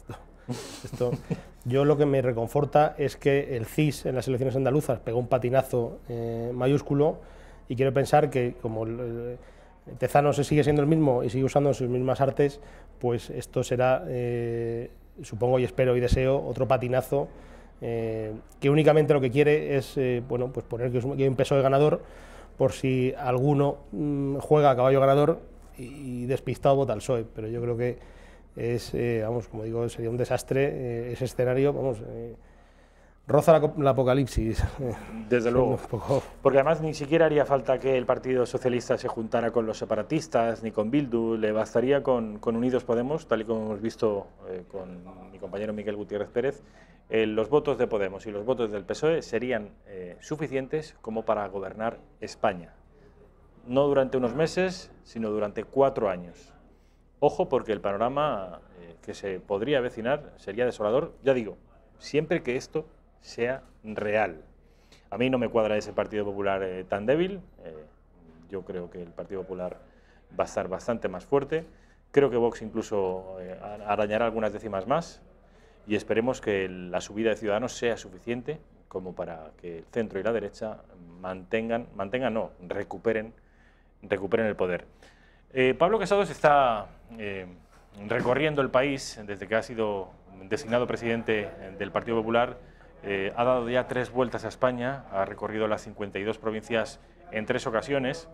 Yo lo que me reconforta es que el CIS en las elecciones andaluzas pegó un patinazo mayúsculo, y quiero pensar que como Tezanos sigue siendo el mismo y sigue usando sus mismas artes, pues esto será, supongo y espero y deseo, otro patinazo que únicamente lo que quiere es bueno, pues poner que hay un PSOE ganador, por si alguno juega a caballo ganador y despistado vota al PSOE, pero yo creo que es, vamos, como digo, sería un desastre ese escenario, vamos, roza la apocalipsis. Desde luego, porque además ni siquiera haría falta que el Partido Socialista se juntara con los separatistas ni con Bildu, le bastaría con Unidos Podemos, tal y como hemos visto con mi compañero Miguel Gutiérrez Pérez. Los votos de Podemos y los votos del PSOE serían suficientes como para gobernar España. No durante unos meses, sino durante 4 años. Ojo, porque el panorama que se podría avecinar sería desolador, ya digo, siempre que esto sea real. A mí no me cuadra ese Partido Popular tan débil, yo creo que el Partido Popular va a estar bastante más fuerte, creo que Vox incluso arañará algunas décimas más, y esperemos que la subida de Ciudadanos sea suficiente como para que el centro y la derecha recuperen el poder. Pablo Casado se está recorriendo el país desde que ha sido designado presidente del Partido Popular. Ha dado ya 3 vueltas a España, ha recorrido las 52 provincias en 3 ocasiones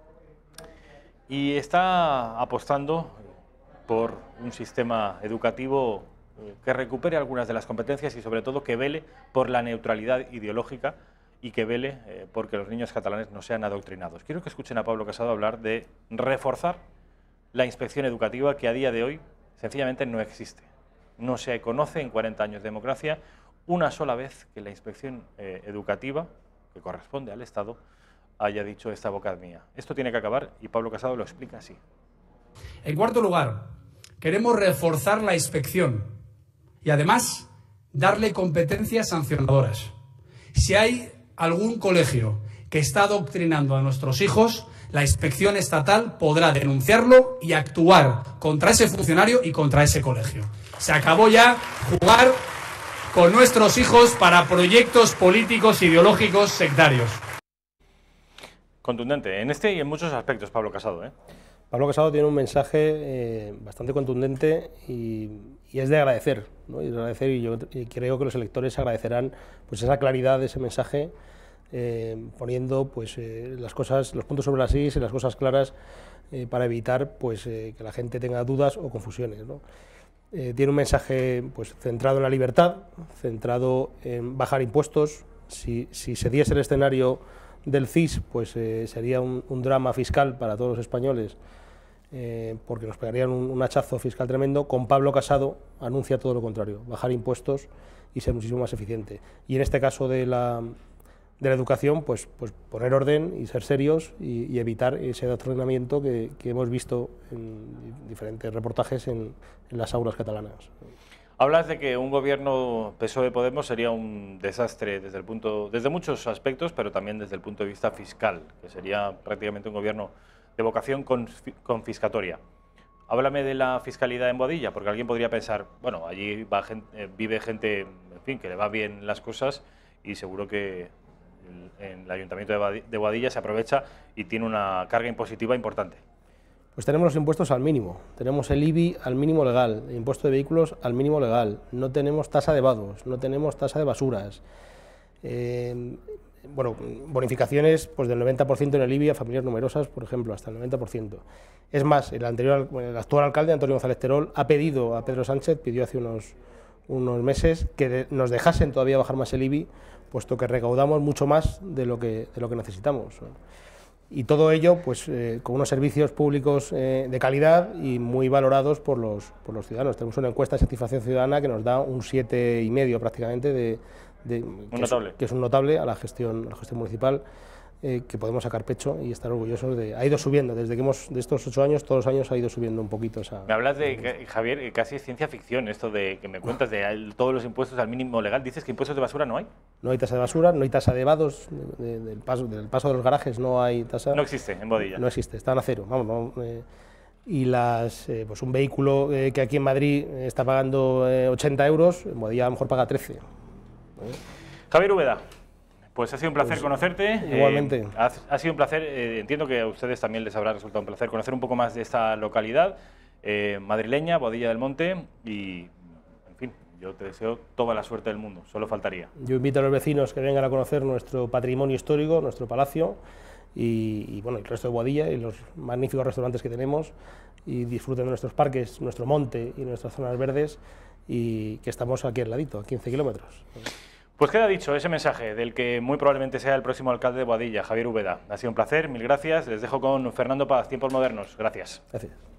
y está apostando por un sistema educativo que recupere algunas de las competencias y sobre todo que vele por la neutralidad ideológica y que vele porque los niños catalanes no sean adoctrinados. Quiero que escuchen a Pablo Casado hablar de reforzar la inspección educativa, que a día de hoy sencillamente no existe. No se conoce en 40 años de democracia una sola vez que la inspección educativa, que corresponde al Estado, haya dicho esta boca es mía. Esto tiene que acabar y Pablo Casado lo explica así. En cuarto lugar, queremos reforzar la inspección y además darle competencias sancionadoras. Si hay algún colegio que está adoctrinando a nuestros hijos, la inspección estatal podrá denunciarlo y actuar contra ese funcionario y contra ese colegio. Se acabó ya jugar con nuestros hijos para proyectos políticos, ideológicos, sectarios. Contundente, en este y en muchos aspectos, Pablo Casado, ¿eh? Pablo Casado tiene un mensaje bastante contundente y es de agradecer, ¿no? Y yo creo que los electores agradecerán pues esa claridad de ese mensaje, poniendo pues las cosas, los puntos sobre las is y las cosas claras para evitar pues que la gente tenga dudas o confusiones, ¿no? Tiene un mensaje pues centrado en la libertad, centrado en bajar impuestos. Si se diese el escenario del CIS, pues sería un drama fiscal para todos los españoles, porque nos pegarían un hachazo fiscal tremendo. Con Pablo Casado anuncia todo lo contrario, bajar impuestos y ser muchísimo más eficiente. Y en este caso de la educación, pues poner orden y ser serios y evitar ese adoctrinamiento que hemos visto en diferentes reportajes en las aulas catalanas. Hablas de que un gobierno PSOE-Podemos sería un desastre desde muchos aspectos, pero también desde el punto de vista fiscal, que sería prácticamente un gobierno de vocación confiscatoria. Háblame de la fiscalidad en Boadilla, porque alguien podría pensar, bueno, allí vive gente, en fin, que le va bien las cosas y seguro que en el Ayuntamiento de Boadilla se aprovecha y tiene una carga impositiva importante. Pues tenemos los impuestos al mínimo, tenemos el IBI al mínimo legal, el impuesto de vehículos al mínimo legal, no tenemos tasa de vados, no tenemos tasa de basuras. Bueno, bonificaciones pues del 90% en el IBI a familias numerosas, por ejemplo, hasta el 90%. Es más, el actual alcalde, Antonio González Terol, ha pedido a Pedro Sánchez, pidió hace unos meses que nos dejasen todavía bajar más el IBI, puesto que recaudamos mucho más de lo que necesitamos. Y todo ello pues, con unos servicios públicos de calidad y muy valorados por los ciudadanos. Tenemos una encuesta de satisfacción ciudadana que nos da un 7,5 prácticamente, que es un notable a la gestión municipal, que podemos sacar pecho y estar orgullosos de. Ha ido subiendo, desde que de estos 8 años, todos los años ha ido subiendo un poquito esa. Me hablas de, Javier, casi es ciencia ficción, esto de que me cuentas de todos los impuestos al mínimo legal. ¿Dices que impuestos de basura no hay? No hay tasa de basura, no hay tasa de vados, del paso de los garajes no hay tasa. No existe en Boadilla. No existe, están a cero. Y pues un vehículo que aquí en Madrid está pagando 80 euros, en Boadilla a lo mejor paga 13. Javier Úbeda, pues ha sido un placer conocerte. Igualmente. Ha sido un placer, entiendo que a ustedes también les habrá resultado un placer conocer un poco más de esta localidad madrileña, Boadilla del Monte, y en fin, yo te deseo toda la suerte del mundo, solo faltaría. Yo invito a los vecinos que vengan a conocer nuestro patrimonio histórico, nuestro palacio, y bueno, el resto de Boadilla y los magníficos restaurantes que tenemos, y disfruten de nuestros parques, nuestro monte y nuestras zonas verdes, y que estamos aquí al ladito, a 15 kilómetros. Pues queda dicho ese mensaje del que muy probablemente sea el próximo alcalde de Boadilla, Javier Úbeda. Ha sido un placer, mil gracias. Les dejo con Fernando Paz, Tiempos Modernos. Gracias. Gracias.